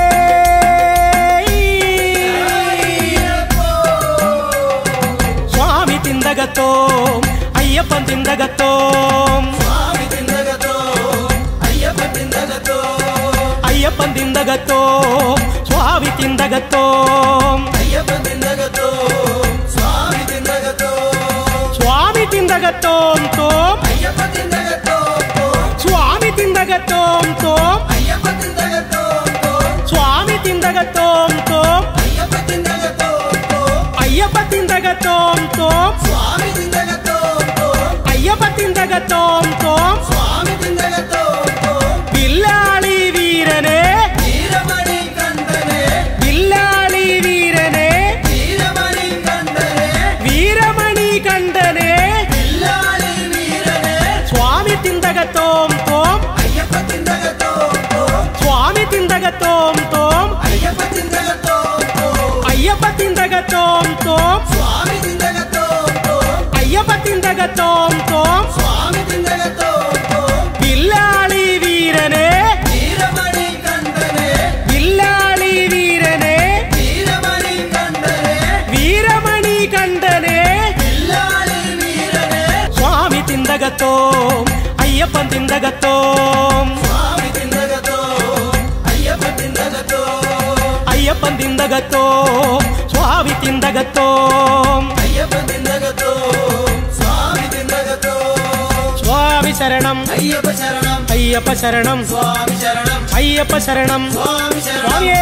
സ്വാമി തിന്തകത്തോം അയ്യപ്പൻ തിന്തകത്തോം സ്വാമി തിന്തകത്തോം അയ്യപ്പ തിന്തകത്തോം അയ്യപ്പൻ തിന്തകത്തോം സ്വാമി തിന്തകത്തോം അയ്യപ്പ തിന്തകത്തോം സ്വാമി തിന്തകത്തോം സ്വാമി തിന്തകത്തോം തോം അയ്യപ്പ തിന്തകത്തോം സ്വാമി തിന്തകത്തോം തോം അയ്യപ്പ തിന്തകത്തോം സ്വാമി തിന്തകത്തോം തോം അയ്യപ്പ തിന്തകത്തോം അയ്യപ്പ തിന്തകത്തോം തോം സ്വാമി തിന്തകത്തോം അയ്യപ്പ തിന്തകത്തോം തോം സ്വാമി തിന്തകത്തോം വില്ലാളി വീരനെ വീരമണി കണ്ഠനെ വില്ലാളി വീരനെ വീരമണി കണ്ഠനെ വീരമണി കണ്ഠനെ വില്ലാളി വീരനെ സ്വാമി തിന്തകത്തോം തോം അയ്യപ്പ തിന്തകത്തോം സ്വാമി തിന്തകത്തോം തോം അയ്യപ്പ തിന്തകത്തോം അയ്യപ്പ തിന്തകത്തോം തോം സ്വാമി തിന്തകത്തോം അയ്യപ്പ തിന്തകത്തോം തോം സ്വാമി തിന്തകത്തോം വില്ലാളി വീരനെ വീരമണി കണ്ഠനെ വില്ലാളി വീരനെ വീരമണി കണ്ഠനെ വീരമണി കണ്ഠനെ വില്ലാളി വീരനെ സ്വാമി തിന്തകത്തോം അയ്യപ്പൻ തിന്തകത്തോം സ്വാമി തിന്തകത്തോം അയ്യപ്പൻ തിന്തകത്തോം അയ്യപ്പൻ തിന്തകത്തോം സ്വാമി തിന്തകത്തോം അയ്യപ്പൻ തിന്തകത്തോം സ്വാമി തിന്തകത്തോം സ്വാമി ശരണം അയ്യപ്പ ശരണം അയ്യപ്പ ശരണം സ്വാമി ശരണം അയ്യപ്പ ശരണം സ്വാമി ശരണം സ്വാമിയേ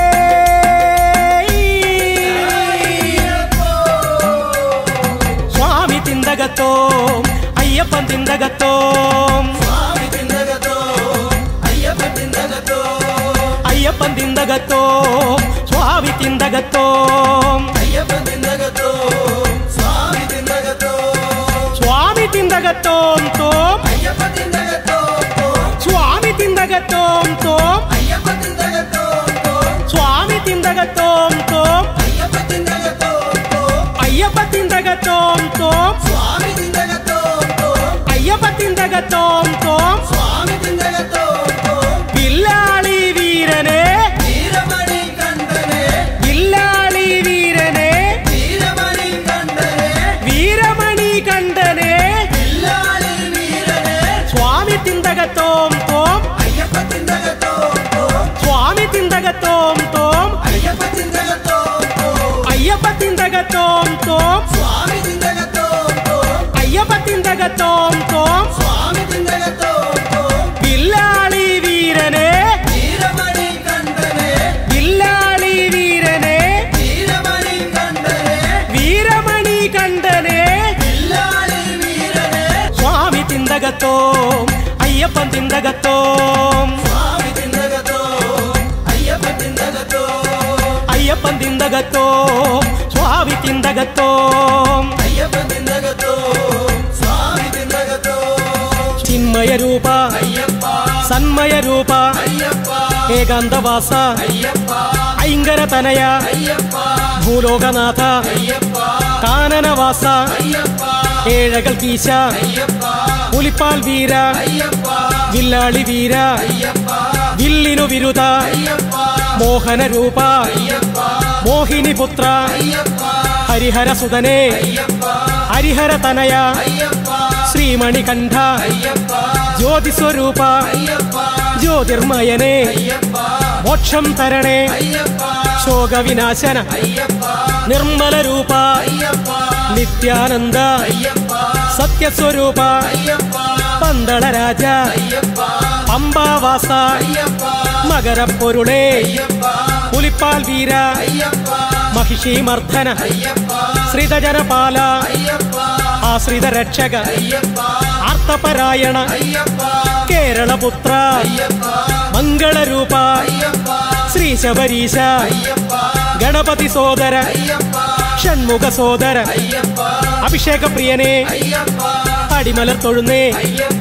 സ്വാമി തിന്തകത്തോം അയ്യപ്പൻ തിന്തകത്തോം സ്വാമി തിന്തകത്തോം അയ്യപ്പൻ തിന്തകത്തോം അയ്യപ്പൻ തിന്തകത്തോം സ്വാമി തിന്തകത്തോം അയ്യപ്പൻ തിന്തകത്തോം സ്വാമി തിന്തകത്തോം സ്വാമി തിന്തകത്തോം തോം അയ്യപ്പ തിന്തകത്തോം സ്വാമി തിന്തകത്തോം തോം അയ്യപ്പ തിന്തകത്തോം സ്വാമി തിന്തകത്തോം തോം അയ്യപ്പ തിന്തകത്തോം അയ്യപ്പ തിന്തകത്തോം തോം സ്വാമി തിന്തകത്തോം അയ്യപ്പ തിന്തകത്തോം തോം സ്വാമി തിന്തകത്തോം വില്ലാളി വീരനെ വീരമണി കണ്ഠനെ വില്ലാളി വീരനെ വീരമണി കണ്ഠനെ വീരമണി കണ്ഠനെ വില്ലാളി വീരനെ സ്വാമി തിന്തകത്തോം തോം അയ്യപ്പ തിന്തകത്തോം സ്വാമി തിന്തകത്തോം തോം അയ്യപ്പ തിന്തകത്തോം അയ്യപ്പ തിന്തകത്തോം തോം സ്വാമി തിന്തകത്തോം അയ്യപ്പ തിന്തകത്തോം തോം സ്വാമി തിന്തകത്തോം വില്ലാളി വീരനെ വീരമണി കണ്ഠനെ വില്ലാളി വീരനെ വീരമണി കണ്ഠനെ വീരമണി കണ്ഠനെ വില്ലാളി വീരനെ സ്വാമി തിന്തകത്തോം അയ്യപ്പൻ തിന്തകത്തോം സ്വാമി തിന്തകത്തോം അയ്യപ്പ തിന്തകത്തോം അയ്യപ്പൻ തിന്തകത്തോം സ്വാമി തിന്തകത്തോം അയ്യപ്പ തിന്തകത്തോം സ്വാമി തിന്തകത്തോം ചിന്മയ രൂപ അയ്യപ്പ സന്മയ രൂപ അയ്യപ്പ ഏകാന്തവാസ അയ്യപ്പ ഐങ്കര തനയ അയ്യപ്പ ഭൂലോകനാഥ അയ്യപ്പ കാനനവാസ അയ്യപ്പ ഏഴകൾ കീശ അയ്യപ്പ പുലിപ്പാൽ വീര അയ്യപ്പ വില്ലാളി വീര അയ്യപ്പ വില്ലിനു വിരുദ അയ്യപ്പ മോഹന രൂപ അയ്യപ്പ മോഹിനി പുത്ര അയ്യപ്പ ഹരിഹര സുതനെ അയ്യപ്പ ഹരിഹര തനയ അയ്യപ്പ ശ്രീമണികണ്ഠ അയ്യപ്പ ജ്യോതിസ്വരൂപ അയ്യപ്പ ജ്യോതിർമയനെ അയ്യപ്പ മോക്ഷം തരണേ അയ്യപ്പ ശോകവിനാശന അയ്യപ്പ നിർമ്മല രൂപ അയ്യപ്പ നിത്യാനന്ദ അയ്യപ്പ സത്യസ്വരൂപ അയ്യപ്പ പന്തളരാജ അയ്യപ്പ പമ്പാവാസ അയ്യപ്പ മകരപ്പൊരുളേ അയ്യപ്പ പുലിപ്പാൽ വീര അയ്യപ്പ മഹിഷീമർദ്ദന അയ്യപ്പ ശ്രിതജനപാല അയ്യപ്പ ആശ്രിത രക്ഷക അയ്യപ്പ ആർത്തപരായണ അയ്യപ്പ കേരളപുത്ര അയ്യപ്പ മംഗളരൂപ അയ്യപ്പ ശ്രീ ശബരീശ അയ്യപ്പ ഗണപതി സോദര അയ്യപ്പ ഷൺമുഖ സോദര അയ്യപ്പ അഭിഷേക പ്രിയനെ അയ്യപ്പ അടിമലർ തൊഴുന്നേ അയ്യപ്പ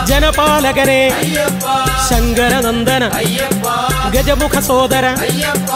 ജനപാലകനെ അയ്യപ്പ ശങ്കരനന്ദന അയ്യപ്പ ഗജമുഖ സോദര അയ്യപ്പ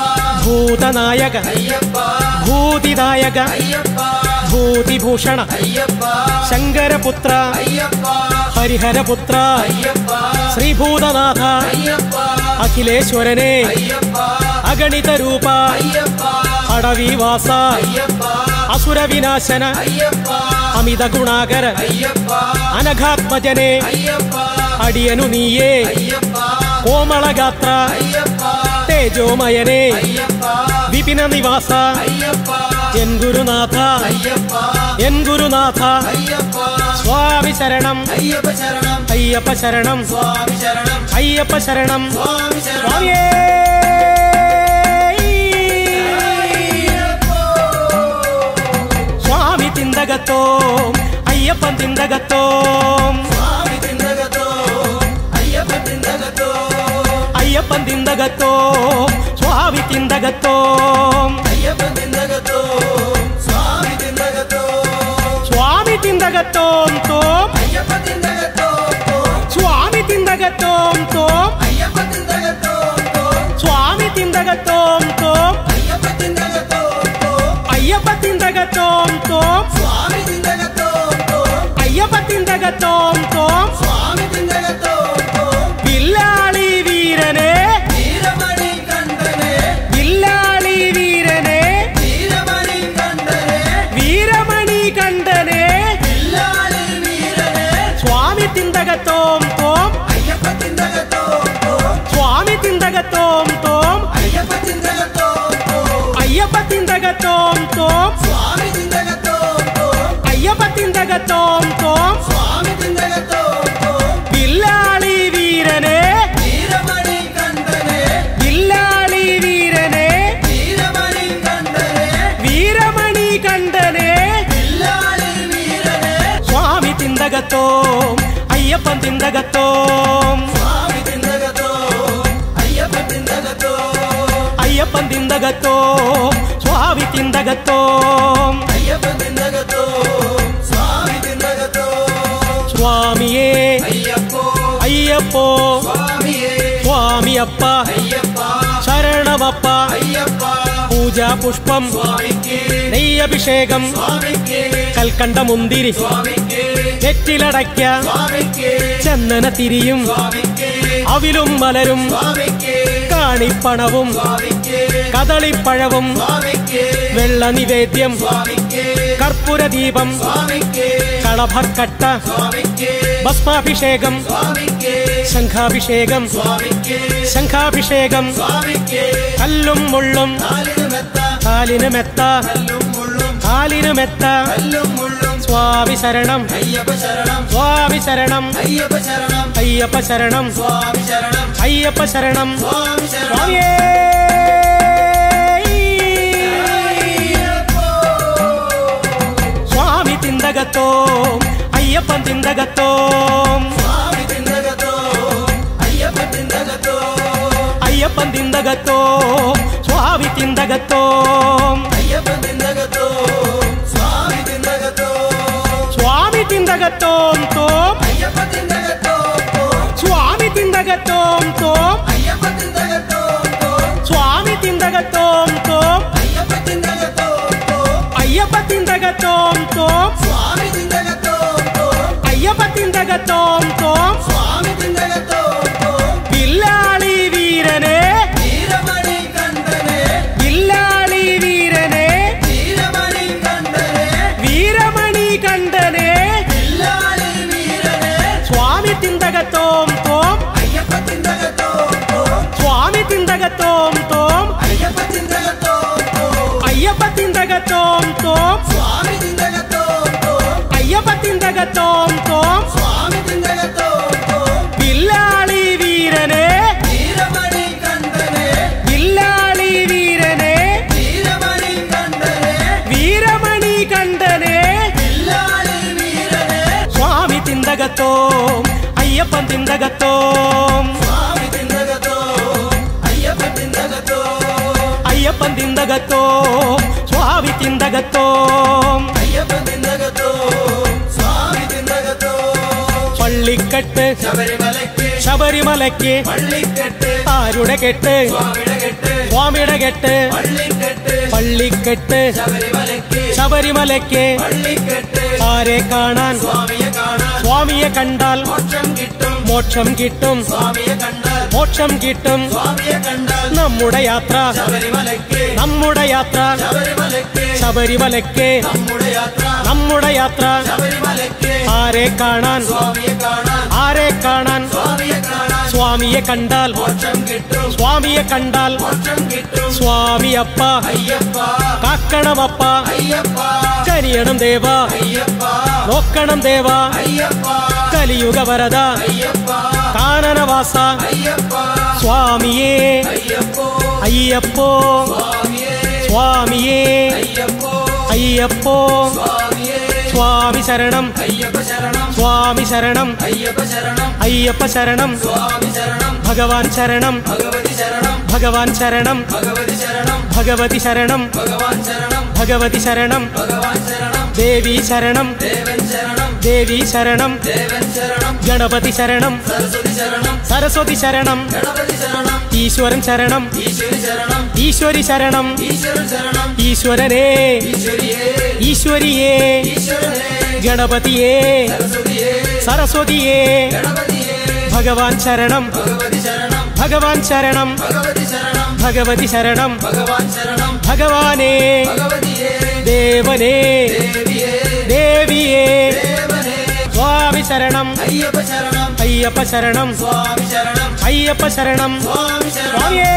ഭൂതനായക അയ്യപ്പ ഭൂതിദായക അയ്യപ്പ ഭൂതിഭൂഷണ അയ്യപ്പ ശങ്കരപുത്ര അയ്യപ്പ ഹരിഹരപുത്ര അയ്യപ്പ ശ്രീഭൂതനാഥ അയ്യപ്പ അഖിലേശ്വരനെ അയ്യപ്പ അഗണിത രൂപ അയ്യപ്പ അടവിവാസ അയ്യപ്പ അസുരവിനാശന അയ്യപ്പ അമിത ഗുണാകര അയ്യപ്പ അനഘാത്മജനെ അയ്യപ്പ അടിയനു നീയേ അയ്യപ്പ കോമളഗാത്ര അയ്യപ്പ തേജോമയനെ അയ്യപ്പ വിപിന നിവാസ അയ്യപ്പ എൻ ഗുരുനാഥ അയ്യപ്പ എൻ ഗുരുനാഥ അയ്യപ്പ സ്വാമി ശരണം അയ്യപ്പ ശരണം അയ്യപ്പ ശരണം സ്വാമി ശരണം അയ്യപ്പ ശരണം സ്വാമി ശരണം സ്വാമിയേ സ്വാമി തിന്തകത്തോം അയ്യപ്പൻ തിന്തകത്തോം സ്വാമി തിന്തകത്തോം അയ്യപ്പ തിന്തകത്തോം അയ്യപ്പൻ തിന്തകത്തോം സ്വാമി തിന്തകത്തോം അയ്യപ്പ തിന്തകത്തോം സ്വാമി തിന്തകത്തോം സ്വാമി തിന്തകത്തോം തോം അയ്യപ്പ തിന്തകത്തോം സ്വാമി തിന്തകത്തോം തോം അയ്യപ്പ തിന്തകത്തോം സ്വാമി തിന്തകത്തോം തോം അയ്യപ്പ തിന്തകത്തോം അയ്യപ്പ തിന്തകത്തോം തോം സ്വാമി തിന്തകത്തോം അയ്യപ്പ തിന്തകത്തോം തോം സ്വാമി തിന്തകത്തോം വില്ലാളി വീരനെ വീരമണി കണ്ഠനെ വില്ലാളി വീരനെ വീരമണി കണ്ഠനെ തിന്തകത്തോം തോം അയ്യപ്പ തിന്തകത്തോം തോം അയ്യപ്പ തിന്തകത്തോം തോം സ്വാമി തിന്തകത്തോം തോം അയ്യപ്പ തിന്തകത്തോം തോം സ്വാമി തിന്തകത്തോം തോം വില്ലാളി വീരനെ വീരമണി കണ്ഠനെ വില്ലാളി വീരനെ വീരമണി കണ്ഠനെ വീരമണി കണ്ഠനെ വില്ലാളി വീരനെ സ്വാമി തിന്തകത്തോം അയ്യപ്പൻ തിന്തകത്തോം സ്വാമി തിന്തകത്തോം അയ്യപ്പ തിന്തകത്തോം അയ്യപ്പൻ തിന്തകത്തോം സ്വാമി തിന്തകത്തോം അയ്യപ്പ തിന്തകത്തോം സ്വാമി തിന്തകത്തോം സ്വാമിയേ അയ്യപ്പോ അയ്യപ്പോ സ്വാമിയേ സ്വാമിയപ്പ അയ്യപ്പ ശരണമപ്പ അയ്യപ്പ പൂജാ പുഷ്പം സ്വാമിക്ക് നെയ്യഭിഷേകം സ്വാമിക്ക് കൽക്കണ്ട മുന്തിരി സ്വാമിക്ക് നെറ്റിലടയ്ക്ക സ്വാമിക്ക് ചന്ദന തിരിയും സ്വാമിക്ക് അവിലും മലരും സ്വാമിക്ക് കാണിപ്പണവും സ്വാമിക്ക് കദളിപ്പഴവും സ്വാമിക്ക് വെള്ള നിവേദ്യം സ്വാമിക്ക് കർപ്പൂരദീപം സ്വാമിക്ക് കളഭക്കട്ട സ്വാമിക്ക് ഭസ്മാഭിഷേകം സ്വാമിക്ക് ശംഖാഭിഷേകം സ്വാമിക്ക് ശംഖാഭിഷേകം സ്വാമിക്ക് കല്ലും മുള്ളും കാലിന് മെത്ത കാലിന് മെത്ത കല്ലും മുള്ളും കാലിന് മെത്ത കല്ലും മുള്ളും സ്വാമി ശരണം അയ്യപ്പ ശരണം സ്വാമി ശരണം അയ്യപ്പ ശരണം അയ്യപ്പ ശരണം സ്വാമി ശരണം അയ്യപ്പ ശരണം സ്വാമി ശരണം സ്വാമിയേ സ്വാമി തിന്തകത്തോം അയ്യപ്പൻ തിന്തകത്തോം സ്വാമി തിന്തകത്തോം അയ്യപ്പ തിന്തകത്തോം അയ്യപ്പൻ തിന്തകത്തോം സ്വാമി തിന്തകത്തോം അയ്യപ്പ തിന്തകത്തോം സ്വാമി തിന്തകത്തോം സ്വാമി തിന്തകത്തോം തോം അയ്യപ്പ തിന്തകത്തോം തോം സ്വാമി തിന്തകത്തോം തോം അയ്യപ്പ തിന്തകത്തോം തോം സ്വാമി തിന്തകത്തോം തോം അയ്യപ്പ തിന്തകത്തോം തോം അയ്യപ്പ തിന്തകത്തോം തോം സ്വാമി തിന്തകത്തോം തോം അയ്യപ്പ തിന്തകത്തോം തോം സ്വാമി തിന്തകത്തോം തോം വില്ലാളി വീരനെ വീരമണി കണ്ഠനെ വില്ലാളി വീരനെ വീരമണി കണ്ഠനെ വീരമണി കണ്ഠനെ വില്ലാളി വീരനെ സ്വാമി തിന്തകത്തോം തോം അയ്യപ്പ തിന്തകത്തോം തോം സ്വാമി തിന്തകത്തോം തോം അയ്യപ്പ തിന്തകത്തോം തോം അയ്യപ്പ തിന്തകത്തോം തോം സ്വാമി തിന്തകത്തോം തോം അയ്യപ്പ തിന്തകത്തോം തോം സ്വാമി തിന്തകത്തോം തോം വില്ലാളി വീരനെ വീരമണി കണ്ഠനെ വില്ലാളി വീരനെ വീരമണി കണ്ഠനെ വീരമണി കണ്ഠനെ വില്ലാളി വീരനെ സ്വാമി തിന്തകത്തോം അയ്യപ്പൻ തിന്തകത്തോം സ്വാമി തിന്തകത്തോം അയ്യപ്പ തിന്തകത്തോം അയ്യപ്പൻ തിന്തകത്തോം സ്വാമി തിന്തകത്തോം അയ്യപ്പ തിന്തകത്തോം സ്വാമി തിന്തകത്തോം പള്ളിക്കെട്ട് ശബരിമലയ്ക്ക് ശബരിമലയ്ക്ക് പള്ളിക്കെട്ട് ആരുടെ കെട്ട് സ്വാമിയുടെ കെട്ട് സ്വാമിയുടെ കെട്ട് പള്ളിക്കെട്ട് പള്ളിക്കെട്ട് ശബരിമലയ്ക്ക് ശബരിമലയ്ക്ക് പള്ളിക്കെട്ട് ആരെ കാണാൻ സ്വാമിയെ കാണാൻ സ്വാമിയെ കണ്ടാൽ മോക്ഷം കിട്ടും മോക്ഷം കിട്ടും സ്വാമിയെ കണ്ടാൽ മോക്ഷം കിട്ടും സ്വാമിയെ കണ്ടാൽ നമ്മുടെ യാത്ര ശബരിമലയ്ക്ക് നമ്മുടെ യാത്ര ശബരിമലയ്ക്ക് ശബരിമലയ്ക്ക് നമ്മുടെ യാത്ര നമ്മുടെ യാത്ര ശബരിമലയ്ക്ക് ആരെ കാണാൻ സ്വാമിയെ കാണാൻ ആരെ കാണാൻ സ്വാമിയെ കാണാൻ സ്വാമിയെ കണ്ടാൽ മോക്ഷം കിട്ടും സ്വാമിയെ കണ്ടാൽ മോക്ഷം കിട്ടും സ്വാമിയപ്പ അയ്യപ്പ കാക്കണമപ്പ അയ്യപ്പ കനിയണം ദേവ അയ്യപ്പ നോക്കണം ദേവ അയ്യപ്പ കലിയുഗ വരദ അയ്യപ്പ കാനനവാസ അയ്യപ്പ സ്വാമിയേ അയ്യപ്പോ അയ്യപ്പോ സ്വാമിയേ സ്വാമിയേ അയ്യപ്പോ അയ്യപ്പോ സ്വാമിയേ സ്വാമി ശരണം അയ്യപ്പ ശരണം സ്വാമി ശരണം അയ്യപ്പ ശരണം അയ്യപ്പ ശരണം സ്വാമി ശരണം ഭഗവാൻ ശരണം ഭഗവതി ശരണം ഭഗവാൻ ശരണം ഭഗവതി ശരണം ഭഗവതി ശരണം ഭഗവാൻ ശരണം ഭഗവതി ശരണം ഭഗവാൻ ശരണം ദേവി ശരണം ദേവൻ ശരണം ദേവി ശരണം ദേവൻ ശരണം ഗണപതി ശരണം സരസ്വതി ശരണം സരസ്വതി ശരണം ഗണപതി ശരണം ഈശ്വരൻ ശരണം ഈശ്വരി ശരണം ഈശ്വരി ശരണം ഈശ്വരൻ ശരണം ഈശ്വരനേ ഈശ്വരിയേ ഈശ്വരിയേ ഈശ്വരനേ ഗണപതിയേ സരസ്വതിയേ സരസ്വതിയേ ഗണപതിയേ ഭഗവാൻ ശരണം ഭഗവതി ശരണം ഭഗവാൻ ശരണം ഭഗവതി ശരണം ഭഗവതി ശരണം ഭഗവാൻ ശരണം ഭഗവാനേ ഭഗവതിയേ ദേവനേ ദേവിയേ ദേവിയേ ദേവനേ സ്വാമി ശരണം അയ്യപ്പ ശരണം അയ്യപ്പ ശരണം സ്വാമി ശരണം അയ്യപ്പ ശരണം സ്വാമി ശരണം സ്വാമിയേ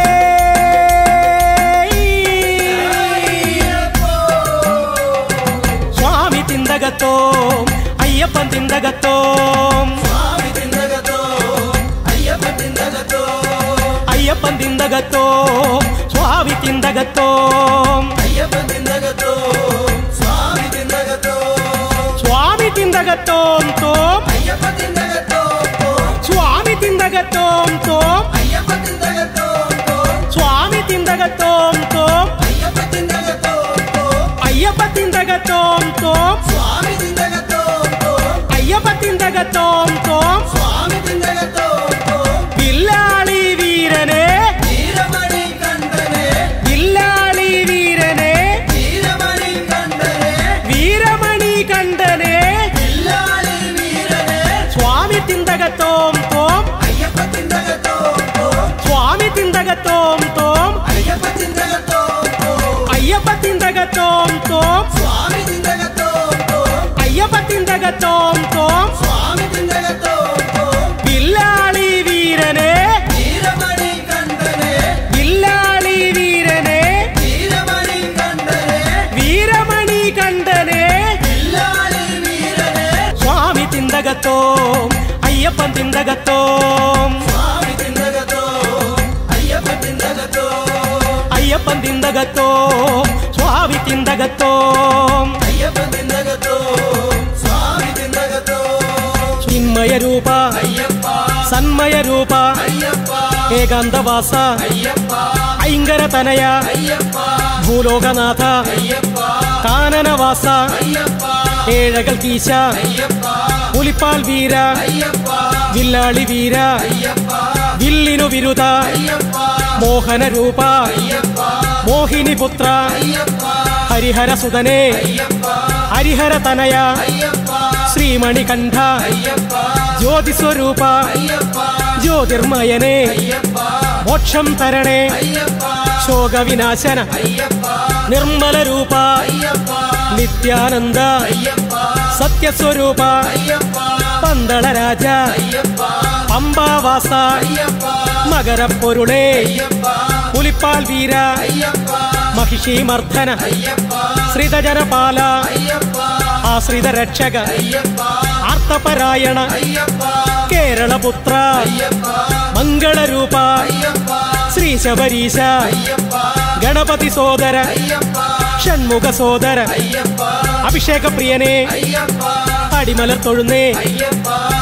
സ്വാമി തിന്തകത്തോം അയ്യപ്പൻ തിന്തകത്തോം സ്വാമി തിന്തകത്തോം അയ്യപ്പൻ തിന്തകത്തോം അയ്യപ്പൻ തിന്തകത്തോം സ്വാമി തിന്തകത്തോം അയ്യപ്പൻ തിന്തകത്തോം സ്വാമി തിന്തകത്തോം സ്വാമി തിന്തകത്തോം തോം അയ്യപ്പൻ തിന്തകത്തോം സ്വാമി തിന്തകത്തോം തോം അയ്യപ്പൻ തിന്തകത്തോം സ്വാമി തിന്തകത്തോം തോം അയ്യപ്പൻ തിന്തകത്തോം അയ്യപ്പ തിന്തകത്തോം തോം സ്വാമി തിന്തകത്തോം അയ്യപ്പ തിന്തകത്തോം തോം സ്വാമി തിന്തകത്തോം വില്ലാളി വീരനെ വീരമണി കണ്ഠനെ വില്ലാളി വീരനെ വീരമണി കണ്ഠനെ വീരമണി കണ്ഠനെ വില്ലാളി വീരനെ സ്വാമി തിന്തകത്തോം തോം അയ്യപ്പ തിന്തകത്തോം സ്വാമി തിന്തകത്തോം തോം അയ്യപ്പ തിന്തകത്തോം അയ്യപ്പ തിന്തകത്തോം തോം സ്വാമി തിന്തകത്തോം അയ്യപ്പ തിന്തകത്തോം തോം സ്വാമി തിന്തകത്തോം വില്ലാളി വീരനെ വീരമണി കണ്ഠനെ വില്ലാളി വീരനെ വീരമണി കണ്ഠനെ വീരമണി കണ്ഠനെ വില്ലാളി വീരനെ സ്വാമി തിന്തകത്തോം അയ്യപ്പൻ തിന്തകത്തോം സ്വാമി തിന്തകത്തോം അയ്യപ്പ തിന്തകത്തോം അയ്യപ്പൻ തിന്തകത്തോം സ്വാമി തിന്തകത്തോം അയ്യപ്പ തിന്തകത്തോം സ്വാമി തിന്തകത്തോം ചിന്മയ രൂപ അയ്യപ്പ സന്മയ രൂപ അയ്യപ്പ ഏകാന്തവാസ അയ്യപ്പ ഐങ്കര തനയ അയ്യപ്പ ഭൂലോകനാഥ അയ്യപ്പ കാനനവാസ അയ്യപ്പ ഏഴകൾ കീശ അയ്യപ്പ പുലിപ്പാൽ വീര അയ്യപ്പ വില്ലാളി വീര അയ്യപ്പ വില്ലിനു വിരുദ അയ്യപ്പ മോഹന രൂപ അയ്യപ്പ മോഹിനി പുത്ര അയ്യപ്പ ഹരിഹര സുതനെ അയ്യപ്പ ഹരിഹര തനയ അയ്യപ്പ ശ്രീമണികണ്ഠ അയ്യപ്പ ജ്യോതിസ്വരൂപ അയ്യപ്പ ജ്യോതിർമയനെ അയ്യപ്പ മോക്ഷം തരണേ അയ്യപ്പ ശോകവിനാശന അയ്യപ്പ നിർമ്മല രൂപ അയ്യപ്പ നിത്യാനന്ദ അയ്യപ്പ സത്യസ്വരൂപ അയ്യപ്പ പന്തളരാജ അയ്യപ്പ പമ്പാവാസ അയ്യപ്പ മകരപ്പൊരുളേ അയ്യപ്പ പുലിപ്പാൽ വീര അയ്യപ്പ മഹിഷീമർദ്ദന അയ്യപ്പ ശ്രിതജനപാല അയ്യപ്പ ആശ്രിത രക്ഷക അയ്യപ്പ ആർത്തപരായണ അയ്യപ്പ കേരളപുത്ര അയ്യപ്പ മംഗളരൂപ അയ്യപ്പ ശ്രീ ശബരീശ അയ്യപ്പ ഗണപതി സോദര അയ്യപ്പ ഷൺമുഖ സോദര അയ്യപ്പ അഭിഷേക പ്രിയനെ അയ്യപ്പ അടിമലർ തൊഴുന്നേ അയ്യപ്പ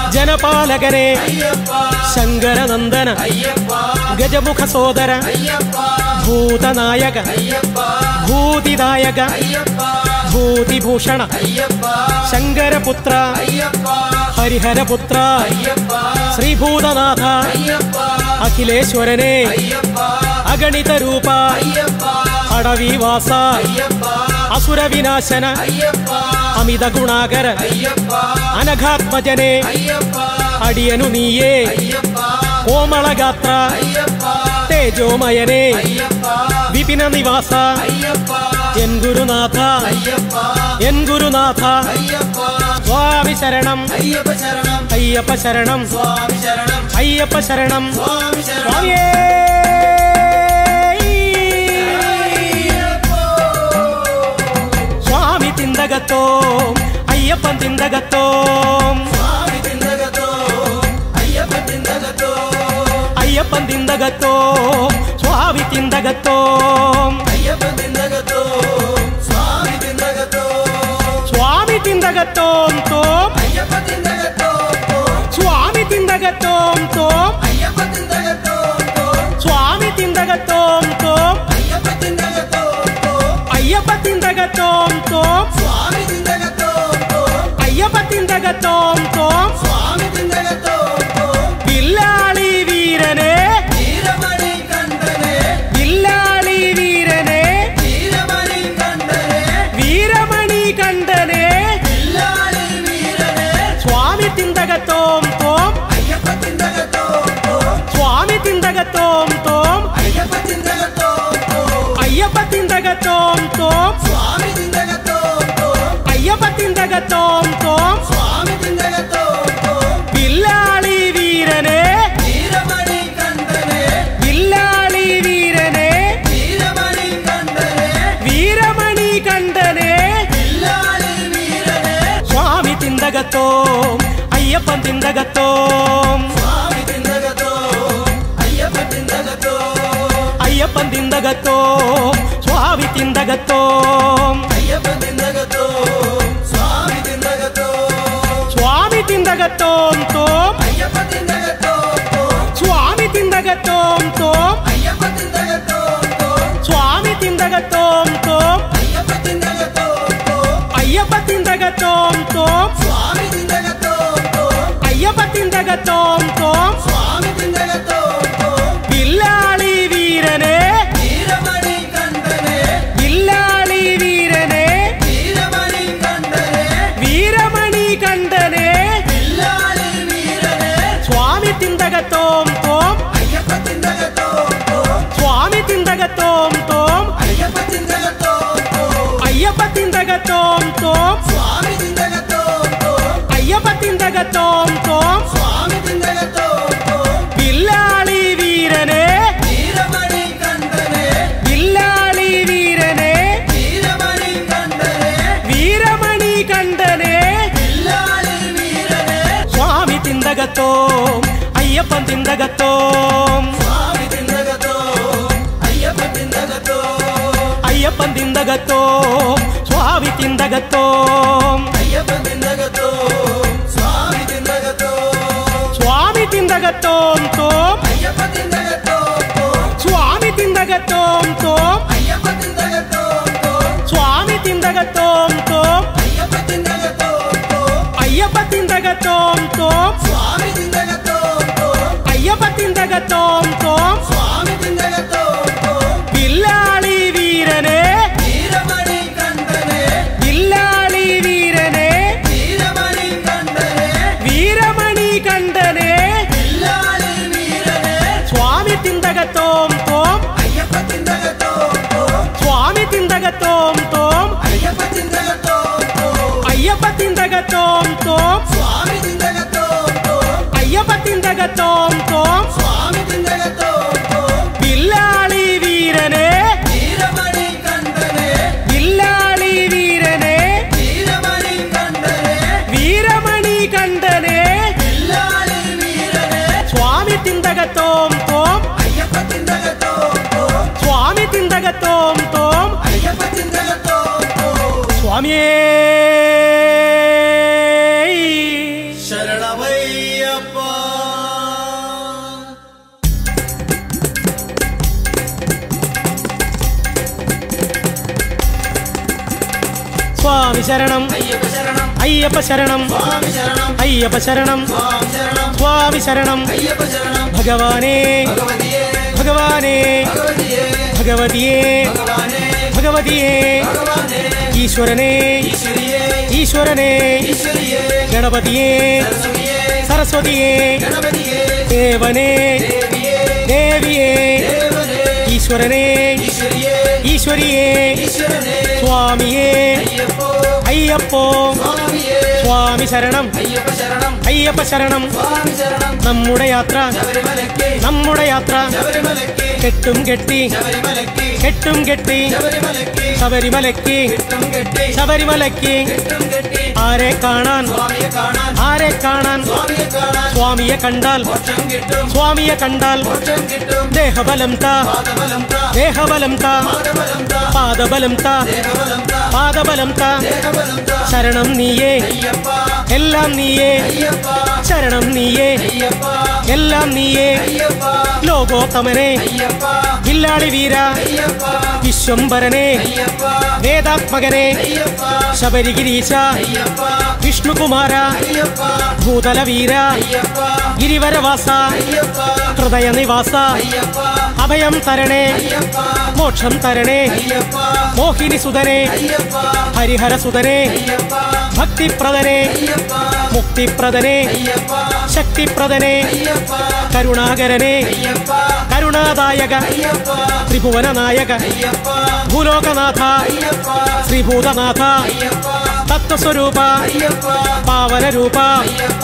ജനപാലകനെ അയ്യപ്പ ശങ്കരനന്ദന അയ്യപ്പ ഗജമുഖ സോദര അയ്യപ്പ ഭൂതനായക അയ്യപ്പ ഭൂതിദായക അയ്യപ്പ ഭൂതിഭൂഷണ അയ്യപ്പ ശങ്കരപുത്ര അയ്യപ്പ ഹരിഹരപുത്ര അയ്യപ്പ ശ്രീഭൂതനാഥ അയ്യപ്പ അഖിലേശ്വരനെ അയ്യപ്പ അഗണിത രൂപ അയ്യപ്പ അടവിവാസ അയ്യപ്പ അസുരവിനാശന അയ്യപ്പ അമിത ഗുണാകര അയ്യപ്പ അനഘാത്മജനെ അയ്യപ്പ അടിയനു നീയേ അയ്യപ്പ കോമളഗാത്ര അയ്യപ്പ തേജോമയനെ അയ്യപ്പ വിപിന നിവാസ അയ്യപ്പ എൻ ഗുരുനാഥ അയ്യപ്പ എൻ ഗുരുനാഥ അയ്യപ്പ സ്വാമി ശരണം അയ്യപ്പ ശരണം അയ്യപ്പ ശരണം സ്വാമി ശരണം അയ്യപ്പ ശരണം സ്വാമി ശരണം സ്വാമിയേ സ്വാമി തിന്തകത്തോം അയ്യപ്പൻ തിന്തകത്തോം സ്വാമി തിന്തകത്തോം അയ്യപ്പ തിന്തകത്തോം അയ്യപ്പൻ തിന്തകത്തോം സ്വാമി തിന്തകത്തോം അയ്യപ്പ തിന്തകത്തോം സ്വാമി തിന്തകത്തോം സ്വാമി തിന്തകത്തോം തോം അയ്യപ്പ തിന്തകത്തോം സ്വാമി തിന്തകത്തോം തോം അയ്യപ്പ തിന്തകത്തോം സ്വാമി തിന്തകത്തോം തോം അയ്യപ്പ തിന്തകത്തോം അയ്യപ്പ തിന്തകത്തോം തോം സ്വാമി തിന്തകത്തോം അയ്യപ്പ തിന്തകത്തോം തോം സ്വാമി തിന്തകത്തോം വില്ലാളി വീരനെ വീരമണി കണ്ഠനെ വില്ലാളി വീരനെ വീരമണി കണ്ഠനെ വീരമണി കണ്ഠനെ വില്ലാളി വീരനെ സ്വാമി തിന്തകത്തോം തോം അയ്യപ്പ തിന്തകത്തോം സ്വാമി തിന്തകത്തോം തോം അയ്യപ്പ തിന്തകത്തോം അയ്യപ്പ തിന്തകത്തോം തോം സ്വാമി തിന്തകത്തോം അയ്യപ്പ തിന്തകത്തോം തോം സ്വാമി തിന്തകത്തോം വില്ലാളി വീരനെ തിന്തകത്തോം അയ്യപ്പൻ തിന്തകത്തോം സ്വാമി തിന്തകത്തോം അയ്യപ്പ തിന്തകത്തോം അയ്യപ്പൻ തിന്തകത്തോം സ്വാമി തിന്തകത്തോം അയ്യപ്പ തിന്തകത്തോം സ്വാമി തിന്തകത്തോം സ്വാമി തിന്തകത്തോം തോം അയ്യപ്പ തിന്തകത്തോം സ്വാമി തിന്തകത്തോം തോം അയ്യപ്പ തിന്തകത്തോം സ്വാമി തിന്തകത്തോം തോം അയ്യപ്പ തിന്തകത്തോം അയ്യപ്പ തിന്തകത്തോം തോം സ്വാമി തിന്തകത്തോം അയ്യപ്പ തിന്തകത്തോം തോം സ്വാമി തിന്തകത്തോം വില്ലാളി വീരനെ വീരമണി കണ്ഠനെ വില്ലാളി വീരനെ വീരമണി കണ്ഠനെ വീരമണി കണ്ഠനെ വില്ലാളി വീരനെ സ്വാമി തിന്തകത്തോം തോം അയ്യപ്പ തിന്തകത്തോം സ്വാമി തിന്തകത്തോം തോം അയ്യപ്പ തിന്തകത്തോം അയ്യപ്പ തിന്തകത്തോം തോം സ്വാമി തിന്തകത്തോം അയ്യപ്പ തിന്തകത്തോം തോം സ്വാമി തിന്തകത്തോം വില്ലാളി വീരനെ വീരമണി കണ്ഠനെ വില്ലാളി വീരനെ വീരമണി കണ്ഠനെ വീരമണി കണ്ഠനെ വില്ലാളി വീരനെ സ്വാമി തിന്തകത്തോം അയ്യപ്പൻ തിന്തകത്തോം സ്വാമി തിന്തകത്തോം അയ്യപ്പ തിന്തകത്തോം അയ്യപ്പൻ തിന്തകത്തോം സ്വാമി തിന്തകത്തോം അയ്യപ്പ തിന്തകത്തോം സ്വാമി തിന്തകത്തോം സ്വാമി തിന്തകത്തോം തോം അയ്യപ്പ തിന്തകത്തോം സ്വാമി തിന്തകത്തോം തോം അയ്യപ്പ തിന്തകത്തോം സ്വാമി തിന്തകത്തോം തോം അയ്യപ്പ തിന്തകത്തോം അയ്യപ്പ തിന്തകത്തോം തോം സ്വാമി തിന്തകത്തോം അയ്യപ്പ തിന്തകത്തോം തോം സ്വാമി തിന്തകത്തോം വില്ലാളി വീരനെ വീരമണി കണ്ഠനെ വില്ലാളി വീരനെ വീരമണി കണ്ഠനെ വീരമണി കണ്ഠനെ വില്ലാളി വീരനെ സ്വാമി തിന്തകത്തോം തോം അയ്യപ്പ തിന്തകത്തോം സ്വാമി തിന്തകത്തോം തോം അയ്യപ്പ തിന്തകത്തോം അയ്യപ്പ തിന്തകത്തോം തോം സ്വാമി തിന്തകത്തോം അയ്യപ്പ തിന്തകത്തോം തോം സ്വാമി തിന്തകത്തോം വില്ലാളി വീരനെ വീരമണി കണ്ഠനെ വില്ലാളി വീരനെ വീരമണി കണ്ഠനെ വീരമണി കണ്ഠനെ വില്ലാളി വീരനെ സ്വാമി തിന്തകത്തോം തോം അയ്യപ്പ തിന്തകത്തോം സ്വാമി തിന്തകത്തോം തോം അയ്യപ്പ തിന്തകത്തോം സ്വാമിയേ ശരണമയ്യപ്പ സ്വാമി ശരണം അയ്യപ്പ ശരണം അയ്യപ്പ ശരണം സ്വാമി ശരണം അയ്യപ്പ ശരണം സ്വാമി ശരണം സ്വാമി ശരണം അയ്യപ്പ ശരണം ഭഗവാനേ ഭഗവതിയേ ഭഗവാനേ ഭഗവതിയേ ഭഗവതിയേ ഭഗവാനേ ഭഗവതിയേ ഭഗവാനേ ഈശ്വരനേ ഈശ്വരിയേ ഈശ്വരനേ ഈശ്വരിയേ ഗണപതിയേ സരസ്വതിയേ സരസ്വതിയേ ഗണപതിയേ ദേവനേ ദേവിയേ ദേവിയേ ദേവനേ ഈശ്വരനേ ഈശ്വരിയേ ഈശ്വരിയേ ഈശ്വരനേ സ്വാമിയേ അയ്യപ്പോ അയ്യപ്പോ സ്വാമിയേ സ്വാമി ശരണം അയ്യപ്പ ശരണം അയ്യപ്പ ശരണം സ്വാമി ശരണം നമ്മുടെ യാത്ര ശബരിമലയ്ക്ക് നമ്മുടെ യാത്ര ശബരിമലയ്ക്ക് കെട്ടും കെട്ടി ശബരിമലയ്ക്ക് കെട്ടും കെട്ടി ശബരിമലയ്ക്ക് ശബരിമലയ്ക്ക് കെട്ടും കെട്ടി ശബരിമലയ്ക്ക് കെട്ടും കെട്ടി ആരെ കാണാൻ സ്വാമിയെ കാണാൻ ആരെ കാണാൻ സ്വാമിയെ കാണാൻ സ്വാമിയെ കണ്ടാൽ മോക്ഷം കിട്ടും സ്വാമിയെ കണ്ടാൽ മോക്ഷം കിട്ടും ദേഹബലം താ പാദബലം താ ദേഹബലം താ പാദബലം താ പാദബലം താ ദേഹബലം താ പാദബലം താ ദേഹബലം താ ശരണം നീയേ അയ്യപ്പ എല്ലാം നീയേ അയ്യപ്പ ശരണം നീയേ അയ്യപ്പ എല്ലാം നീയേ അയ്യപ്പ ലോകോത്തമനെ അയ്യപ്പ വില്ലാളി വീര അയ്യപ്പ വിശ്വംഭരനെ അയ്യപ്പ വേദാത്മകനെ അയ്യപ്പ ശബരിഗിരീശ അയ്യപ്പ വിഷ്ണുകുമാര അയ്യപ്പ ഭൂതല വീര അയ്യപ്പ ഗിരിവരവാസ അയ്യപ്പ ഹൃദയ നിവാസ അയ്യപ്പ അഭയം തരണേ അയ്യപ്പ മോക്ഷം തരണേ അയ്യപ്പ മോഹിനി സുതനെ അയ്യപ്പ ഹരിഹര സുതനെ അയ്യപ്പ ഭക്തിപ്രദനെ അയ്യപ്പ മുക്തിപ്രദനെ അയ്യപ്പ ശക്തിപ്രദനെ അയ്യപ്പ കരുണാകരനെ അയ്യപ്പ കരുണാദായക അയ്യപ്പ ത്രിഭുവന നായക അയ്യപ്പ ഭൂലോകനാഥ അയ്യപ്പ ശ്രീഭൂതനാഥ അയ്യപ്പ തത്വസ്വരൂപ അയ്യപ്പ പാവനരൂപ അയ്യപ്പ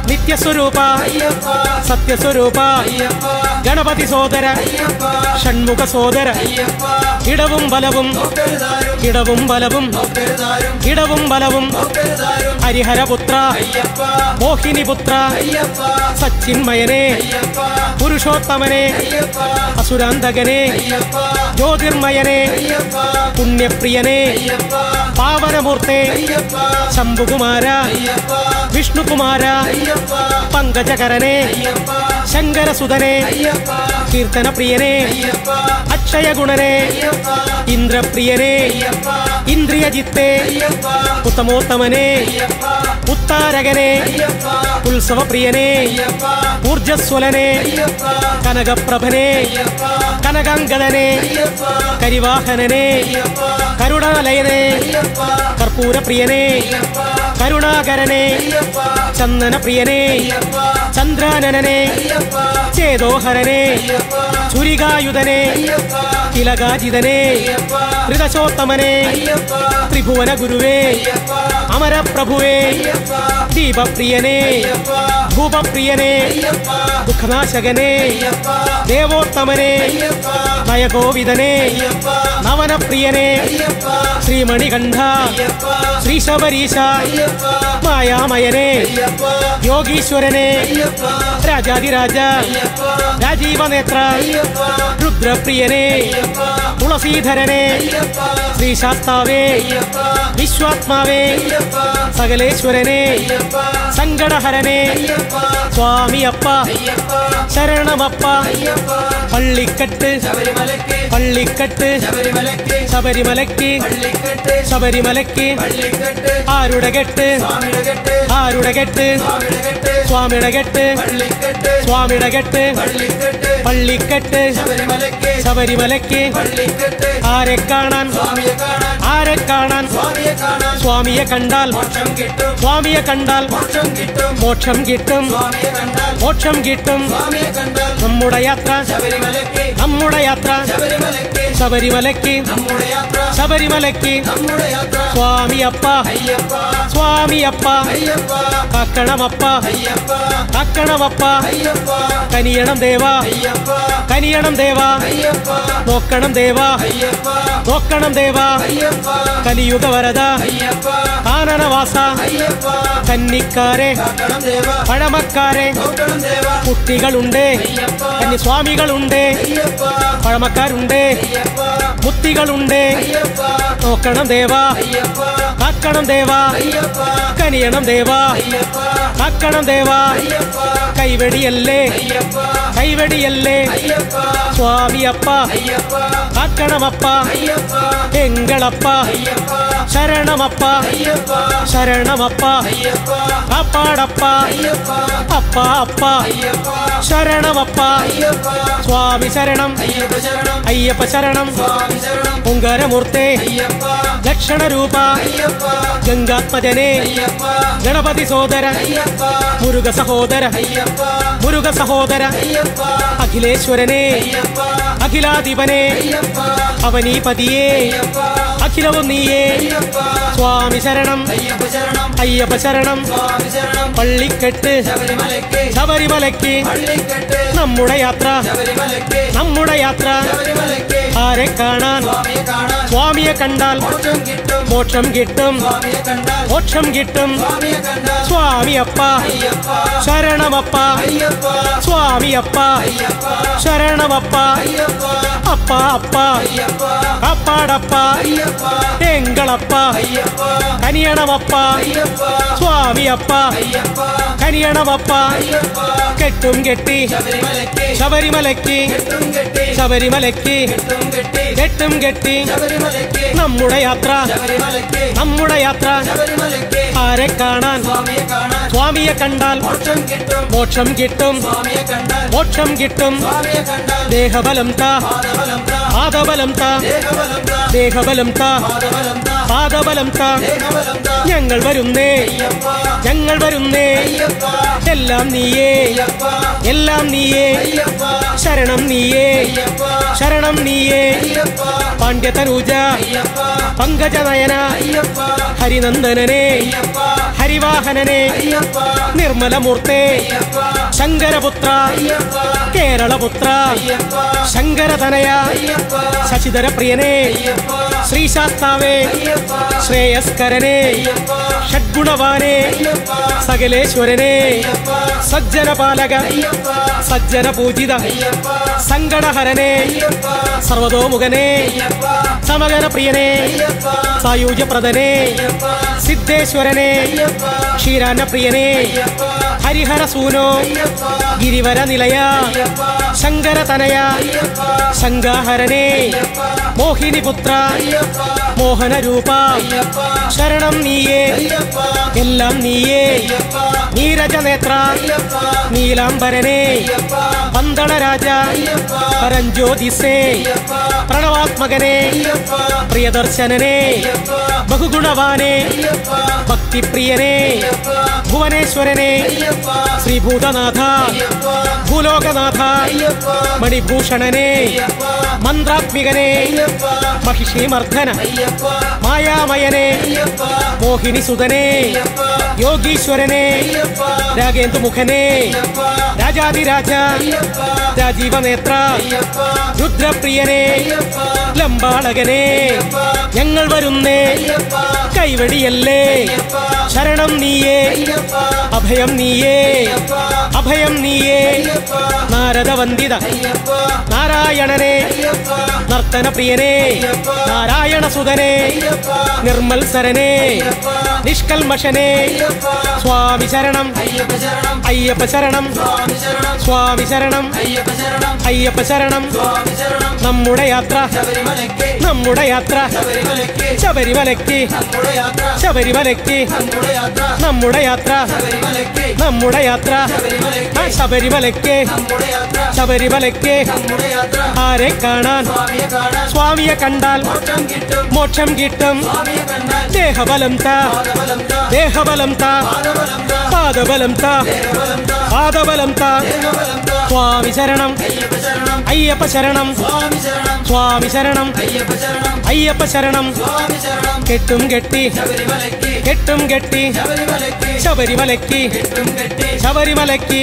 നിത്യസ്വരൂപ സത്യസ്വരൂപ ഗണപതി സോദര ഷൺമുഖ സോദര ഇടവും ബലവും ഇടവും ബലവും ഇടവും ബലവും ഹരിഹരപുത്ര മോഹിനിപുത്ര സച്ചിന്മയനെ പുരുഷോത്തമനെ അസുരാന്തകനെ ജ്യോതിർമയനെ പുണ്യപ്രിയനെ പാവനമൂർത്തെ ശംഭുകുമാര വിഷ്ണുകുമാര പങ്കജകരനെ ശങ്കരസുതനെ കീർത്തനപ്രിയനെ അക്ഷയഗുണനെ ഇന്ദ്രപ്രിയനെ ഇന്ദ്രിയജിത്തെ ഉത്തമോത്തമനെ ഉത്താരകനെ ഉത്സവപ്രിയനെ ഊർജസ്വലനെ കനകപ്രഭനെ കനകാംഗദനെ കരിവാഹനനെ കരുണാലയനെ കർപ്പൂരപ്രിയനെ കരുണാകരനെ ചന്ദനപ്രിയനെ ചന്ദ്രാനനെ ചേതോഹരനെ ചുരികായുധനെ തിലകാജിതനെ ത്രിദശോത്തമനെ ത്രിഭുവന ഗുരുവേ അമരപ്രഭുവേ ദീപപ്രിയനെ ഭൂപപ്രിയനെ ദുഃഖനാശകനെ ദേവോത്തമനെ നയഗോവിതനെ നവനപ്രിയനെ ശ്രീമണികണ്ഠ ശ്രീശബരീശ മായാമയനെ യോഗീശ്വരനെ രാജാതിരാജ രാജീവനേത്ര രുദ്രപ്രിയനെ തുളസീധരനെ ശ്രീശാസ്താവേ വിശ്വാത്മാവേ സകലേശ്വരനെ സങ്കടഹരനെ സ്വാമിയപ്പ ശരണമപ്പ പള്ളിക്കെട്ട് പള്ളിക്കെട്ട് ശബരിമലയ്ക്ക് ശബരിമലയ്ക്ക് ആരുടെ കെട്ട് ആരുടെ കെട്ട് സ്വാമിയുടെ കെട്ട് സ്വാമിയുടെ കെട്ട് പള്ളിക്കെട്ട് ശബരിമലയ്ക്ക് ആരെ കാണാൻ ആരെ കാണാൻ സ്വാമിയെ കണ്ടാൽ സ്വാമിയെ കണ്ടാൽ മോക്ഷം കിട്ടും മോക്ഷം കിട്ടും നമ്മുടെ യാത്ര നമ്മുടെ യാത്ര ശബരിമലയ്ക്ക് ശബരിമലയ്ക്ക് സ്വാമിയപ്പ സ്വാമിയപ്പ കാക്കണമപ്പ കാക്കണമപ്പ കനിയണം ദേവാ കനിയണം ദേവാ നോക്കണം ദേവാ നോക്കണം ദേവാ കലിയുഗ വരദ കാനനവാസ കന്നിക്കാരെ പഴമക്കാരെ കുട്ടികളുണ്ട് കന്യസ്വാമികളുണ്ട് പഴമക്കാരുണ്ട് മുത്തികളുണ്ട് നോക്കണം ദേവാ കാക്കണം ദേവാ കനിയണം ദേവാ കാക്കണം ദേവാ കൈവെടിയല്ലേ കൈവെടിയല്ലേ സ്വാമിയപ്പ കാക്കണമപ്പ എങ്കളപ്പ ശരണമപ്പ ശരണമപ്പ കാപ്പാടപ്പ അപ്പ അപ്പ ശരണമപ്പ സ്വാമി ശരണം അയ്യപ്പ ശരണം ഓങ്കാരമൂർത്തേ ലക്ഷണരൂപ ഗംഗാത്മജനെ ഗണപതി സോദര മുരുക സഹോദര മുരുക സഹോദര അഖിലേശ്വരനെ അഖിലാധിപനെ അവനീപതിയേ അഖിലവും നീയേ സ്വാമി ശരണം അയ്യപ്പ ശരണം പള്ളിക്കെട്ട് ശബരിമലയ്ക്ക് നമ്മുടെ യാത്ര നമ്മുടെ യാത്ര ആരെ കാണാൻ സ്വാമിയെ കണ്ടാൽ മോക്ഷം കിട്ടും മോക്ഷം കിട്ടും സ്വാമിയപ്പ ശരണമപ്പ സ്വാമിയപ്പ ശരണമപ്പ അപ്പ അപ്പ കാപ്പാടപ്പ എങ്കളപ്പ കനിയണമപ്പ സ്വാമിയപ്പ കനിയണമപ്പ കെട്ടും കെട്ടി ശബരിമലയ്ക്ക് ശബരിമലയ്ക്ക് കെട്ടും കെട്ടി നമ്മുടെ യാത്ര നമ്മുടെ യാത്ര ആരെ കാണാൻ സ്വാമിയെ കണ്ടാൽ മോക്ഷം കിട്ടും മോക്ഷം കിട്ടും ദേഹബലം താ പാദബലം താ ദേഹബലം താ പാദബലം താ ഞങ്ങൾ വരുന്നേ ഞങ്ങൾ വരുന്നേ എല്ലാം നീയേ എല്ലാം നീയേ ശരണം നീയേ ശരണം നീയേ പാണ്ഡ്യതനൂജ പങ്കജനയന ഹരിനന്ദനനെ ഹരിവാഹനനെ നിർമ്മലമൂർത്തേ ശങ്കരപുത്ര കേരളപുത്ര ശങ്കരതനയ ശശിധരപ്രിയനെ ശ്രീശാസ്താവേ ശ്രേയസ്കരനെ ഷഡ്ഗുണവാനെ സകലേശ്വരനെ സജ്ജനപാലക സജ്ജനപൂജിത സങ്കടഹരനെ സർവതോമുഖനെ സമഗനപ്രിയനെ സായുജ്യപ്രദനെ സിദ്ധേശ്വരനെ ക്ഷീരാന്നപ്രിയനെ ഹരിഹരസൂനോ ഗിരിവര നിലയ ശങ്കരതനയ ശങ്കാഹരനെ മോഹിനിപുത്ര മോഹനരൂപ ശരണം നീയേ എല്ലാം നീയേ നീരജനേത്ര നീലാംബരനെ പന്തളരാജ പരഞ്ജ്യോതിസേ പ്രണവാത്മകനെ പ്രിയദർശനനെ ബഹുഗുണവാനെ ഭക്തിപ്രിയനെ ഭുവനേശ്വരനെ ശ്രീഭൂതനാഥ ഭൂലോകനാഥ മണിഭൂഷണനെ മന്ത്രാത്മികനെ മഹിഷീമർദ്ദന മായാമയനെ മോഹിനിസുതനെ യോഗീശ്വരനെ രാഗേന്ദുമുഖനെ രാജാതിരാജ രാജീവനേത്ര രുദ്രപ്രിയനെ ലംബാളകനെ ഞങ്ങൾ വരുന്നേ കൈവടിയല്ലേ ശരണം നീയേ അഭയം നീയേ അഭയം നീയേ നാരദവന്ദിത നാരായണനെ നർത്തനപ്രിയനെ നാരായണസുതനെ നിർമ്മൽസരനെ നിഷ്കൽമഷനെ സ്വാമി ശരണം അയ്യപ്പ ശരണം സ്വാമി ശരണം അയ്യപ്പ ശരണം നമ്മുടെ യാത്ര നമ്മുടെ യാത്ര ശബരിമലയ്ക്ക് ശബരിമലയ്ക്ക് നമ്മുടെ യാത്ര നമ്മുടെ യാത്ര ശബരിമലയ്ക്ക് ശബരിമലയ്ക്ക് ആരെ കാണാൻ സ്വാമിയെ കണ്ടാൽ മോക്ഷം കിട്ടും ദേഹബലം താ ദേഹബലം താ പാദബലം താ പാദബലം താ സ്വാമി ശരണം അയ്യപ്പ ശരണം സ്വാമി ശരണം അയ്യപ്പ ശരണം കെട്ടും കെട്ടി കെട്ടും കെട്ടി ശബരിമലയ്ക്ക് ശബരിമലയ്ക്ക്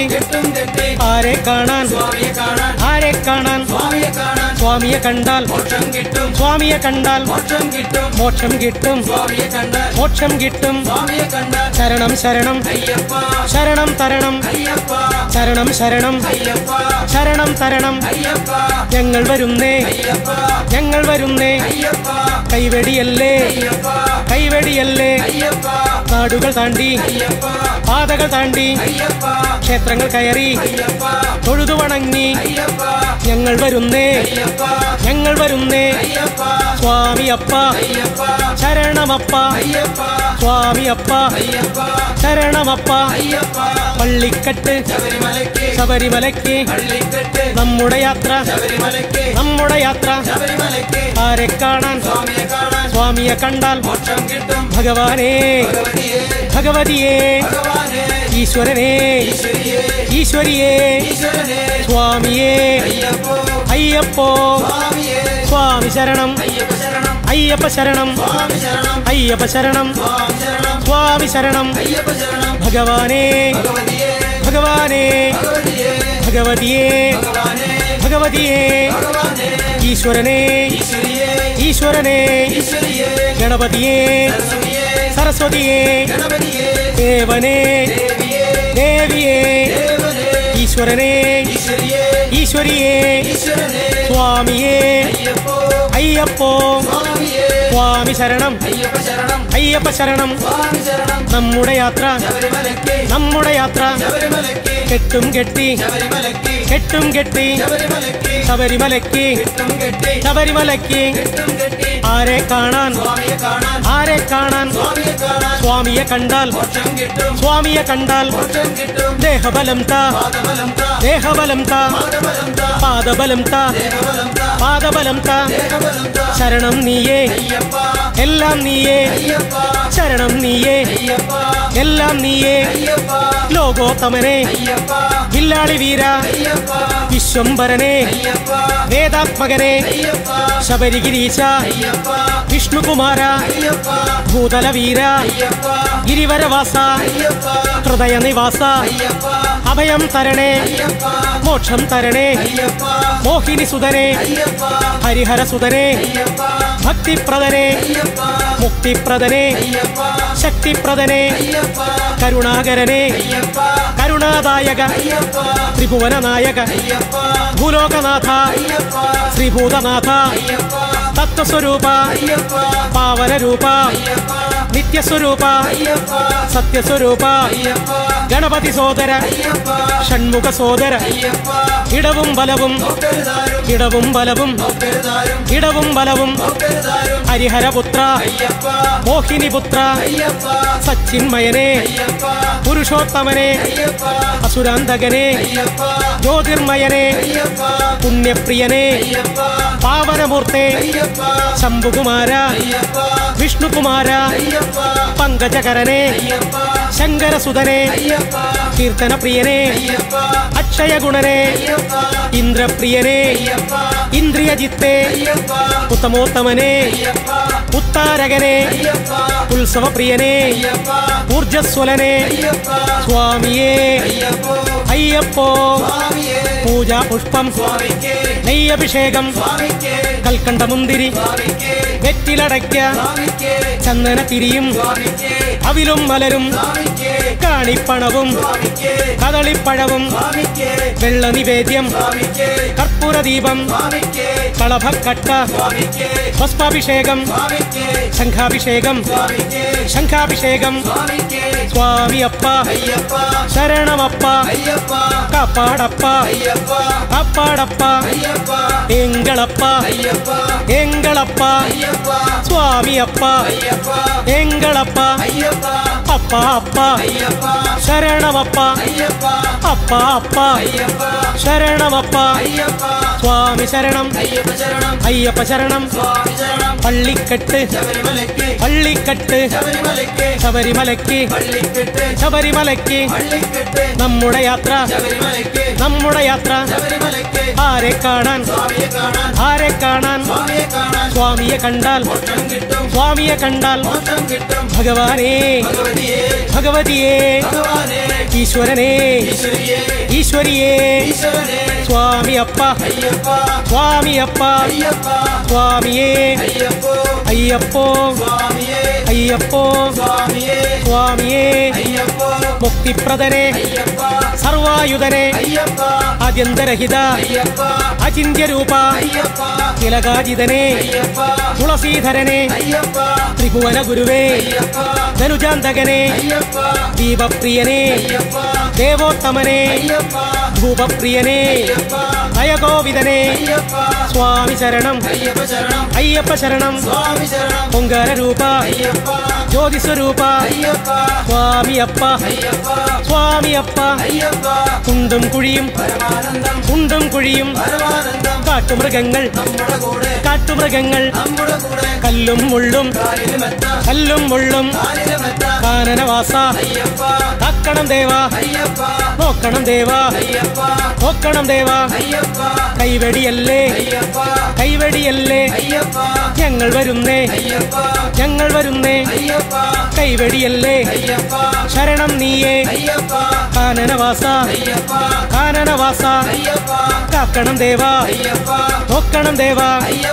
ആരെ കാണാൻ ആരെ കാണാൻ സ്വാമിയെ കണ്ടാൽ സ്വാമിയെ കണ്ടാൽ മോക്ഷം കിട്ടും മോക്ഷം കിട്ടും ശരണം ശരണം ശരണം തരണം ശരണം ശരണം ശരണം തരണം ഞങ്ങൾ വരുന്നേ ഞങ്ങൾ വരുന്നേ കൈവെടിയല്ലേ കൈവെടിയല്ലേ നാടുകൾ താണ്ടി പാതകൾ താണ്ടി ക്ഷേത്രങ്ങൾ കയറി തൊഴുതു വണങ്ങി ഞങ്ങൾ വരുന്നേ ഞങ്ങൾ വരുന്നേ സ്വാമിയപ്പ ശരണമപ്പ സ്വാമിയപ്പ ശരണമപ്പ പള്ളിക്കെട്ട് ശബരിമലയ്ക്ക് നമ്മുടെ യാത്ര നമ്മുടെ യാത്ര ആരെ കാണാൻ സ്വാമിയെ കണ്ടാൽ ഭഗവാനെ ഭഗവതിയെ ഈശ്വരനെ ഈശ്വരിയെ സ്വാമിയെ അയ്യപ്പോ സ്വാമി ശരണം അയ്യപ്പ ശരണം അയ്യപ്പ ശരണം സ്വാമി ശരണം ഭഗവാനെ ഭഗവാനെ ഭഗവതിയെ ഭഗവതിയെ ഈശ്വരനെ ഈശ്വരനെ ഗണപതിയെ സരസ്വതിയെ ദേവനെ ദേവിയെ ഈശ്വരനെ ഈശ്വരിയെ സ്വാമിയെ അയ്യപ്പോ സ്വാമി ശരണം അയ്യപ്പ ശരണം നമ്മുടെ യാത്ര നമ്മുടെ യാത്ര കെട്ടും കെട്ടി കെട്ടും കെട്ടി ശബരിമലയ്ക്ക് ശബരിമലയ്ക്ക് ആരെ കാണാൻ ആരെ കാണാൻ സ്വാമിയെ കണ്ടാൽ സ്വാമിയെ കണ്ടാൽ ദേഹബലം താ ദേഹബലം താ പാദബലം താ പാദബലം താ ശരണം നീയേ എല്ലാം നീയേ ശരണം നീയേ എല്ലാം നീയേ ലോകോത്തമനെ വില്ലാളി വീര വിശ്വംഭരനെ വേദാത്മകനെ ശബരിഗിരീശ വിഷ്ണുകുമാര ഭൂതലവീര ഗിരിവരവാസ ഹൃദയനിവാസ അഭയം തരണേ മോക്ഷം തരണേ മോഹിനി സുതനെ ഹരിഹര സുതനെ ഭക്തിപ്രദനെ മുക്തിപ്രദനെ ശക്തിപ്രദനെ കരുണാകരനെ കരുണാദായക ത്രിഭുവനനായക ഭൂലോകനാഥ ശ്രീഭൂതനാഥ തത്വസ്വരൂപ പാവനരൂപ നിത്യസ്വരൂപ സത്യസ്വരൂപ ഗണപതി സോദര ഷൺമുഖ സോദര ഇടവും ബലവും ഇടവും ബലവും ഇടവും ബലവും ഹരിഹരപുത്ര മോഹിനിപുത്ര സച്ചിന്മയനെ പുരുഷോത്തമനെ അസുരാന്തകനെ ജ്യോതിർമയനെ പുണ്യപ്രിയനെ പാവനമൂർത്തെ ശംഭുകുമാര വിഷ്ണുകുമാര പങ്കജകരനെ ശങ്കരസുതനെ കീർത്തനപ്രിയനെ അക്ഷയഗുണനെ ഇന്ദ്രപ്രിയനെ ഇന്ദ്രിയജിത്തെ ഉത്തമോത്തമനെ ഉത്താരകനെ ഉത്സവപ്രിയനെ ഊർജസ്വലനെ സ്വാമിയേ അയ്യപ്പോ പൂജാ പുഷ്പം നെയ്യഭിഷേകം കൽക്കണ്ടമുന്തിരി വെറ്റിലടയ്ക്ക ചന്ദന തിരിയും അവിലും മലരും കാണിപ്പണവും കദളിപ്പഴവും വെള്ള നിവേദ്യം കർപ്പൂരദീപം കളഭക്കട്ട പുഷ്പാഭിഷേകം ശംഖാഭിഷേകം ശംഖാഭിഷേകം സ്വാമിയപ്പ ശരണമപ്പ കാപ്പാടപ്പ കാപ്പാടപ്പ എങ്കളപ്പ എങ്കളപ്പ സ്വാമിയപ്പ എങ്കളപ്പ അപ്പ അപ്പ ശരണമപ്പ അപ്പ അപ്പ ശരണമപ്പ സ്വാമി ശരണം അയ്യപ്പ ശരണം പള്ളിക്കെട്ട് പള്ളിക്കെട്ട് ശബരിമലയ്ക്ക് ശബരിമലയ്ക്ക് നമ്മുടെ യാത്ര നമ്മുടെ യാത്ര ആരെ കാണാൻ ആരെ കാണാൻ സ്വാമിയെ കണ്ടാൽ സ്വാമിയെ കണ്ടാൽ ഭഗവാനേ ഭഗവതിയേ ഈശ്വരനേ ഈശ്വരിയേ സ്വാമിയപ്പ സ്വാമിയപ്പ സ്വാമിയേ അയ്യപ്പോ അയ്യപ്പോ സ്വാമിയേ മുക്തിപ്രദനെ സർവായുധനെ ആദ്യന്തരഹിത അചിന്യരൂപ തിലകാജിതനെ തുളസീധരനെ ത്രിഭുവന ഗുരുവേ ധനുജാന്തകനെ ദീപപ്രിയനെ ദേവോത്തമനെ ഭൂപപ്രിയനെ അയഗോവിതനെ സ്വാമി ശരണം അയ്യപ്പ ശരണം പൊങ്കാരൂപ ജ്യോതിസ്വരൂപ സ്വാമിയപ്പ സ്വാമിയപ്പ കുണ്ടും കുഴിയും കുണ്ടും കുഴിയും കാട്ടുമൃഗങ്ങൾ കാട്ടുമൃഗങ്ങൾ കല്ലും മുള്ളും കല്ലും മുള്ളും കാനനവാസ കാക്കണം ദേവാ നോക്കണം ദേവാ നോക്കണം ദേവാ കൈവെടിയല്ലേ കൈവെടിയല്ലേ ഞങ്ങൾ വരുന്നേ ഞങ്ങൾ വരുന്നേ കൈവെടിയല്ലേ ശരണം നീയേ കാനനവാസ കാനനവാസ കാക്കണം ദേവാ നോക്കണം ദേവാ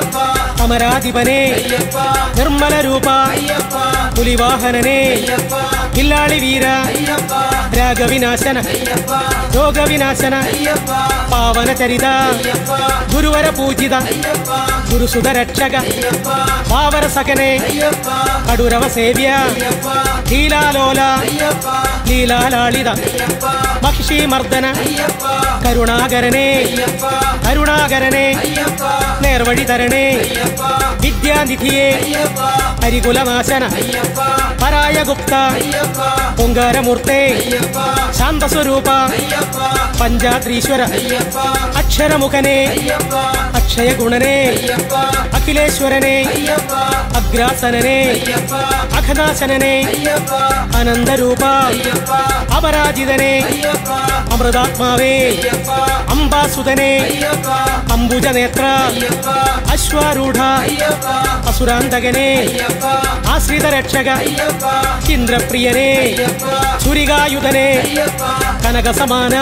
അമരാധിപനെ നിർമ്മല രൂപ പുലിവാഹനനെ വില്ലാളി വീര രാഗവിനാശന രോഗവിനാശന പാവന ചരിത ഗുരുവര പൂജിത ഗുരുസുത രക്ഷക പാവര സകനെ കടുരവ സേവ്യ ലീലാലോല ലീലാലാളിത മഹിഷി മർദ്ദന കരുണാകരനെ കരുണാകരനെ നേർവഴി തരണേ വിദ്യാനിധിയെ ഹരികുലനാശന പരായ ഗുപ്ത പൊങ്കാരമൂർത്തെ ശാന്തസ്വരൂപ പഞ്ചാദ്രീശ്വര അക്ഷരമുഖനെ അക്ഷയഗുണനെ അഖിലേശ്വരനെ അഗ്രാസനനെ അഖനാശനനെ അനന്തരൂപ അപരാജിതനെ അമൃതാത്മാവേ അംബാസുതനെ അംബുജനേത്ര അശ്വാരൂഢ അസുരാന്തകനെ ആശ്രിതരക്ഷക ഇന്ദ്രപ്രിയനെ ചുരികായുധനെ കനകസമാന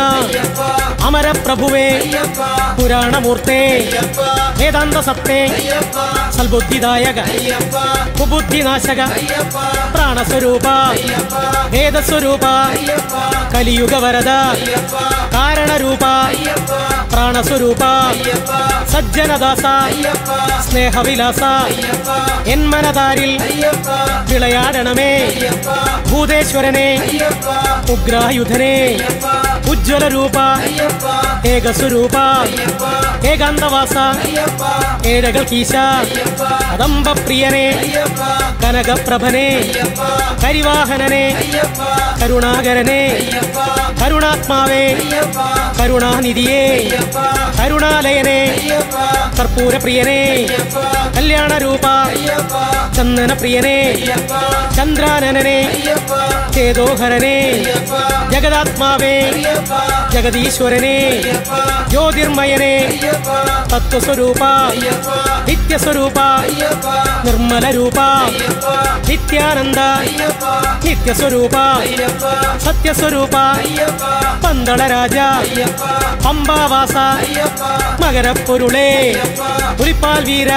അമരപ്രഭുവേ പുരാണമൂർത്തേ വേദാന്ത സത്തേ സൽബുദ്ധിദായക കുബുദ്ധിനാശക പ്രാണസ്വരൂപ വേദസ്വരൂപ കലിയുഗവരദ കാരണരൂപ പ്രാണസ്വരൂപ സജ്ജനദാസ സ്നേഹവിലാസ എന്മനതാരിൽ വിളയാടണമേ ഭൂതേശ്വരനെ ഉഗ്രായുധനെ ഉജ്ജ്വലരൂപ ഏകസ്വരൂപ ഏകാന്തവാസ ഏഴകൾ കീശ കദംബപ്രിയനെ കനകപ്രഭനെ കരിവാഹനനെ കരുണാകരനെ കരുണാത്മാവേ കരുണാനിധിയെ കരുണാലയനെ കർപ്പൂരപ്രിയനെ കല്യാണരൂപ ചന്ദനപ്രിയനെ ചന്ദ്രാനനെ ചേതോഹരനെ ജഗദാത്മാവേ ജഗദീശ്വരനെ ജ്യോതിർമയനെ തത്വസ്വരൂപ നിത്യസ്വരൂപ നിർമ്മലരൂപ നിത്യാനന്ദ നിത്യസ്വരൂപ സത്യസ്വരൂപ പന്തളരാജ പമ്പാവാസ മകരപ്പൊരുളേ പുലിപ്പാൽ വീര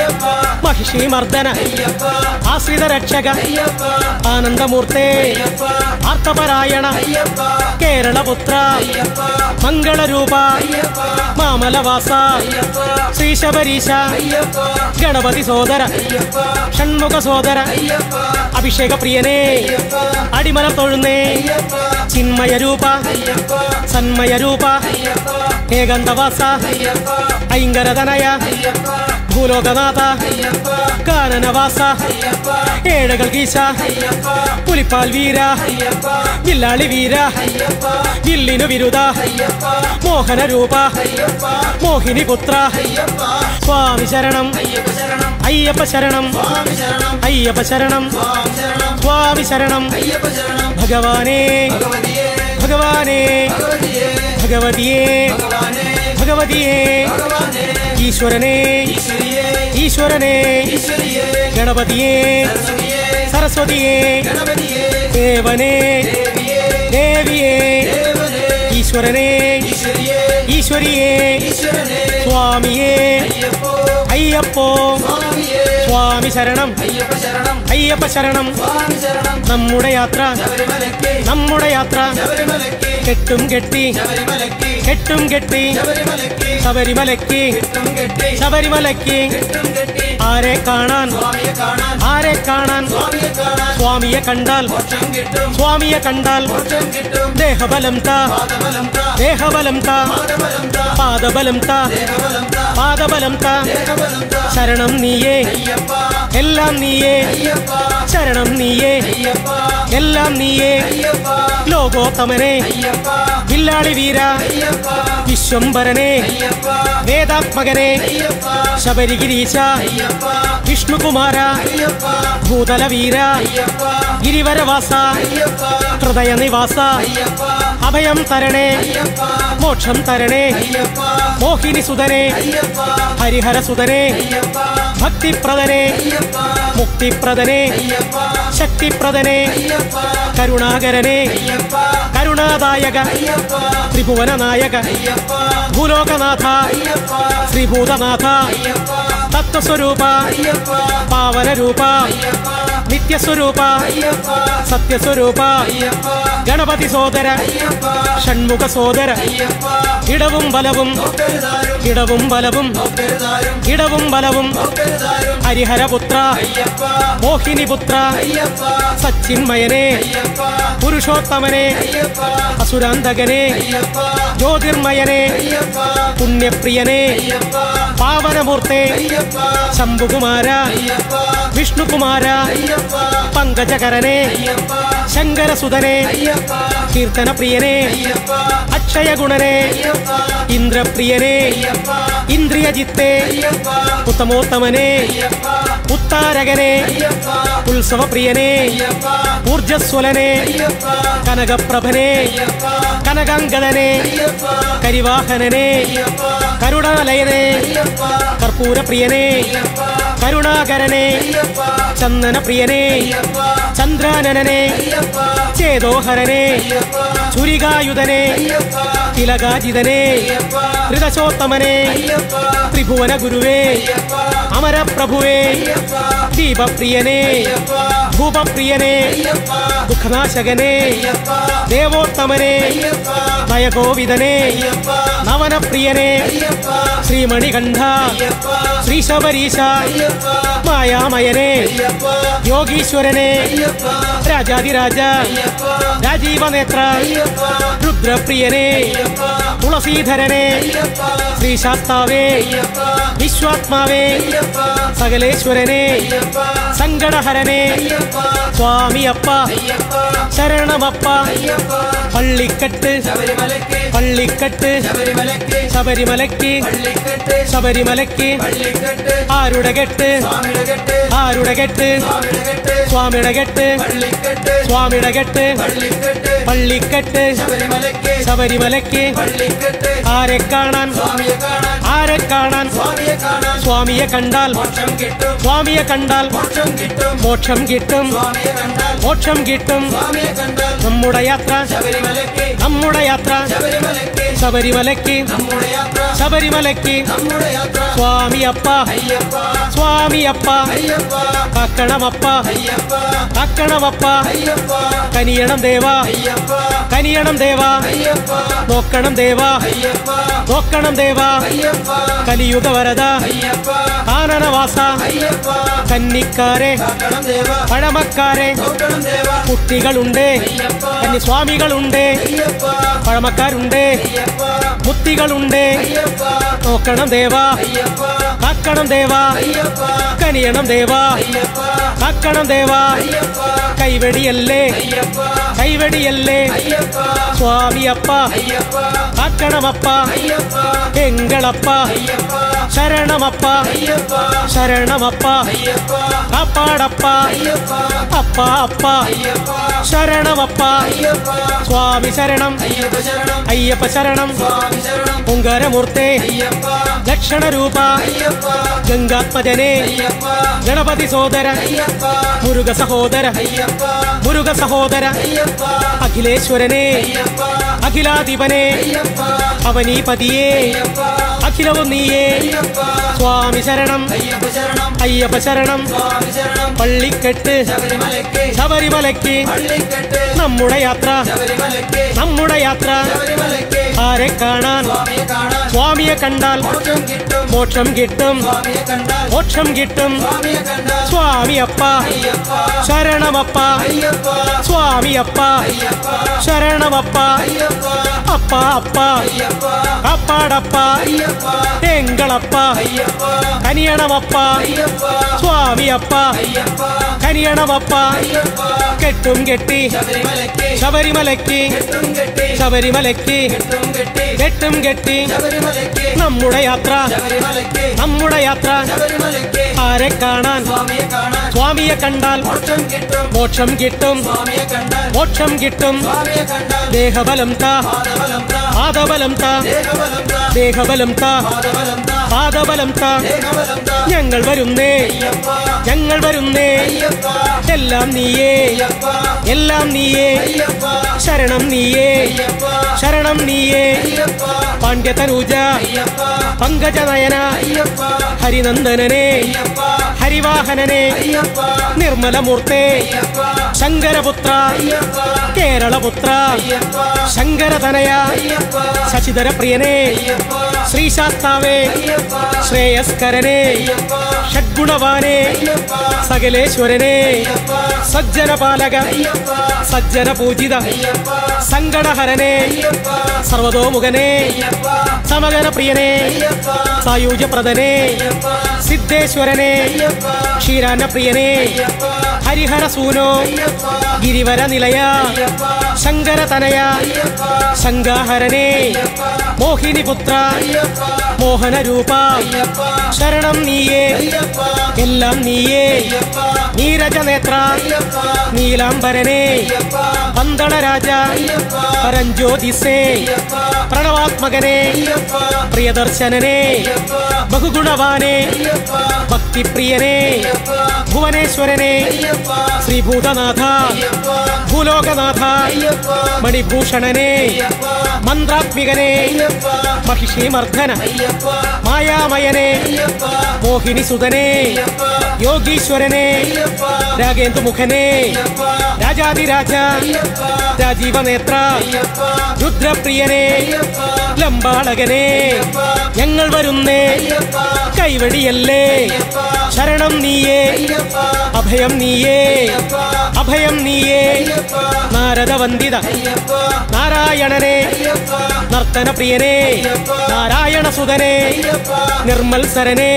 മഹിഷി മർദ്ദന ആശ്രിതരക്ഷക ആനന്ദമൂർത്തേ ആർത്തപരായണ കേരളപുത്ര മംഗളരൂപ മാമലവാസ ശ്രീശബരീശ ഗണപതി സോദര ഷൺമുഖ സോദര അഭിഷേക പ്രിയനേ അടിമല തൊഴുന്നേ ചിന്മയരൂപ സന്മയരൂപ ഏകന്തവാസ ഐങ്കരതനയ ഭൂലോകനാഥ കാനനവാസ ഏഴകൾ കീശ പുലിപ്പാൽ വീര വില്ലാളി വീര വില്ലിനു വിരുദ മോഹനരൂപ മോഹിനി പുത്ര സ്വാമി ശരണം അയ്യപ്പ ശരണം അയ്യപ്പ ശരണം സ്വാമി ശരണം ഭഗവാനേ ഭഗവാനേ ഭഗവതിയേ ഭഗവതിയേ ഈശ്വരനേ ഈശ്വരനേ ഗണപതിയേ സരസ്വതിയേ ദേവനേ ദേവിയേ ഈശ്വരനേ ഈശ്വരിയേ സ്വാമിയേ അയ്യപ്പോ സ്വാമി ശരണം അയ്യപ്പ ശരണം നമ്മുടെ യാത്ര നമ്മുടെ യാത്ര കെട്ടും കെട്ടി കെട്ടും കെട്ടി ശബരിമലയ്ക്ക് ശബരിമലയ്ക്ക് ആരെ കാണാൻ ആരെ കാണാൻ സ്വാമിയെ കണ്ടാൽ സ്വാമിയെ കണ്ടാൽ ദേഹബലം താ ദേഹബലം താ പാദബലം താ പാദബലം താ ശരണം നീയേ എല്ലാം നീയേ ശരണം നീയേ എല്ലാം നീയേ ലോകോത്തമനെ വില്ലാളി വീര വിശ്വംഭരനെ വേദാത്മകനെ ശബരിഗിരീശ വിഷ്ണുകുമാര ഭൂതലവീര ഗിരിവരവാസ ഹൃദയനിവാസ അഭയം തരണേ മോക്ഷം തരണേ മോഹിനി സുതനെ ഹരിഹര സുതനെ ഭക്തിപ്രദനെ മുക്തിപ്രദനെ ശക്തിപ്രദനെ കരുണാകരനെ കരുണാദായക ത്രിഭുവനനായക ഭൂലോകനാഥ ശ്രീഭൂതനാഥ തത്വസ്വരൂപ പാവനരൂപ നിത്യസ്വരൂപ സത്യസ്വരൂപ ഗണപതി സോദര ഷൺമുഖ സോദര ഇടവും ബലവും ഇടവും ബലവും ഇടവും ബലവും ഹരിഹരപുത്ര മോഹിനിപുത്ര സച്ചിന്മയനെ പുരുഷോത്തമനെ അസുരാന്തകനെ ജ്യോതിർമയനെ പുണ്യപ്രിയനെ പാവനമൂർത്തെ ശംഭുകുമാര വിഷ്ണുകുമാര പങ്കജകരനെ ശങ്കരസുതനെ കീർത്തനപ്രിയനെ അക്ഷയഗുണനെ ഇന്ദ്രപ്രിയനെ ഇന്ദ്രിയജിത്തെ ഉത്തമോത്തമനെ ഉത്താരകനെ ഉത്സവപ്രിയനെ ഊർജസ്വലനെ കനകപ്രഭനെ കനകാംഗദനെ കരിവാഹനനെ കരുണാലയനെ കർപ്പൂരപ്രിയനെ കരുണാകരനെ ചന്ദനപ്രിയനെ ചന്ദ്രാനനെ ചേതോഹരനെ ചുരികായുധനെ തിലകാജിതനെ ത്രിദശോത്തമനെ ത്രിഭുവന ഗുരുവേ അമരപ്രഭുവേ ദീപപ്രിയനെ ഭൂപപ്രിയനെ ദുഃഖനാശകനെ ദേവോത്തമനെ നയഗോവിതനെ നവനപ്രിയനെ ശ്രീമണികണ്ഠ ശ്രീശബരീശ മായാമയനെ യോഗീശ്വരനെ രാജാതിരാജ രാജീവനേത്ര രുദ്രപ്രിയനെ തുളസീധരനെ ശ്രീശാസ്താവേ വിശ്വാത്മാവേ സകലേശ്വരനെ സങ്കടഹരനെ സ്വാമിയപ്പ ശരണമപ്പ പള്ളിക്കെട്ട് പള്ളിക്കെട്ട് ശബരിമലയ്ക്ക് ശബരിമലയ്ക്ക് ആരുടെ കെട്ട് ആരുടെ കെട്ട് സ്വാമിയുടെ കെട്ട് സ്വാമിയുടെ കെട്ട് പള്ളിക്കെട്ട് ശബരിമലയ്ക്ക് ആരെ കാണാൻ ആരെ കാണാൻ സ്വാമിയെ കണ്ടാൽ സ്വാമിയെ കണ്ടാൽ മോക്ഷം കിട്ടും മോക്ഷം കിട്ടും നമ്മുടെ യാത്ര നമ്മുടെ യാത്ര ശബരിമലയ്ക്ക് ശബരിമലയ്ക്ക് സ്വാമിയപ്പ സ്വാമിയപ്പ കാക്കണമപ്പ കാക്കണമപ്പ കനിയണം ദേവ കനിയണം ദേവ നോക്കണം ദേവ നോക്കണം ദേവ കലിയുഗ വരദ കാനനവാസ കന്നിക്കാരെ പഴമക്കാരെ കുട്ടികളുണ്ട് കന്നിസ്വാമികളുണ്ട് പഴമക്കാരുണ്ട് മുത്തികളുണ്ട് നോക്കണം ദേവ കാക്കണം ദേവ കനിയണം ദേവ കാക്കണം ദേവ കൈവെടിയല്ലേ കൈവെടിയല്ലേ സ്വാമിയപ്പ കാക്കണമപ്പ എങ്കളപ്പ ശരണമപ്പ ശരണമപ്പ കാപ്പാടപ്പ അപ്പ അപ്പ ശരണമപ്പ സ്വാമി ശരണം അയ്യപ്പ ശരണം ഓങ്കാരമൂർത്തേ ലക്ഷണരൂപ ഗംഗാത്മജനെ ഗണപതി സോദര മുരുക സഹോദര മുരുക സഹോദര അഖിലേശ്വരനെ അഖിലാധിപനെ അവനീപതിയേ അഖിലവും നീയേ സ്വാമി ശരണം അയ്യപ്പ ശരണം പള്ളിക്കെട്ട് ശബരിമലയ്ക്ക് നമ്മുടെ യാത്ര നമ്മുടെ യാത്ര ആരെ കാണാൻ സ്വാമിയെ കണ്ടാൽ മോക്ഷം കിട്ടും മോക്ഷം കിട്ടും സ്വാമിയപ്പ ശരണമപ്പ സ്വാമിയപ്പ ശരണമപ്പ അപ്പ അപ്പ അപ്പാടപ്പ എങ്കളപ്പ കനിയണമപ്പ സ്വാമിയപ്പ കനിയണമപ്പ കെട്ടും കെട്ടി ശബരിമലയ്ക്ക് ശബരിമലയ്ക്ക് കെട്ടും കെട്ടി നമ്മുടെ യാത്ര നമ്മുടെ യാത്ര ആരെ കാണാൻ സ്വാമിയെ കണ്ടാൽ മോക്ഷം കിട്ടും മോക്ഷം കിട്ടും ദേഹബലം താ പാദബലം താ ദേഹബലം താ പാദബലം താ ഞങ്ങൾ വരുന്നേ ഞങ്ങൾ വരുന്നേ എല്ലാം നീയേ എല്ലാം നീയേ ശരണം നീയേ ശരണം നീയേ പാണ്ഡ്യതനൂജ പങ്കജനയന ഹരിനന്ദനനെ ഹരിവാഹനനെ നിർമ്മലമൂർത്തേ ശങ്കരപുത്ര കേരളപുത്ര ശങ്കരതനയ ശശിധരപ്രിയനെ ശ്രീശാസ്താവേ ശ്രേയസ്കരനെ ഷഡ്ഗുണവാനെ സകലേശ്വരനെ സജ്ജനപാലക സജ്ജനപൂജിത സങ്കടഹരനെ സർവതോമുഖനെ സമഗനപ്രിയനെ സായൂജ്യപ്രദനെ സിദ്ധേശ്വരനെ ക്ഷീരാന്നപ്രിയനെ ഹരിഹരസൂനോ ഗിരിവര നിലയ ശങ്കരതനയ ശങ്കാഹരനേ മോഹിനിപുത്ര മോഹനരൂപ ശരണം നീയേ എല്ലാം നീയേ നീരജനേത്ര നീലാംബരനേ പന്തളരാജ പരഞ്ജ്യോതിസേ പ്രണവാത്മകനേ പ്രിയദർശനനേ ബഹുഗുണവാനേ ഭക്തിപ്രിയനേ ഭുവനേശ്വരനേ ശ്രീഭൂതനാഥ ഭൂലോകനാഥ മണിഭൂഷണനേ മന്ത്രാത്മികനേ മഹിഷീമർദ്ദന മായാമയനേ മോഹിനിസുതനേ യോഗീശ്വരനേ രാഗേന്ദുമുഖനേ രാജാതിരാജ രാജീവനേത്ര രുദ്രപ്രിയനേ ലംബാളകനേ ഞങ്ങൾ വരുന്നേ കൈവടിയല്ലേ ശരണം നീയേ അഭയം നീയേ അഭയം നീയേ നാരദവന്ദിത നാരായണനേ നർത്തനപ്രിയനേ നാരായണസുതനേ നിർമ്മൽസരനേ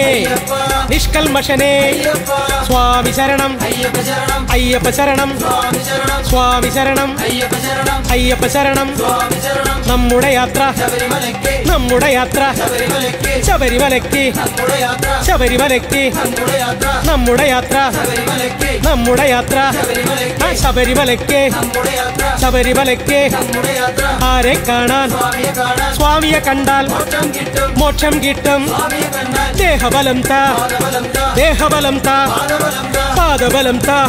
നിഷ്കൽമഷനേ സ്വാമി ശരണം അയ്യപ്പ ശരണം സ്വാമി ശരണം അയ്യപ്പ ശരണം നമ്മുടെ യാത്ര നമ്മുടെ യാത്ര ശബരിമലയ്ക്ക് ശബരിമലയ്ക്ക് നമ്മുടെ യാത്ര നമ്മുടെ യാത്ര ശബരിമലയ്ക്ക് ശബരിമലയ്ക്ക് ആരെ കാണാൻ സ്വാമിയെ കണ്ടാൽ മോക്ഷം കിട്ടും ദേഹബലം താ ദേഹബലം താ പാദബലം താ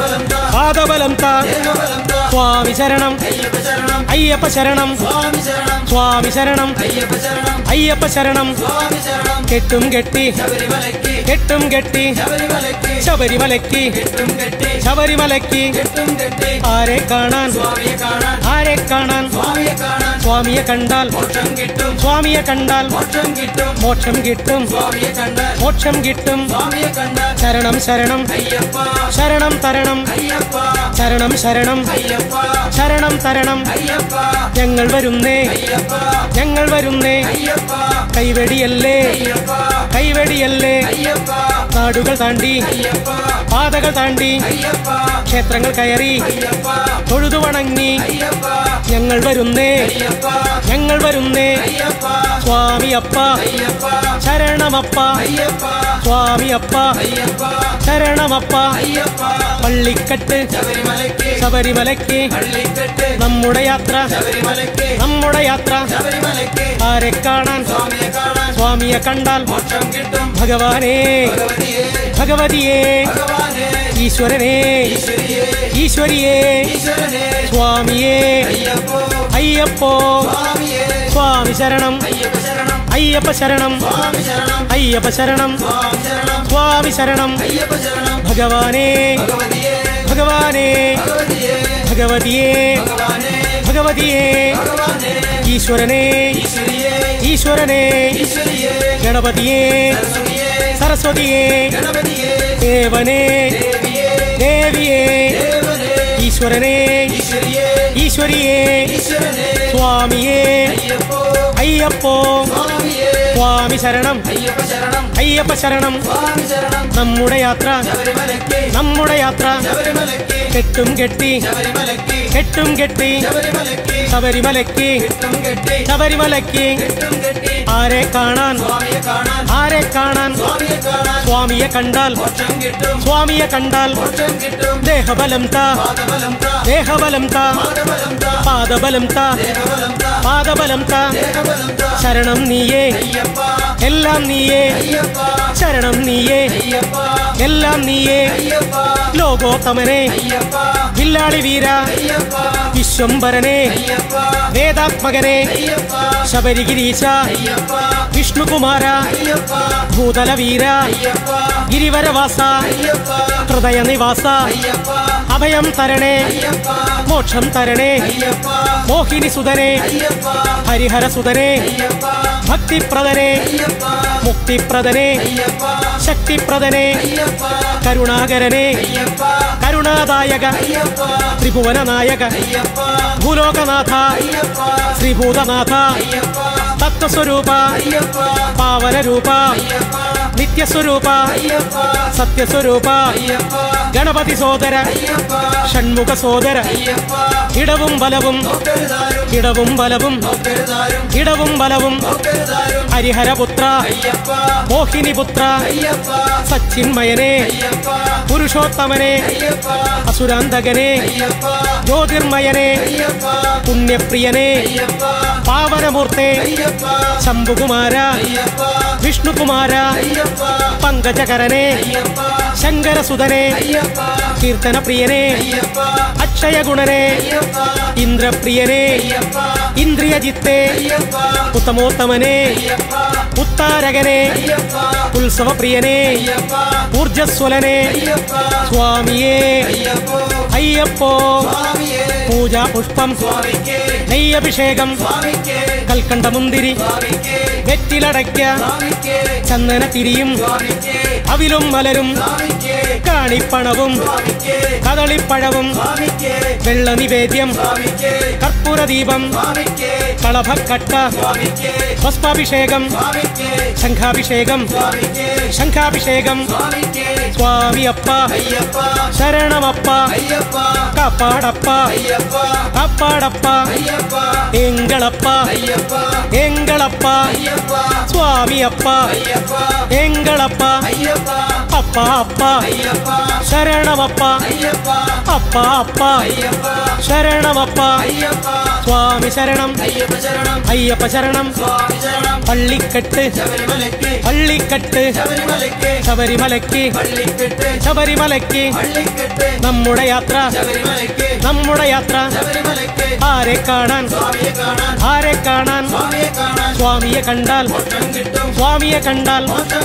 പാദബലം താ സ്വാമി ശരണം അയ്യപ്പ ശരണം സ്വാമി ശരണം അയ്യപ്പ ശരണം കെട്ടും കെട്ടി കെട്ടും കെട്ടി ശബരിമലയ്ക്ക് ശബരിമലയ്ക്ക് ആരെ കാണാൻ ആരെ കാണാൻ സ്വാമിയെ കണ്ടാൽ സ്വാമിയെ കണ്ടാൽ മോക്ഷം കിട്ടും മോക്ഷം കിട്ടും ശരണം ശരണം ശരണം തരണം ശരണം ശരണം ശരണം തരണം ഞങ്ങൾ വരുന്നേ ഞങ്ങൾ വരുന്നേ കൈവെടിയല്ലേ കൈവെടിയല്ലേ നാടുകൾ താണ്ടി പാതകൾ താണ്ടി ക്ഷേത്രങ്ങൾ കയറി തൊഴുതു വണങ്ങി ഞങ്ങൾ വരുന്നേ ഞങ്ങൾ വരുന്നേ സ്വാമിയപ്പ ശരണമപ്പ സ്വാമിയപ്പ ശരണമപ്പ പള്ളിക്കെട്ട് ശബരിമലയ്ക്ക് നമ്മുടെ യാത്ര നമ്മുടെ യാത്ര ആരെ കാണാൻ സ്വാമിയെ കണ്ടാൽ ഭഗവാനേ ഭഗവതിയേ ഈശ്വരനേ ഈശ്വരിയേ സ്വാമിയേ അയ്യപ്പോ സ്വാമി ശരണം അയ്യപ്പ ശരണം അയ്യപ്പ ശരണം സ്വാമി ശരണം ഭഗവാനേ ഭഗവാനേ ഭഗവതിയേ ഭഗവതിയേ ഈശ്വരനേ ഈശ്വരനേ ഗണപതിയേ സരസ്വതിയേ ദേവനേ ദേവിയേ ഈശ്വരനേ ഈശ്വരിയേ സ്വാമിയേ അയ്യപ്പോ സ്വാമി ശരണം അയ്യപ്പ ശരണം നമ്മുടെ യാത്ര നമ്മുടെ യാത്ര കെട്ടും കെട്ടി കെട്ടും കെട്ടി ശബരിമലയ്ക്ക് ശബരിമലയ്ക്ക് ആരെ കാണാൻ ആരെ കാണാൻ സ്വാമിയെ കണ്ടാൽ സ്വാമിയെ കണ്ടാൽ ദേഹബലം താ ദേഹബലം താ പാദബലം താ പാദബലം താ ശരണം നീയേ എല്ലാം നീയേ ശരണം നീയേ എല്ലാം നീയേ ലോകോത്തമനേ വില്ലാളി വീര വിശ്വംഭരനേ വേദാത്മകനേ ശബരിഗിരീശ വിഷ്ണുകുമാര ഭൂതലവീര ഗിരിവരവാസ ഹൃദയനിവാസ അഭയം തരണേ മോക്ഷം തരണേ മോഹിനിസുതനേ ഹരിഹരസുതനേ ഭക്തിപ്രദനേ മുക്തിപ്രദനേ ശക്തിപ്രദനേ കരുണാകരനേ കരുണാദായക ത്രിഭുവനനായക ഭൂലോകനാഥ ശ്രീഭൂതനാഥ തത്വസ്വരൂപ പാവനരൂപ നിത്യസ്വരൂപ സത്യസ്വരൂപ ഗണപതി സോദര ഷൺമുഖ സോദര ഇടവും ബലവും ഇടവും ബലവും ഇടവും ബലവും ഹരിഹരപുത്ര മോഹിനിപുത്ര സച്ചിന്മയനെ പുരുഷോത്തമനെ അസുരാന്തകനെ ജ്യോതിർമയനെ പുണ്യപ്രിയനെ പാവനമൂർത്തെ ശംഭുകുമാര വിഷ്ണുകുമാര പങ്കജകരനെ ശങ്കരസുതനെ കീർത്തനപ്രിയനെ അക്ഷയഗുണനെ ഇന്ദ്രപ്രിയനെ ഇന്ദ്രിയജിത്തെ ഉത്തമോത്തമനെ ഉത്താരകനെ ഉത്സവപ്രിയനെ ഊർജസ്വലനെ സ്വാമിയേ അയ്യപ്പോ പൂജാപുഷ്പം നെയ്യഭിഷേകം കൽക്കണ്ടമുന്തിരി വെറ്റിലടയ്ക്ക ചന്ദനത്തിരിയും അവിലും മലരും കാണിപ്പണവും കദളിപ്പഴവും വെള്ളനിവേദ്യം കർപ്പൂരദീപം കളഭക്കട്ട പുഷ്പാഭിഷേകം ശംഖാഭിഷേകം ശംഖാഭിഷേകം സ്വാമിയപ്പ ശരണമപ്പ കാപ്പാടപ്പ കാപ്പാടപ്പ എങ്കളപ്പ എങ്കളപ്പ സ്വാമിയപ്പ എങ്കളപ്പ അപ്പ അപ്പ ശരണമപ്പ അപ്പ അപ്പ ശരണമപ്പ സ്വാമി ശരണം അയ്യപ്പ ശരണം പള്ളിക്കെട്ട് പള്ളിക്കെട്ട് ശബരിമലയ്ക്ക് ശബരിമലയ്ക്ക് നമ്മുടെ യാത്ര നമ്മുടെ യാത്ര ആരെ കാണാൻ ആരെ കാണാൻ സ്വാമിയെ കണ്ടാൽ സ്വാമിയെ കണ്ടാൽ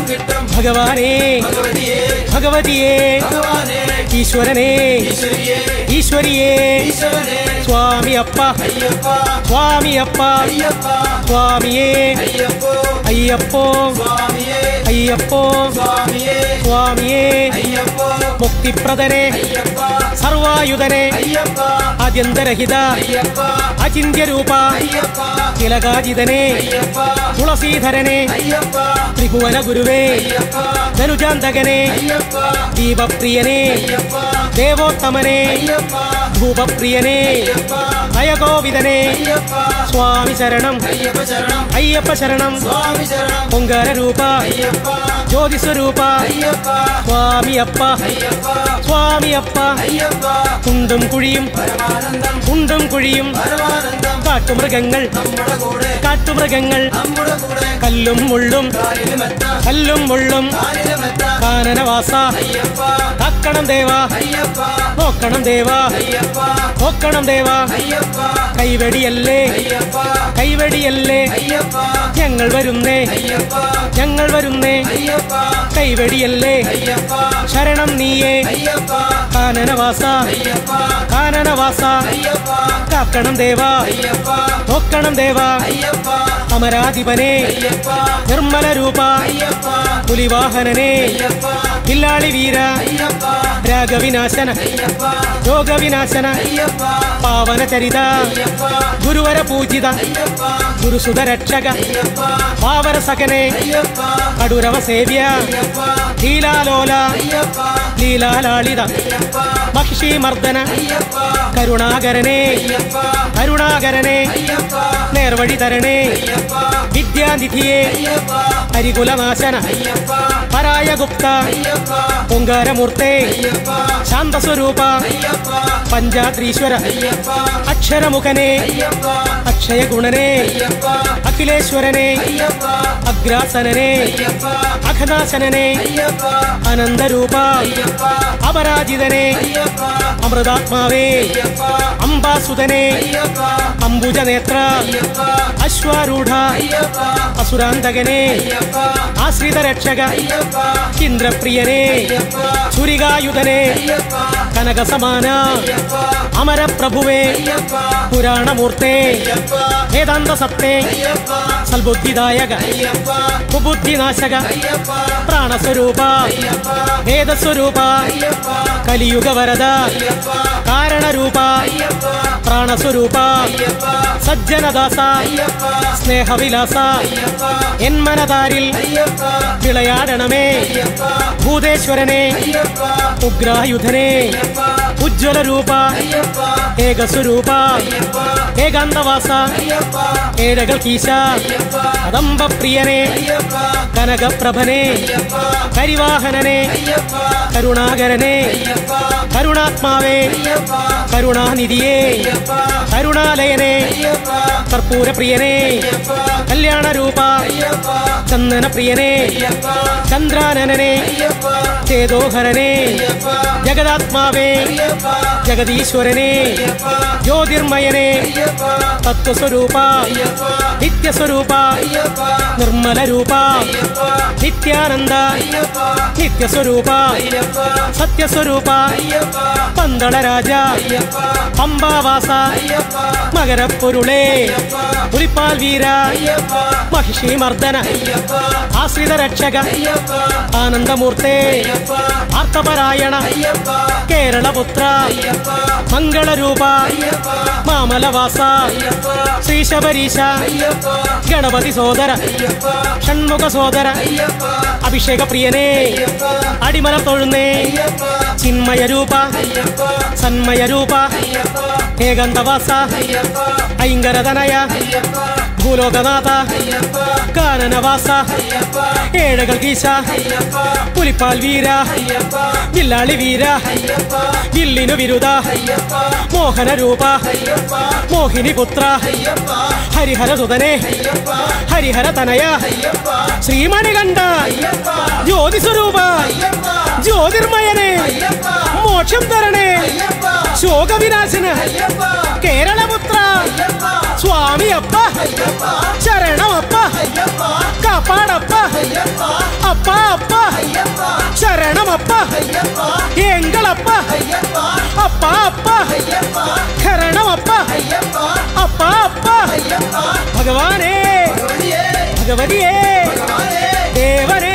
ഭഗവാനേ ഭഗവതിയേ ഈശ്വരനേ ഈശ്വരിയേ സ്വാമിയപ്പ സ്വാമിയപ്പ സ്വാമിയേ അയ്യപ്പോ അയ്യപ്പോ സ്വാമിയേ മുക്തിപ്രദനെ സർവായുധനെ ആദ്യന്തരഹിത അചിന്യരൂപ തിലകാജിതനെ തുളസീധരനെ ത്രിഭുവന ഗുരുവേ ധനുജാന്തകനെ ദീപപ്രിയനെ ദേവോത്തമനെ ഭൂപപ്രിയനെ നയഗോവിതനെ സ്വാമി ശരണം അയ്യപ്പ ശരണം പൊങ്കാരരൂപ ജ്യോതിസ്വരൂപ സ്വാമിയപ്പ സ്വാമിയപ്പ കുണ്ടും കുഴിയും കുണ്ടും കുഴിയും കാട്ടുമൃഗങ്ങൾ കാട്ടുമൃഗങ്ങൾ കല്ലും മുള്ളും കല്ലും മുള്ളും കാനനവാസ കാക്കണം ദേവ നോക്കണം ദേവ നോക്കണം ദേവ കൈവെടിയല്ലേ കൈവെടിയല്ലേ ഞങ്ങൾ വരുന്നേ ഞങ്ങൾ വരുന്നേ കൈവെടിയല്ലേ ശരണം നീയേ കാനനവാസ കാനനവാസ കാക്കണം ദേവ നോക്കണം ദേവ അമരാധിപനെ നിർമ്മല രൂപ പുലിവാഹനനെ കില്ലാളി വീര രാഗവിനാശന രോഗവിനാശന പാവന ചരിത ഗുരുവര പൂജിത ഗുരുസുത രക്ഷക പാവര സകനെ കടുരവ സേവ്യ ലീലാലോല ലീലാലാളിത മഹിഷീമർദ്ദന കരുണാകരനെ കരുണാകരനെ നേർവഴി തരണേ വിദ്യാനിധിയെ ഹരികുലനാശന പരായ ഗുപ്ത പൊങ്കാരമൂർത്തെ ശാന്തസ്വരൂപ പഞ്ചാത്രീശ്വര അക്ഷരമുഖനെ അക്ഷയഗുണനെ അഖിലേശ്വരനെ അഗ്രാസനനെ അഘനാശനനെ അനന്തരൂപ അപരാജിതനെ അമൃതാത്മാവേ അംബാസുതനെ അംബുജനേത്ര അശ്വാരൂഢ അസുരാന്തകനെ ആശ്രിത രക്ഷക ഇന്ദ്രപ്രിയനെ ചുരികായുധനെ കനകസമാന അമരപ്രഭുവേ പുരാണമൂർത്തെ വേദാന്ത സത്തേ സൽബുദ്ധിദായക കുബുദ്ധിനാശക പ്രാണസ്വരൂപ വേദസ്വരൂപ കലിയുഗ വരദ കാരണരൂപ പ്രാണസ്വരൂപ സജ്ജനദാസ സ്നേഹവിലാസ എൻ മനതാരിൽ വിളയാടണമേ ഭൂതേശ്വരനെ ഉഗ്രായുധനെ ഉജ്ജ്വല രൂപ ഏകസ്വരൂപ ഏകാന്തവാസ ഏഴകൾ കീശ കദംബപ്രിയനെ കനകപ്രഭനെ കരിവാഹനനെ കരുണാകരനെ കരുണാത്മാവേ കരുണാനിധിയെ കരുണാലയനെ കർപ്പൂരപ്രിയനെ കല്യാണരൂപ ചന്ദനപ്രിയനെ ചന്ദ്രാനനെ ചേതോഹരനെ ജഗദാത്മാവേ ജഗദീശ്വരനെ ജ്യോതിർമയനെ തത്വസ്വരൂപ നിത്യസ്വരൂപ നിർമ്മലരൂപ നിത്യാനന്ദ നിത്യസ്വരൂപ സത്യസ്വരൂപ പന്തളരാജ പമ്പാവാസ മകരപ്പൊരുളേ പുലിപ്പാൽ വീര മഹിഷീമർദ്ദന ആശ്രിതരക്ഷക ആനന്ദമൂർത്തേ ആർത്തപരായണ കേരളപുത്ര മംഗളരൂപ മാമലവാസ ശ്രീശബരീശ ഗണപതി സോദര ഷൺമുഖ സോദര അഭിഷേകപ്രിയനേ അടിമല തൊഴുന്നേ ചിന്മയരൂപ സന്മയരൂപ ഏകാന്തവാസ ഐങ്കരതനയ ഭൂലോകനാഥ കാനനവാസ ഏഴകൾ കീശ പുലിപ്പാൽ വീര വില്ലാളി വീര വില്ലിനു വിരുദ മോഹനരൂപ മോഹിനിപുത്ര ഹരിഹരസുതനെ ഹരിഹരതനയ ശ്രീമണികണ്ഠ ജ്യോതിസ്വരൂപ ജ്യോതിർമയനെ മോക്ഷം തരണേ ശോകവിനാശന കേരളപുത്ര സ്വാമിയപ്പ ശരണമപ്പ കാപ്പാടപ്പ അപ്പ അപ്പ ശരണമപ്പ എങ്കളപ്പ അപ്പ അപ്പ ശരണമപ്പ അപ്പ അപ്പ ഭഗവാനേ ഭഗവതിയേ ദേവനേ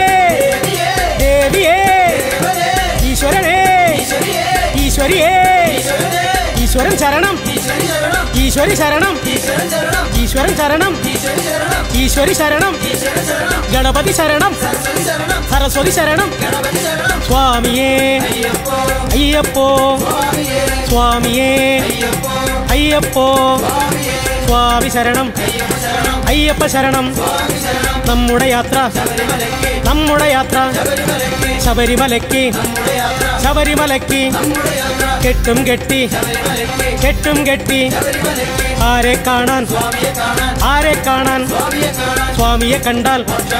ദേവിയേ ഈശ്വരനേ ഈശ്വരിയേ ഈശ്വരൻ ശരണം ഈശ്വരി ശരണം ഈശ്വരൻ ശരണം ഈശ്വരി ശരണം ഗണപതി ശരണം സരസ്വതി ശരണം സ്വാമിയേ അയ്യപ്പോ സ്വാമിയേ അയ്യപ്പോ സ്വാമി ശരണം അയ്യപ്പ ശരണം നമ്മുടെ യാത്ര ശബരിമലയ്ക്ക് ശബരിമലയ്ക്ക് കെട്ടും കെട്ടി ആരെ കാണാൻ സ്വാമിയെ കണ്ടാൽ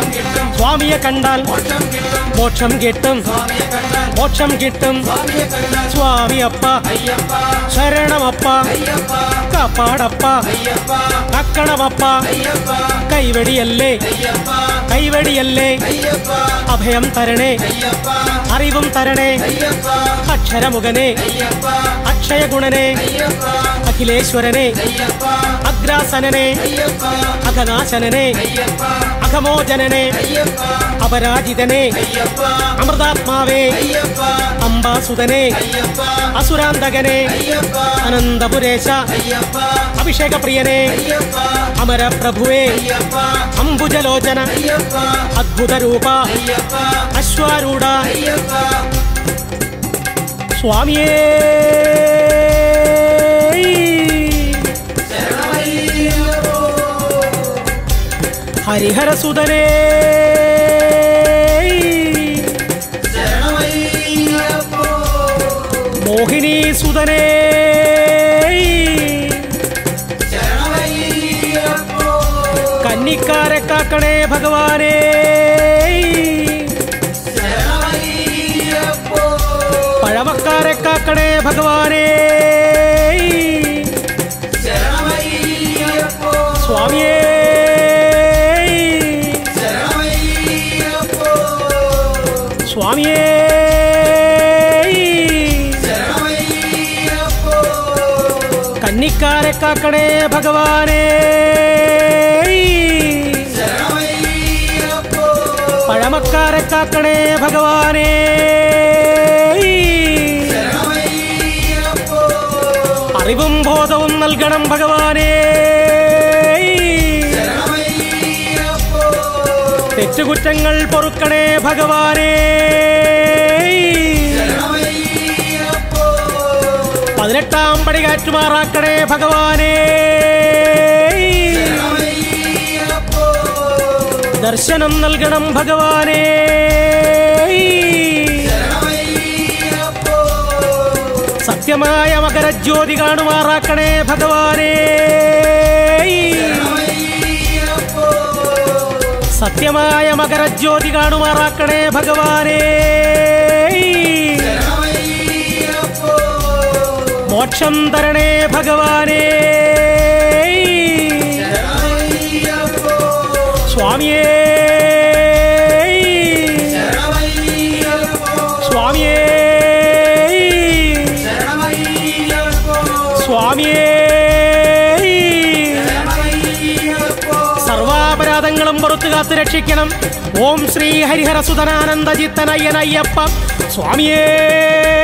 മോക്ഷം കിട്ടും സ്വാമിയപ്പ ശരണമപ്പ കാപ്പാടപ്പ കക്കണമപ്പ കൈവടിയല്ലേ അഭയം തരണേ അറിവും തരണേ അക്ഷരമുഖനെ അക്ഷയഗുണനെ അഖിലേശ്വരനെ അഗ്രാസനനെ അഘനാശനനെ അഘമോചനനെ അപരാജിതനെ അമൃതാത്മാവേ അംബാസുതനെ അസുരാന്തകനെ അനന്തപുരേശ അഭിഷേകപ്രിയനെ അമരപ്രഭുവേ അംബുജലോചന അദ്ഭുതരൂപ അശ്വാരൂഢ സ്വാമിയേ ഹരിഹരസുതനേ മോഹിനി സുതനേ കന്നിക്കാരെ കാക്കണേ ഭഗവാനേ പഴമക്കാരെ കാക്കണേ ഭഗവാനേ സ്വാമിയേ സ്വാമിയേ കന്നിക്കാരെ കാക്കണേ ഭഗവാനേ പഴമക്കാരെ കാക്കണേ ഭഗവാനേ അറിവും ബോധവും നൽകണം ഭഗവാനേ തെറ്റുകുറ്റങ്ങൾ പൊറുക്കണേ ഭഗവാനേ. 18 പടി കാറ്റുമാറാക്കണേ ഭഗവാനേ. ദർശനം നൽകണം ഭഗവാനേ. സത്യമായ മകരജ്യോതി കാണുമാറാക്കണേ ഭഗവാനേ. സത്യമായ മകരജ്യോതി കാണുമാറാക്കണേ ഭഗവാനേ. മോക്ഷം തരണേ ഭഗവാനേ. സ്വാമിയേ സ്വാമിയേ സ്വാമിയേ. സർവാപരാധങ്ങളും പുറത്തു കാത്തു രക്ഷിക്കണം. ഓം ശ്രീ ഹരിഹരസുതനാനന്ദ ചിത്തനയ്യനയ്യപ്പ സ്വാമിയേ.